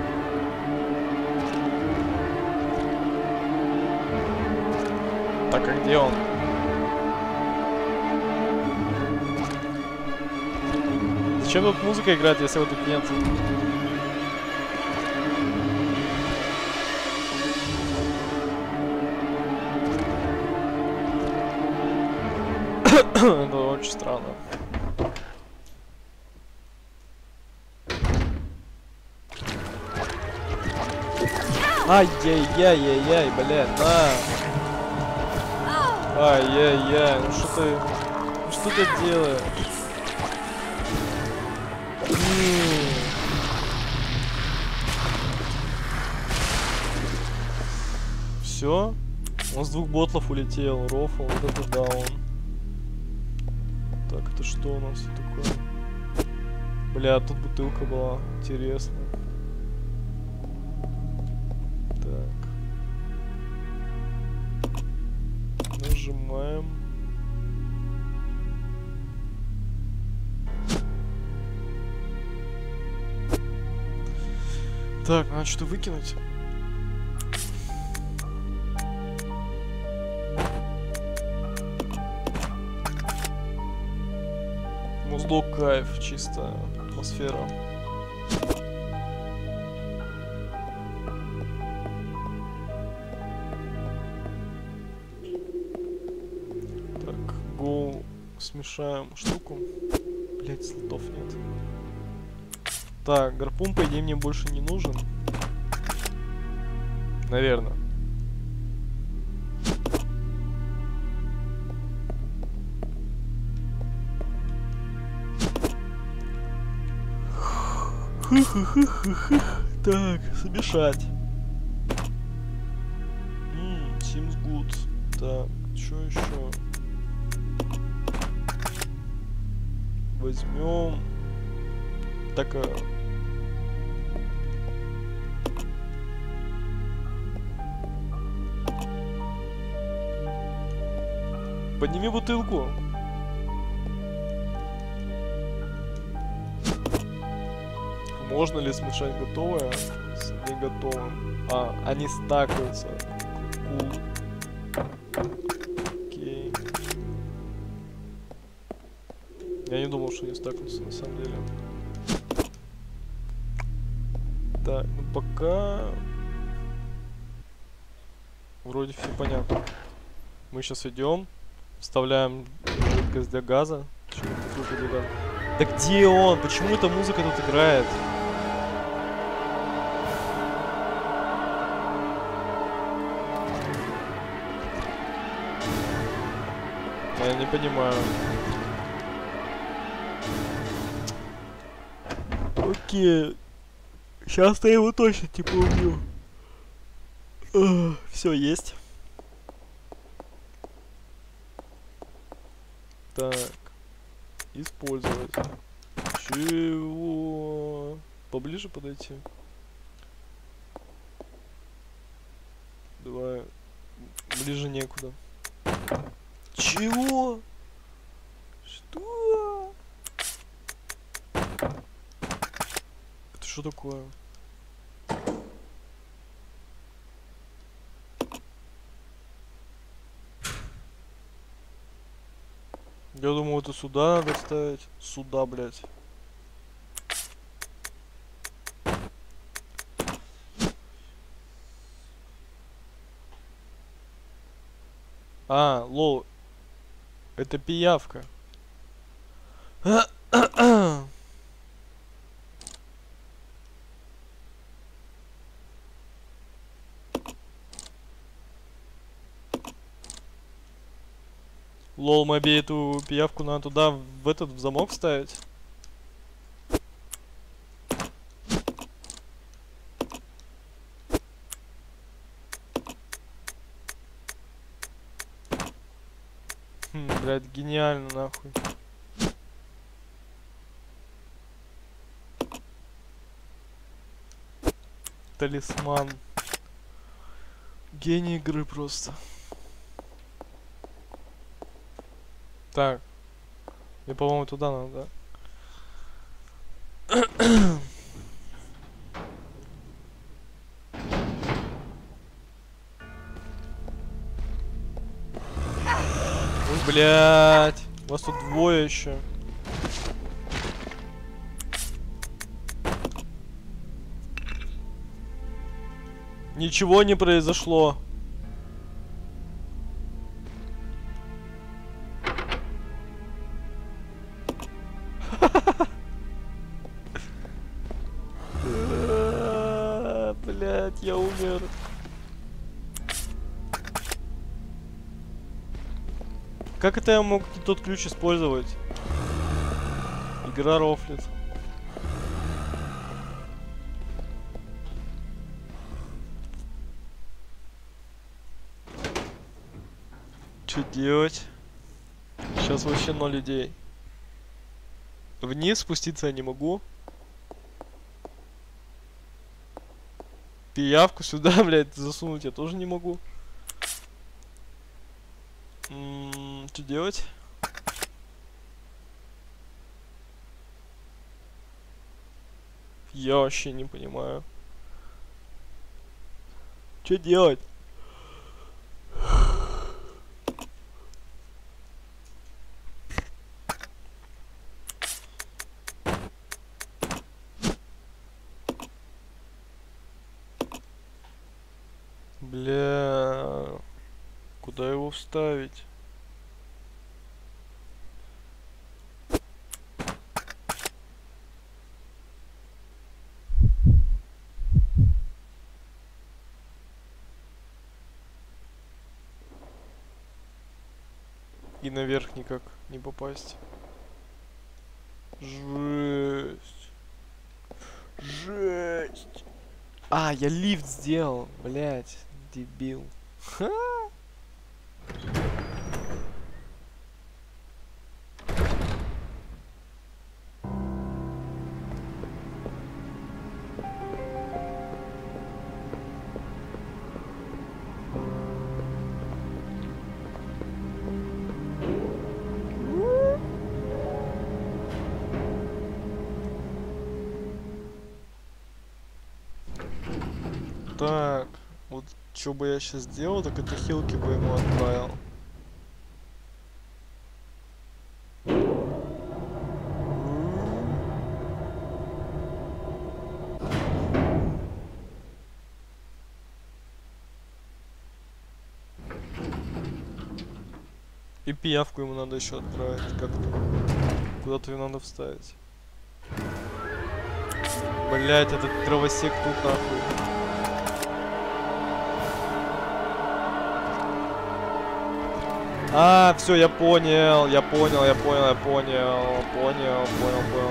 Так, а где он? Зачем тут музыка играет, если его тут нет? Это очень странно. Ай-яй-яй-яй-яй, блядь, на! Ай-яй-яй, ну что ты делаешь? Все? Он с 2 ботлов улетел, рофл, вот это даун. Так, это что у нас такое? Бля, тут бутылка была. Интересно. Так. Нажимаем. Так, надо что-то выкинуть. Музло кайф, чисто атмосфера. Так, go, смешаем штуку. Блять, слотов нет. Так, гарпун, по идее, мне больше не нужен. Наверное. Так, смешать. Seems good. Так, что еще? Возьмем. Так. Подними бутылку. Можно ли смешать готовое с не готовым? А, они стакаются. Окей. Я не думал, что они стакнутся на самом деле. Так, ну пока вроде все понятно. Мы сейчас идем, вставляем жидкость для газа. Да где он? Почему эта музыка тут играет? Я не понимаю. Окей. Сейчас-то я его точно типа убью. Все есть. Так. Использовать. Чего? Поближе подойти. Давай. Ближе некуда. Чего? Что? Это что такое? Я думал, это сюда надо ставить. Сюда, блядь. А, лол. Это пиявка. Лол, моби, эту пиявку надо туда, в этот в замок вставить. Блядь, гениально, нахуй. Талисман. Гений игры просто. Так. Мне, по-моему, туда надо, да? Ой, блядь. Вас тут двое еще. Ничего не произошло. Блять, я умер. Как это я мог тот ключ использовать? Игра рофлит. Что делать? Сейчас вообще 0 идей. Вниз спуститься я не могу. Пиявку сюда, блядь, засунуть я тоже не могу. Что делать? Я вообще не понимаю. Что делать? Бля, куда его вставить? И наверх никак не попасть. Жесть. Жесть. А, я лифт сделал, блять, дебил. Ха! Так, вот что бы я сейчас сделал, так это хилки бы ему отправил. И пиявку ему надо еще отправить как-то. Куда-то ее надо вставить. Блять, этот дровосек тут нахуй. А, все, я понял. Понял.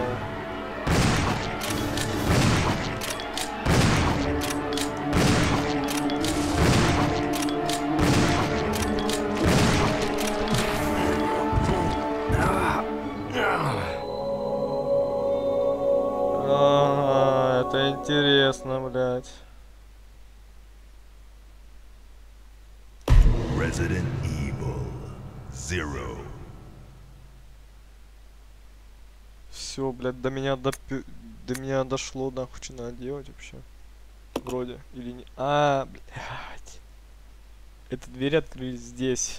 Это интересно, блядь. Resident Evil 0. Все, блядь, до меня дошло, нахуй, что надо делать вообще. Вроде, или не. А, блядь. Это двери открылись здесь.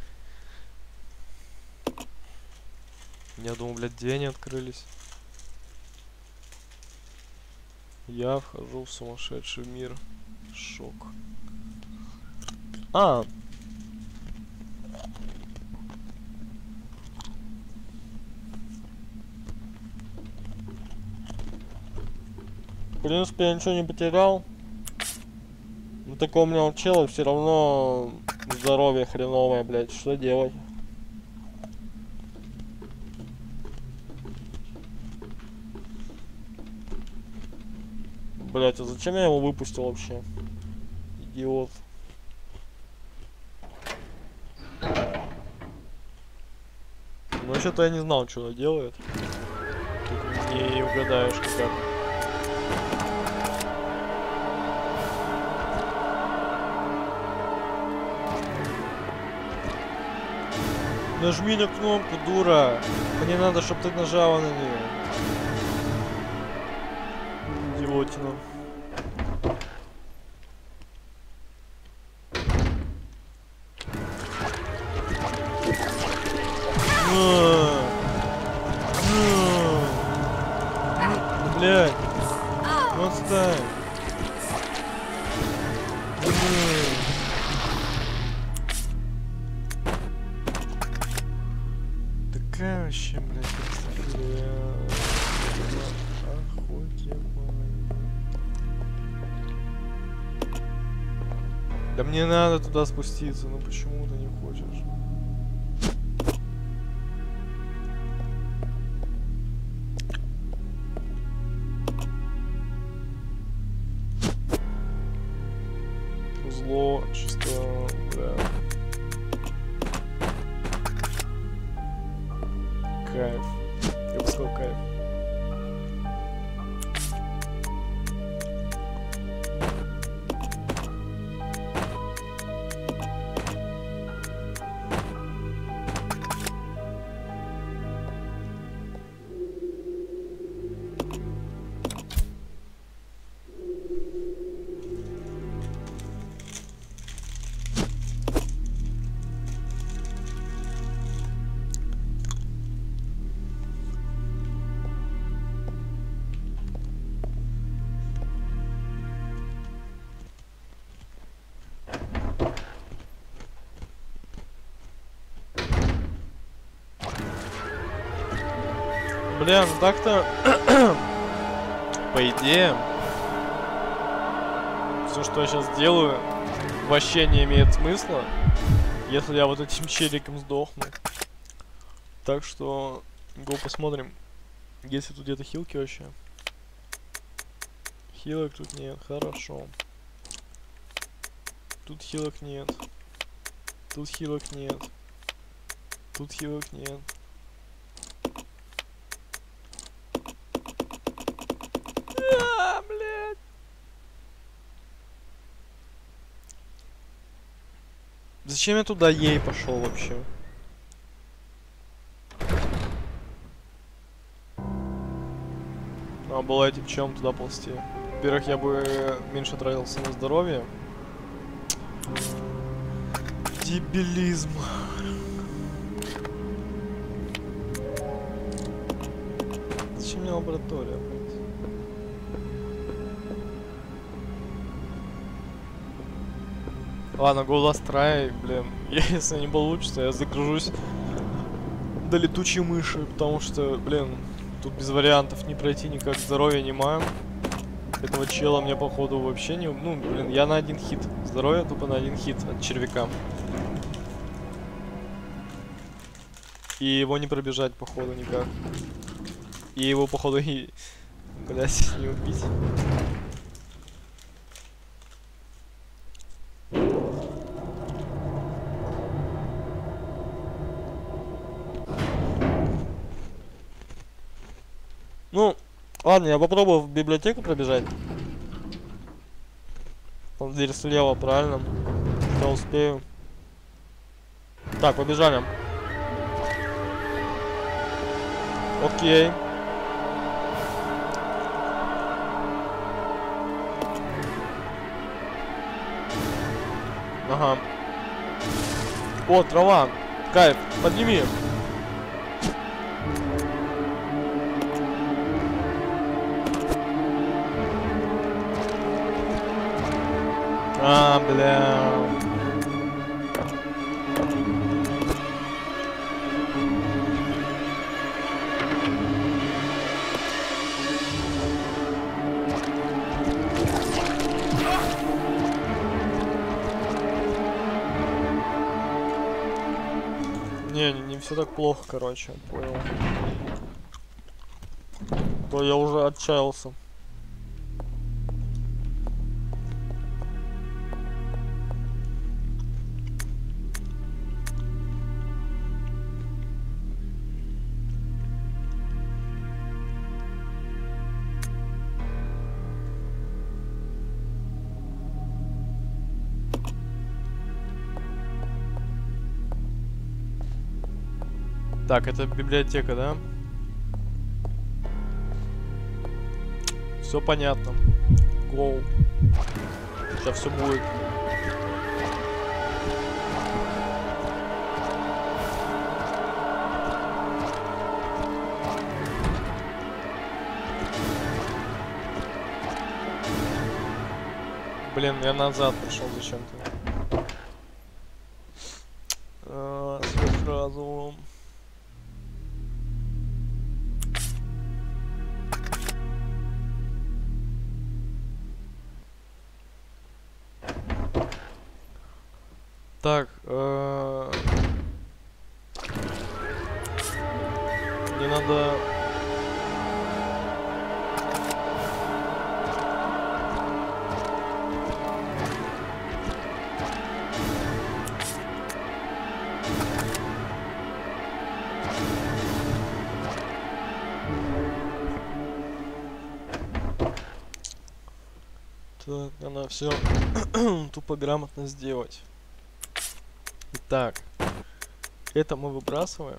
Я думал, блядь, где они открылись? Я вхожу в сумасшедший мир. Шок. А. В принципе, я ничего не потерял. Ну такого у меня учила, все равно здоровье хреновое, блядь. Что делать? Блять, а зачем я его выпустил вообще? Идиот. Ну что-то я не знал, что она делает. Тут не угадаешь никак. Нажми на кнопку, дура. Мне надо, чтобы ты нажала на нее. Идиотина. Блядь. Ну отстань. Такая вообще, блядь, да мне надо туда спуститься, но почему ты не хочешь? Зло, чисто, да. Кайф. Я бы сказал, кайф. Бля, ну так-то по идее все, что я сейчас делаю, вообще не имеет смысла, если я вот этим челиком сдохну. Так что го посмотрим, есть ли тут где-то хилки вообще. Хилок тут нет, хорошо. Тут хилок нет. Тут хилок нет. Тут хилок нет. Блядь. Зачем я туда ей пошел вообще? А было этим чем туда ползти? Во-первых, я бы меньше тратился на здоровье. Дебилизм. Зачем мне лаборатория, блядь? Ладно, go last try, блин. Если не получится, я загружусь до летучей мыши, потому что, блин, тут без вариантов не пройти никак, здоровья не маю. Этого чела мне походу вообще не... Ну, блин, я на один хит. Здоровье тупо на один хит от червяка. И его не пробежать походу никак. И его походу и... Блять, не убить. Ну, ладно, я попробую в библиотеку пробежать. Там дверь слева, правильно? Я успею. Так, побежали. Окей. Ага. О, трава. Кайф. Подними. А, бля. Не все так плохо, короче, понял. То я уже отчаялся. Так, это библиотека, да? Все понятно. Гоу. Сейчас все будет. Блин, я назад пришел зачем-то. Сразу. Так, мне надо... Так, надо все тупо грамотно сделать. Итак, это мы выбрасываем.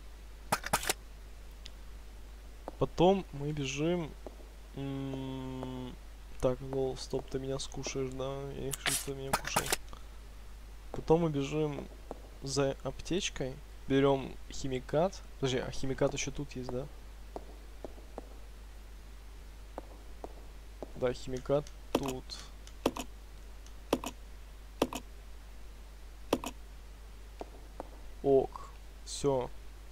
Потом мы бежим. Так, лол, стоп, ты меня скушаешь, да? Я их что-то меня кушал. Потом мы бежим за аптечкой. Берем химикат. Подожди, а химикат еще тут есть, да? Да, химикат тут. Ок, все.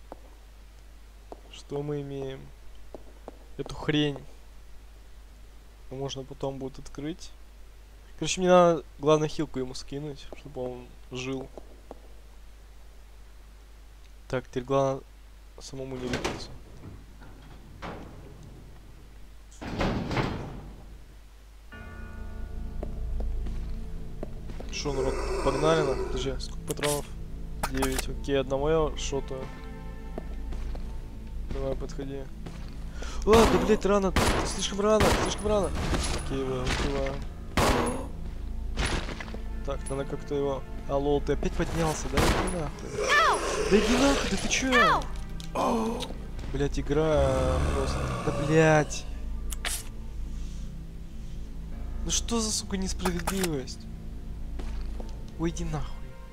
Что мы имеем? Эту хрень. Можно потом будет открыть. Короче, мне надо, главное, хилку ему скинуть, чтобы он жил. Так, теперь главное самому не лепиться. Шо, народ, погнали на. Подожди, сколько патронов? 9. Окей, одного я шотаю. Давай, подходи. А, да, блять, рано. Слишком рано, слишком рано. Окей, его успеваю. Так, надо как-то его... Алло, ты опять поднялся, да? Иди нахуй. Да иди нахуй, да ты чё? Блять, игра просто... Да блять. Ну что за, сука, несправедливость? Ой, иди нахуй.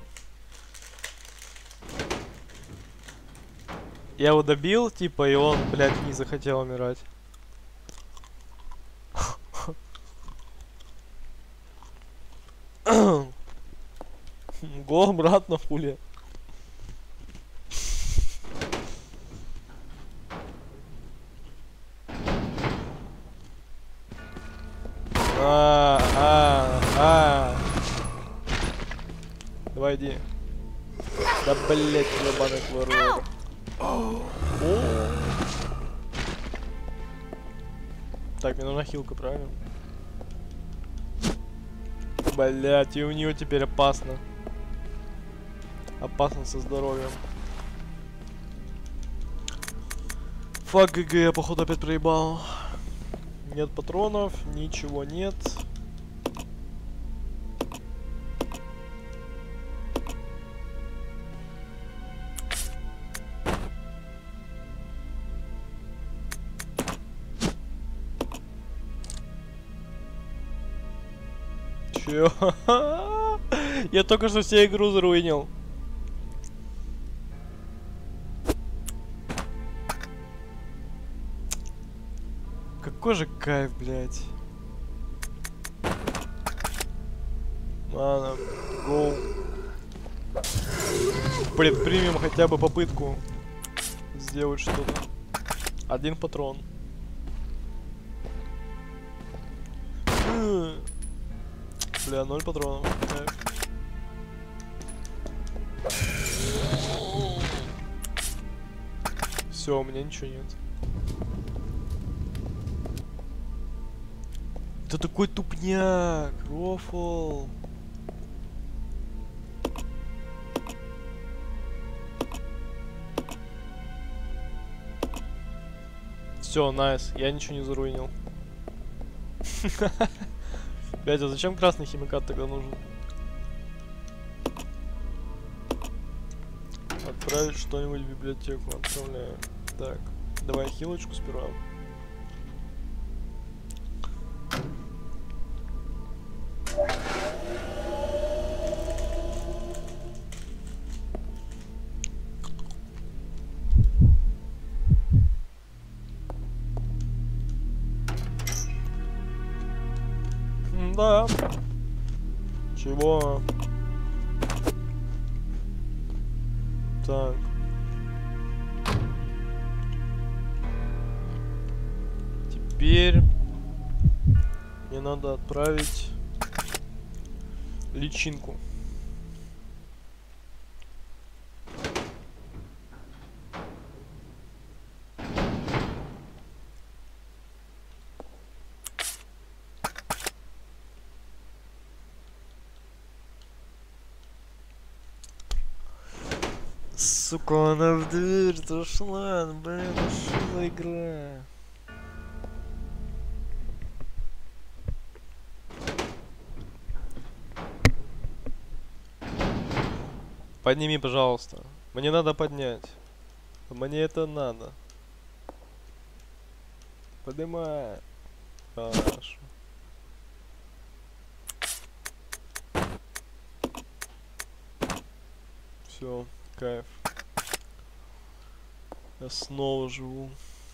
Я его добил, типа, и он, блядь, не захотел умирать. Го, брат, на хули. Давай, иди. Да, блять, ебаный твой рот. Так, мне нужна хилка, правильно? Блять, и у нее теперь опасно. Опасно со здоровьем. Фак, ГГ, я походу опять проебал. Нет патронов, ничего нет. Чё? Я только что всю игру заруинил. Какой же кайф, блядь. Ладно, гоу. Предпримем хотя бы попытку сделать что-то. 1 патрон. Бля, 0 патронов. Все, у меня ничего нет. Это такой тупняк, рофл. Все, найс, я ничего не заруинил. Блять, а зачем красный химикат тогда нужен? Отправить что-нибудь в библиотеку, отправляю. Так, давай хилочку сперва. Да. Чего? Так. Теперь мне надо отправить личинку. Сука, она в дверь зашла, блин, ну что за игра? Подними, пожалуйста. Мне надо поднять. Мне это надо. Поднимай. Хорошо. Все, кайф. Я снова живу.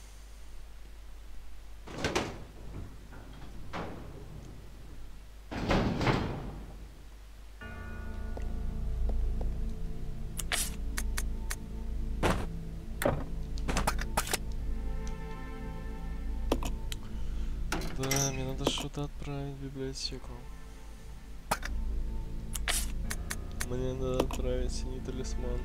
Да, мне надо что-то отправить в библиотеку. Мне надо отправить синий талисман.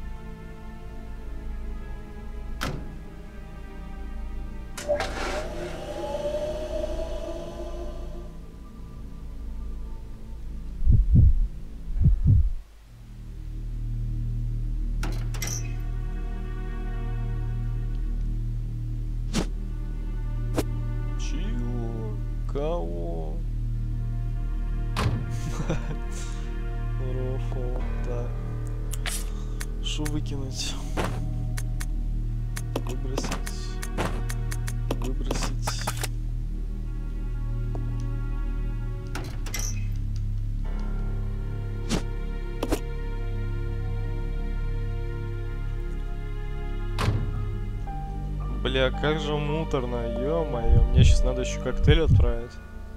Кого? Рофл. Так. Что выкинуть? Выбросить. Выбросить. Бля, как же муторно, ё-моё. Мне сейчас надо еще коктейль отправить.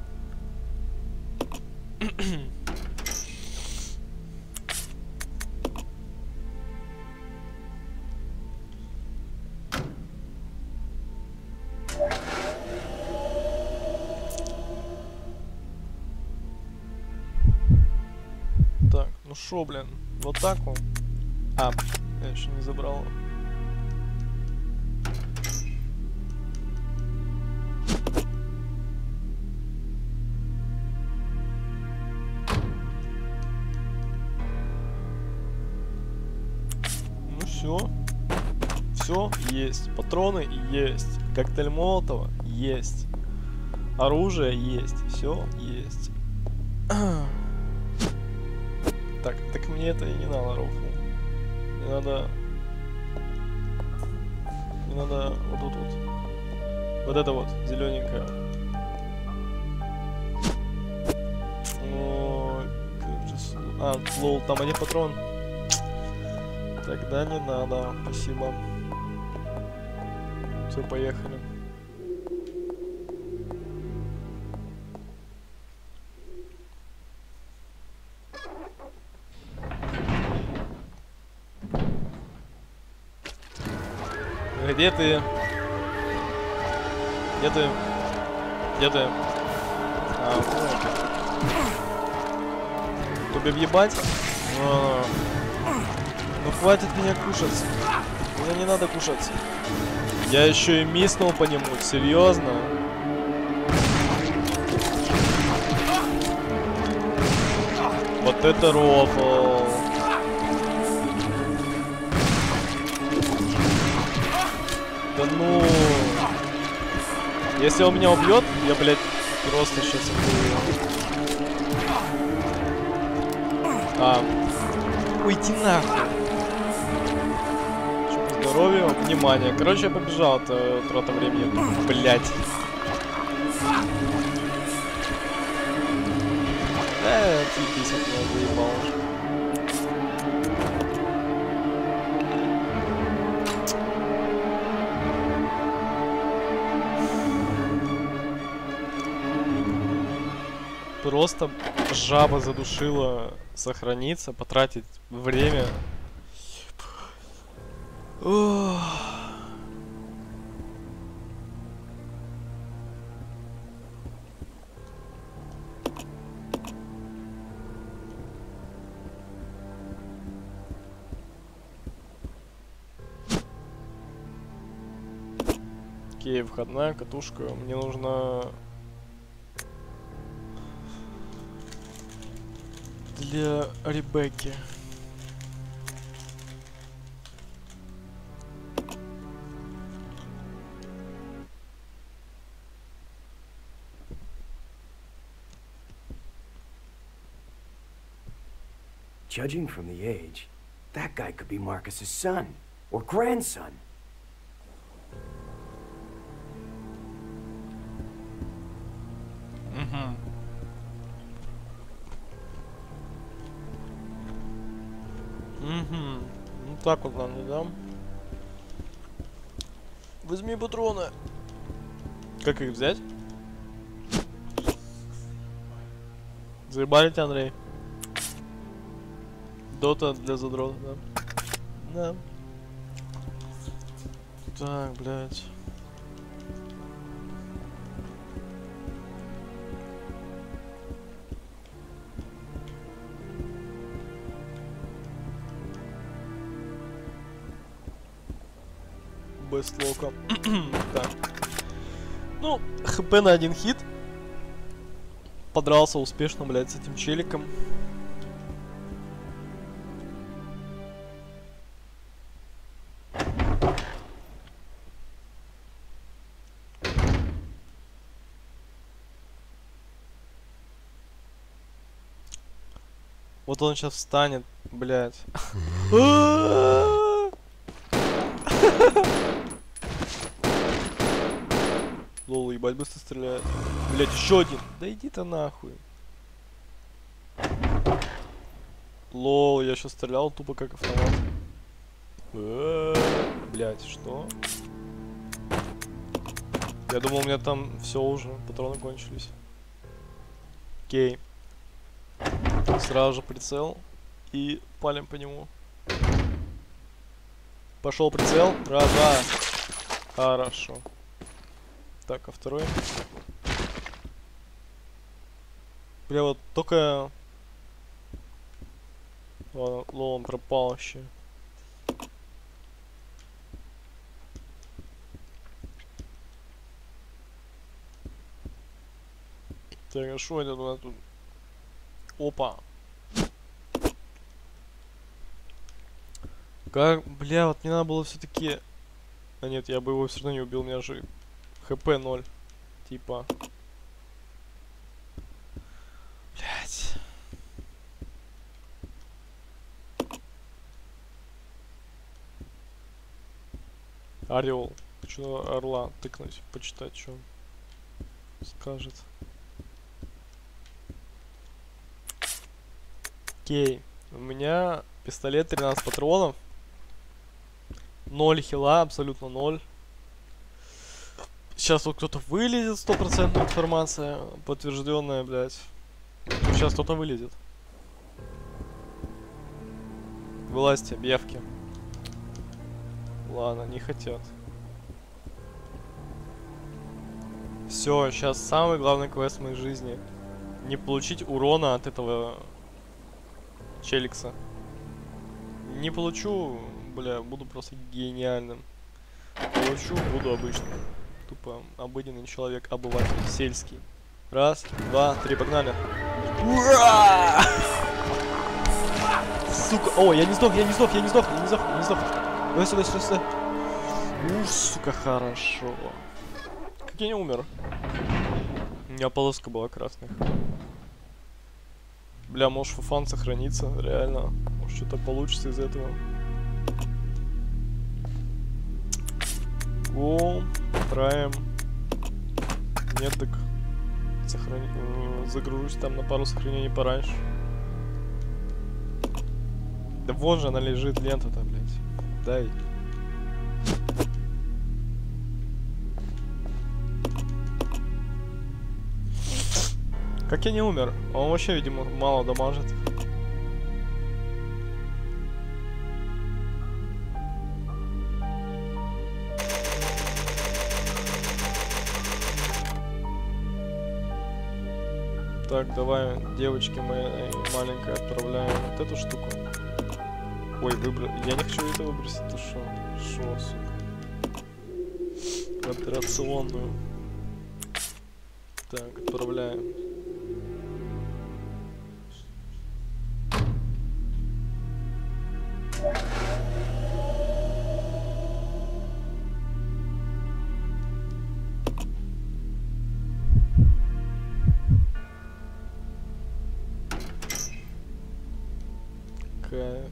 Так, ну шо, блин, вот так вот. А, я еще не забрал. Ну все. Все есть. Патроны есть. Коктейль Молотова есть. Оружие есть. Все есть. Так мне это и не надо, Рофл. Мне надо... Мне надо вот тут вот. Вот это вот, зелененькое. Ой, как же... А, лол, там один патрон. Тогда не надо, спасибо. Все, поехали. Где ты? Где ты? Где ты? А, тебе въебать? Ну хватит меня кушать. Мне не надо кушать. Я еще и миснул по нему, серьезно? Вот это рофл. Да ну. Если он меня убьет, я, блядь, просто сейчас уйти нахуй. Что по здоровью? Внимание. Короче, я побежал от трата времени. Блядь. Отъебись от меня, заебал уже. Просто жаба задушила сохраниться, потратить время. Ох. Окей, входная катушка. Мне нужно... Для Ребекки. Judging from the age, that guy could be Marcus's son or grandson. Ну так вот нам не дам. Возьми патроны. Как их взять? Заебали тебя, Андрей? Дота для задротов, да? Да. Так, блядь. Без лока. Так. Ну, хп на один хит. Подрался успешно, блядь, с этим челиком. Вот он сейчас встанет, блядь. Лол, ебать, быстро стреляет. Блядь, еще один. Да иди ты нахуй. Лол, я сейчас стрелял тупо как автомат. Блядь, что? Я думал, у меня там все уже, патроны кончились. Окей. Сразу же прицел. И палим по нему. Пошел прицел. Раз, два. Хорошо. Так, а второй. Бля, вот только... Ладно, он пропал вообще. Так, а что это у нас тут? Опа. Как, бля, вот мне надо было все-таки... А нет, я бы его все равно не убил, у меня же ХП 0. Типа. Блять. Орел. Хочу орла тыкнуть, почитать, что он скажет. Окей. У меня пистолет, 13 патронов. 0 хила, абсолютно 0. Сейчас вот кто-то вылезет, 100% информация подтвержденная, блядь. Сейчас кто-то вылезет. Вылазьте, бьявки. Ладно, не хотят. Все, сейчас самый главный квест в моей жизни. Не получить урона от этого челикса. Не получу, бля, буду просто гениальным. Получу, буду обычным. Тупо обыденный человек, обыватель, сельский. Раз, два, три, погнали. Ура! Сука, о, я не сдох. Давай сюда. Уж, сука, хорошо. Как я не умер. У меня полоска была красная. Бля, может фуфан сохранится, реально. Может что-то получится из этого. О, траем. Нет, так загружусь там на пару сохранений пораньше. Да вон же она лежит, лента-то, блядь. Дай. Как я не умер? Он вообще, видимо, мало дамажит. Так, давай, девочки моей маленькой, отправляем вот эту штуку. Ой, я не хочу это выбросить, ты шо? Шо, сука? Операционную. Так, отправляем. Кайф.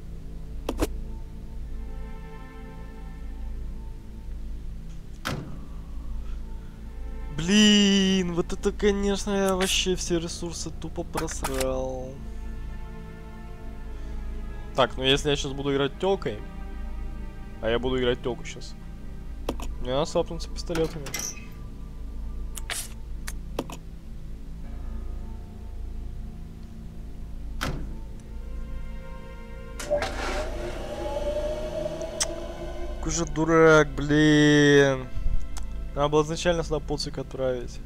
Блин, вот это, конечно, я вообще все ресурсы тупо просрал. Так, ну если я сейчас буду играть тёлкой, а я буду играть тёлку сейчас, мне надо свапнуться пистолетами. Какой же дурак, блин. Надо было изначально сюда поцик отправить.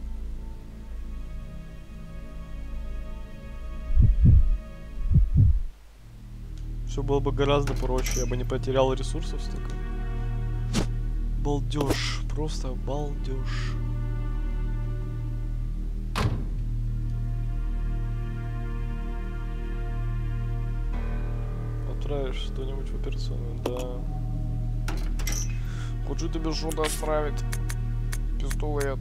Все было бы гораздо проще, я бы не потерял ресурсов столько. Балдеж, просто балдеж. Отправишь что-нибудь в операционную, да. Хочу тебе что-то отправить. Пистолет.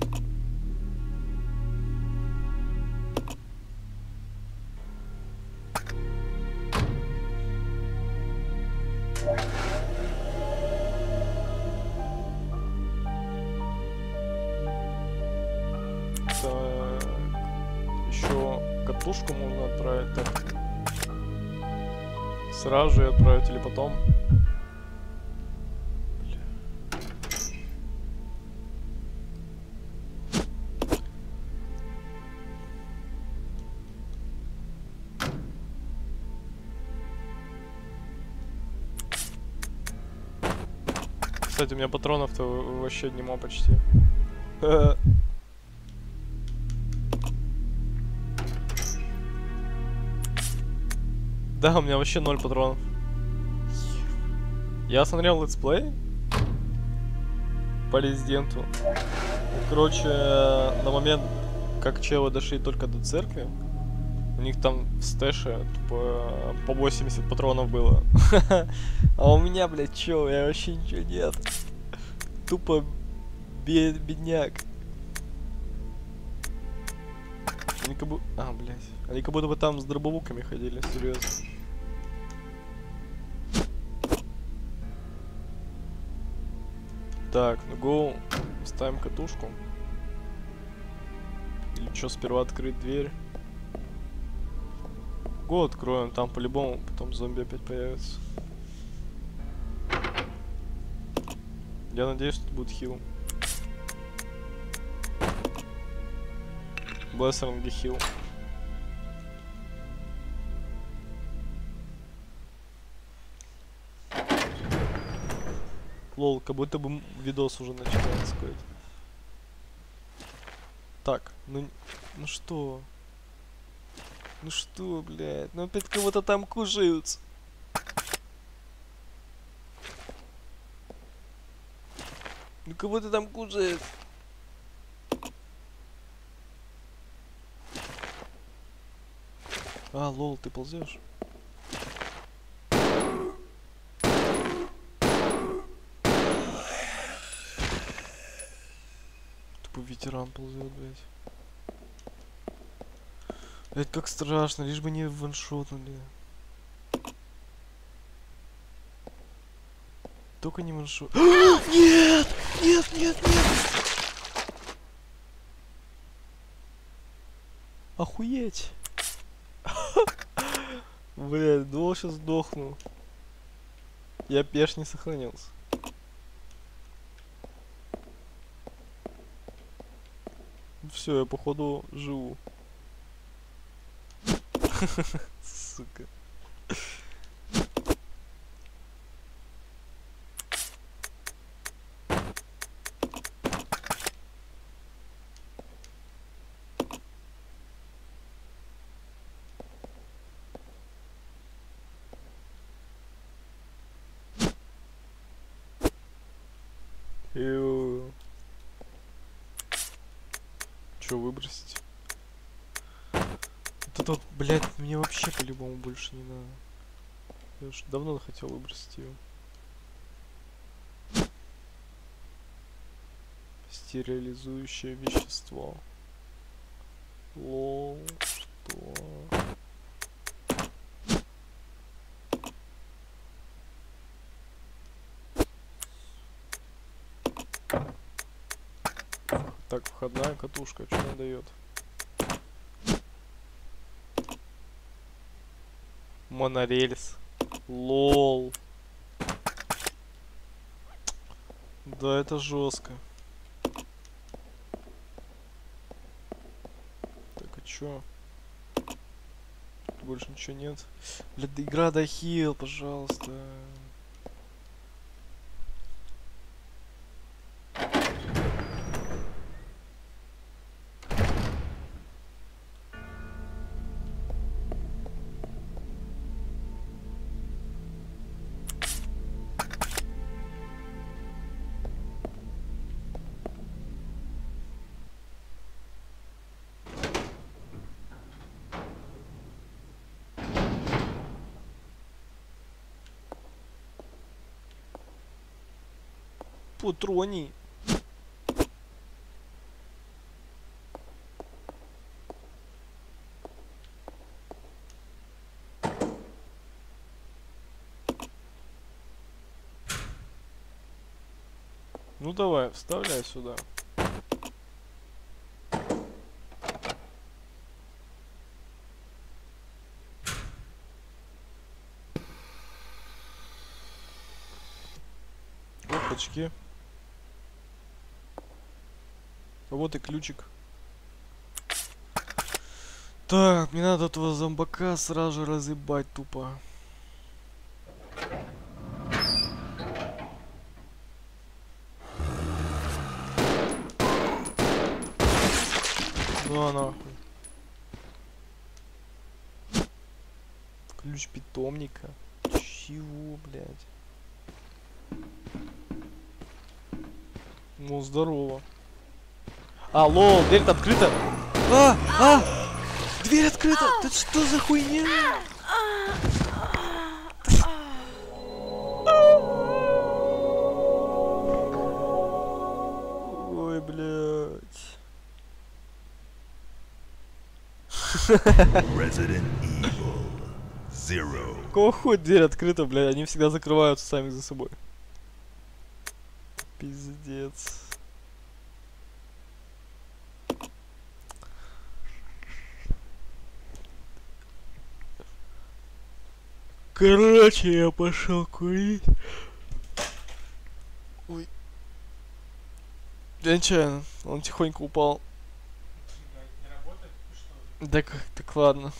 катушку можно отправить, так. Сразу же отправить или потом? Кстати, у меня патронов-то вообще нема почти. Да, у меня вообще 0 патронов. Я смотрел летсплей по Резиденту. Короче, на момент, как челы дошли только до церкви, у них там в стэше тупо по 80 патронов было. А у меня, блядь, чё, я вообще ничего нет. Тупо бедняк. Они как бы... А, блядь. Они как будто бы там с дробовуками ходили, серьезно. Так, ну гоу. Ставим катушку. Или что, сперва открыть дверь? Го откроем, там по-любому потом зомби опять появится. Я надеюсь, что тут будет хил. Блессеринги хил. Лол, как будто бы видос уже начинается какой-то. Так, ну что? Ну что, блядь? Ну опять кого-то там кушаются. Ну кого-то там кушает. А, лол, ты ползешь? Тупо ветеран ползет, блядь. Блядь, как страшно, лишь бы не ваншотнули. Только не ваншот. Нет! Нет, нет, нет! Охуеть! Блядь, думал, сейчас сдохну. Я пеш не сохранился. Все, я походу живу. Сука. Че выбросить? Вот это вот, блядь, мне вообще по-любому больше не надо. Я уж давно хотел выбросить ее. Стерилизующее вещество. Лол, что? Так, входная катушка, что она дает? Монорельс. Лол. Да, это жестко. Так, а чё? Тут больше ничего нет. Блядь, да игра дохил, пожалуйста. Патрони. Ну давай, вставляй сюда. Опачки. Вот и ключик. Так, мне надо этого зомбака сразу же разъебать тупо. Ну нахуй. Ключ питомника. Чего, блядь? Ну, здорово. А, лол, дверь-то открыта. Дверь открыта! Да что за хуйня? Ой, блядь. Resident Evil 0. Какого хуя дверь открыта, блядь? Они всегда закрываются сами за собой. Пиздец. Короче, я пошел курить. Ой. Я нечаянно. Он тихонько упал. Не работает? Что? Так ладно.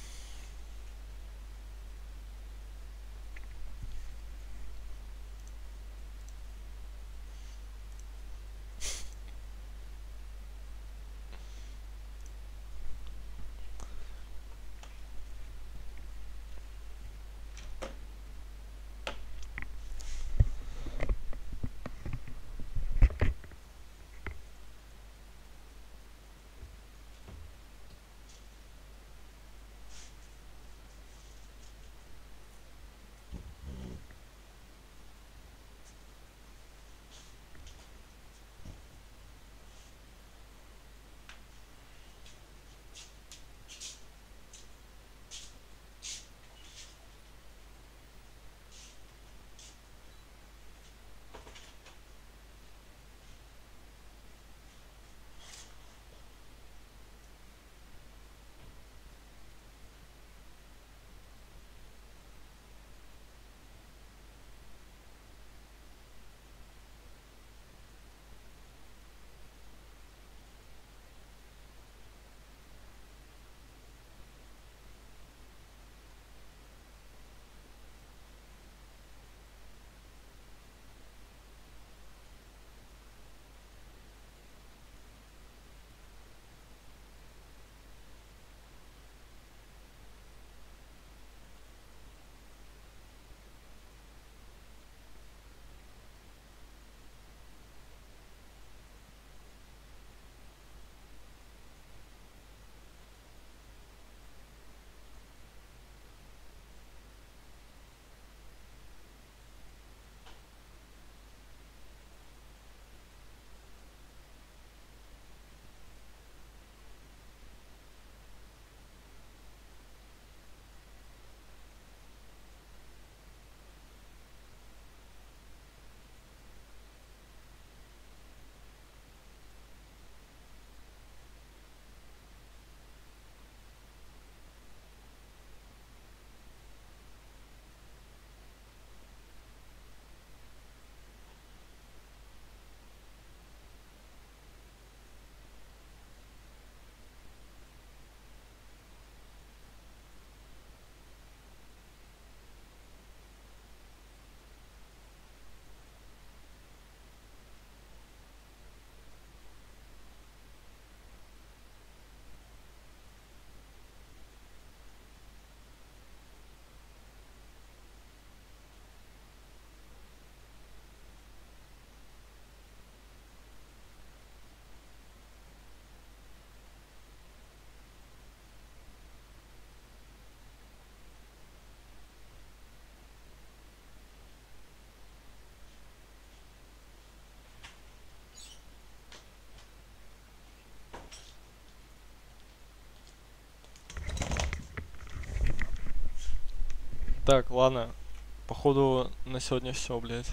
Так, ладно. Походу на сегодня все, блядь.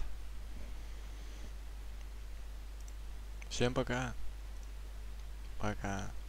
Всем пока. Пока.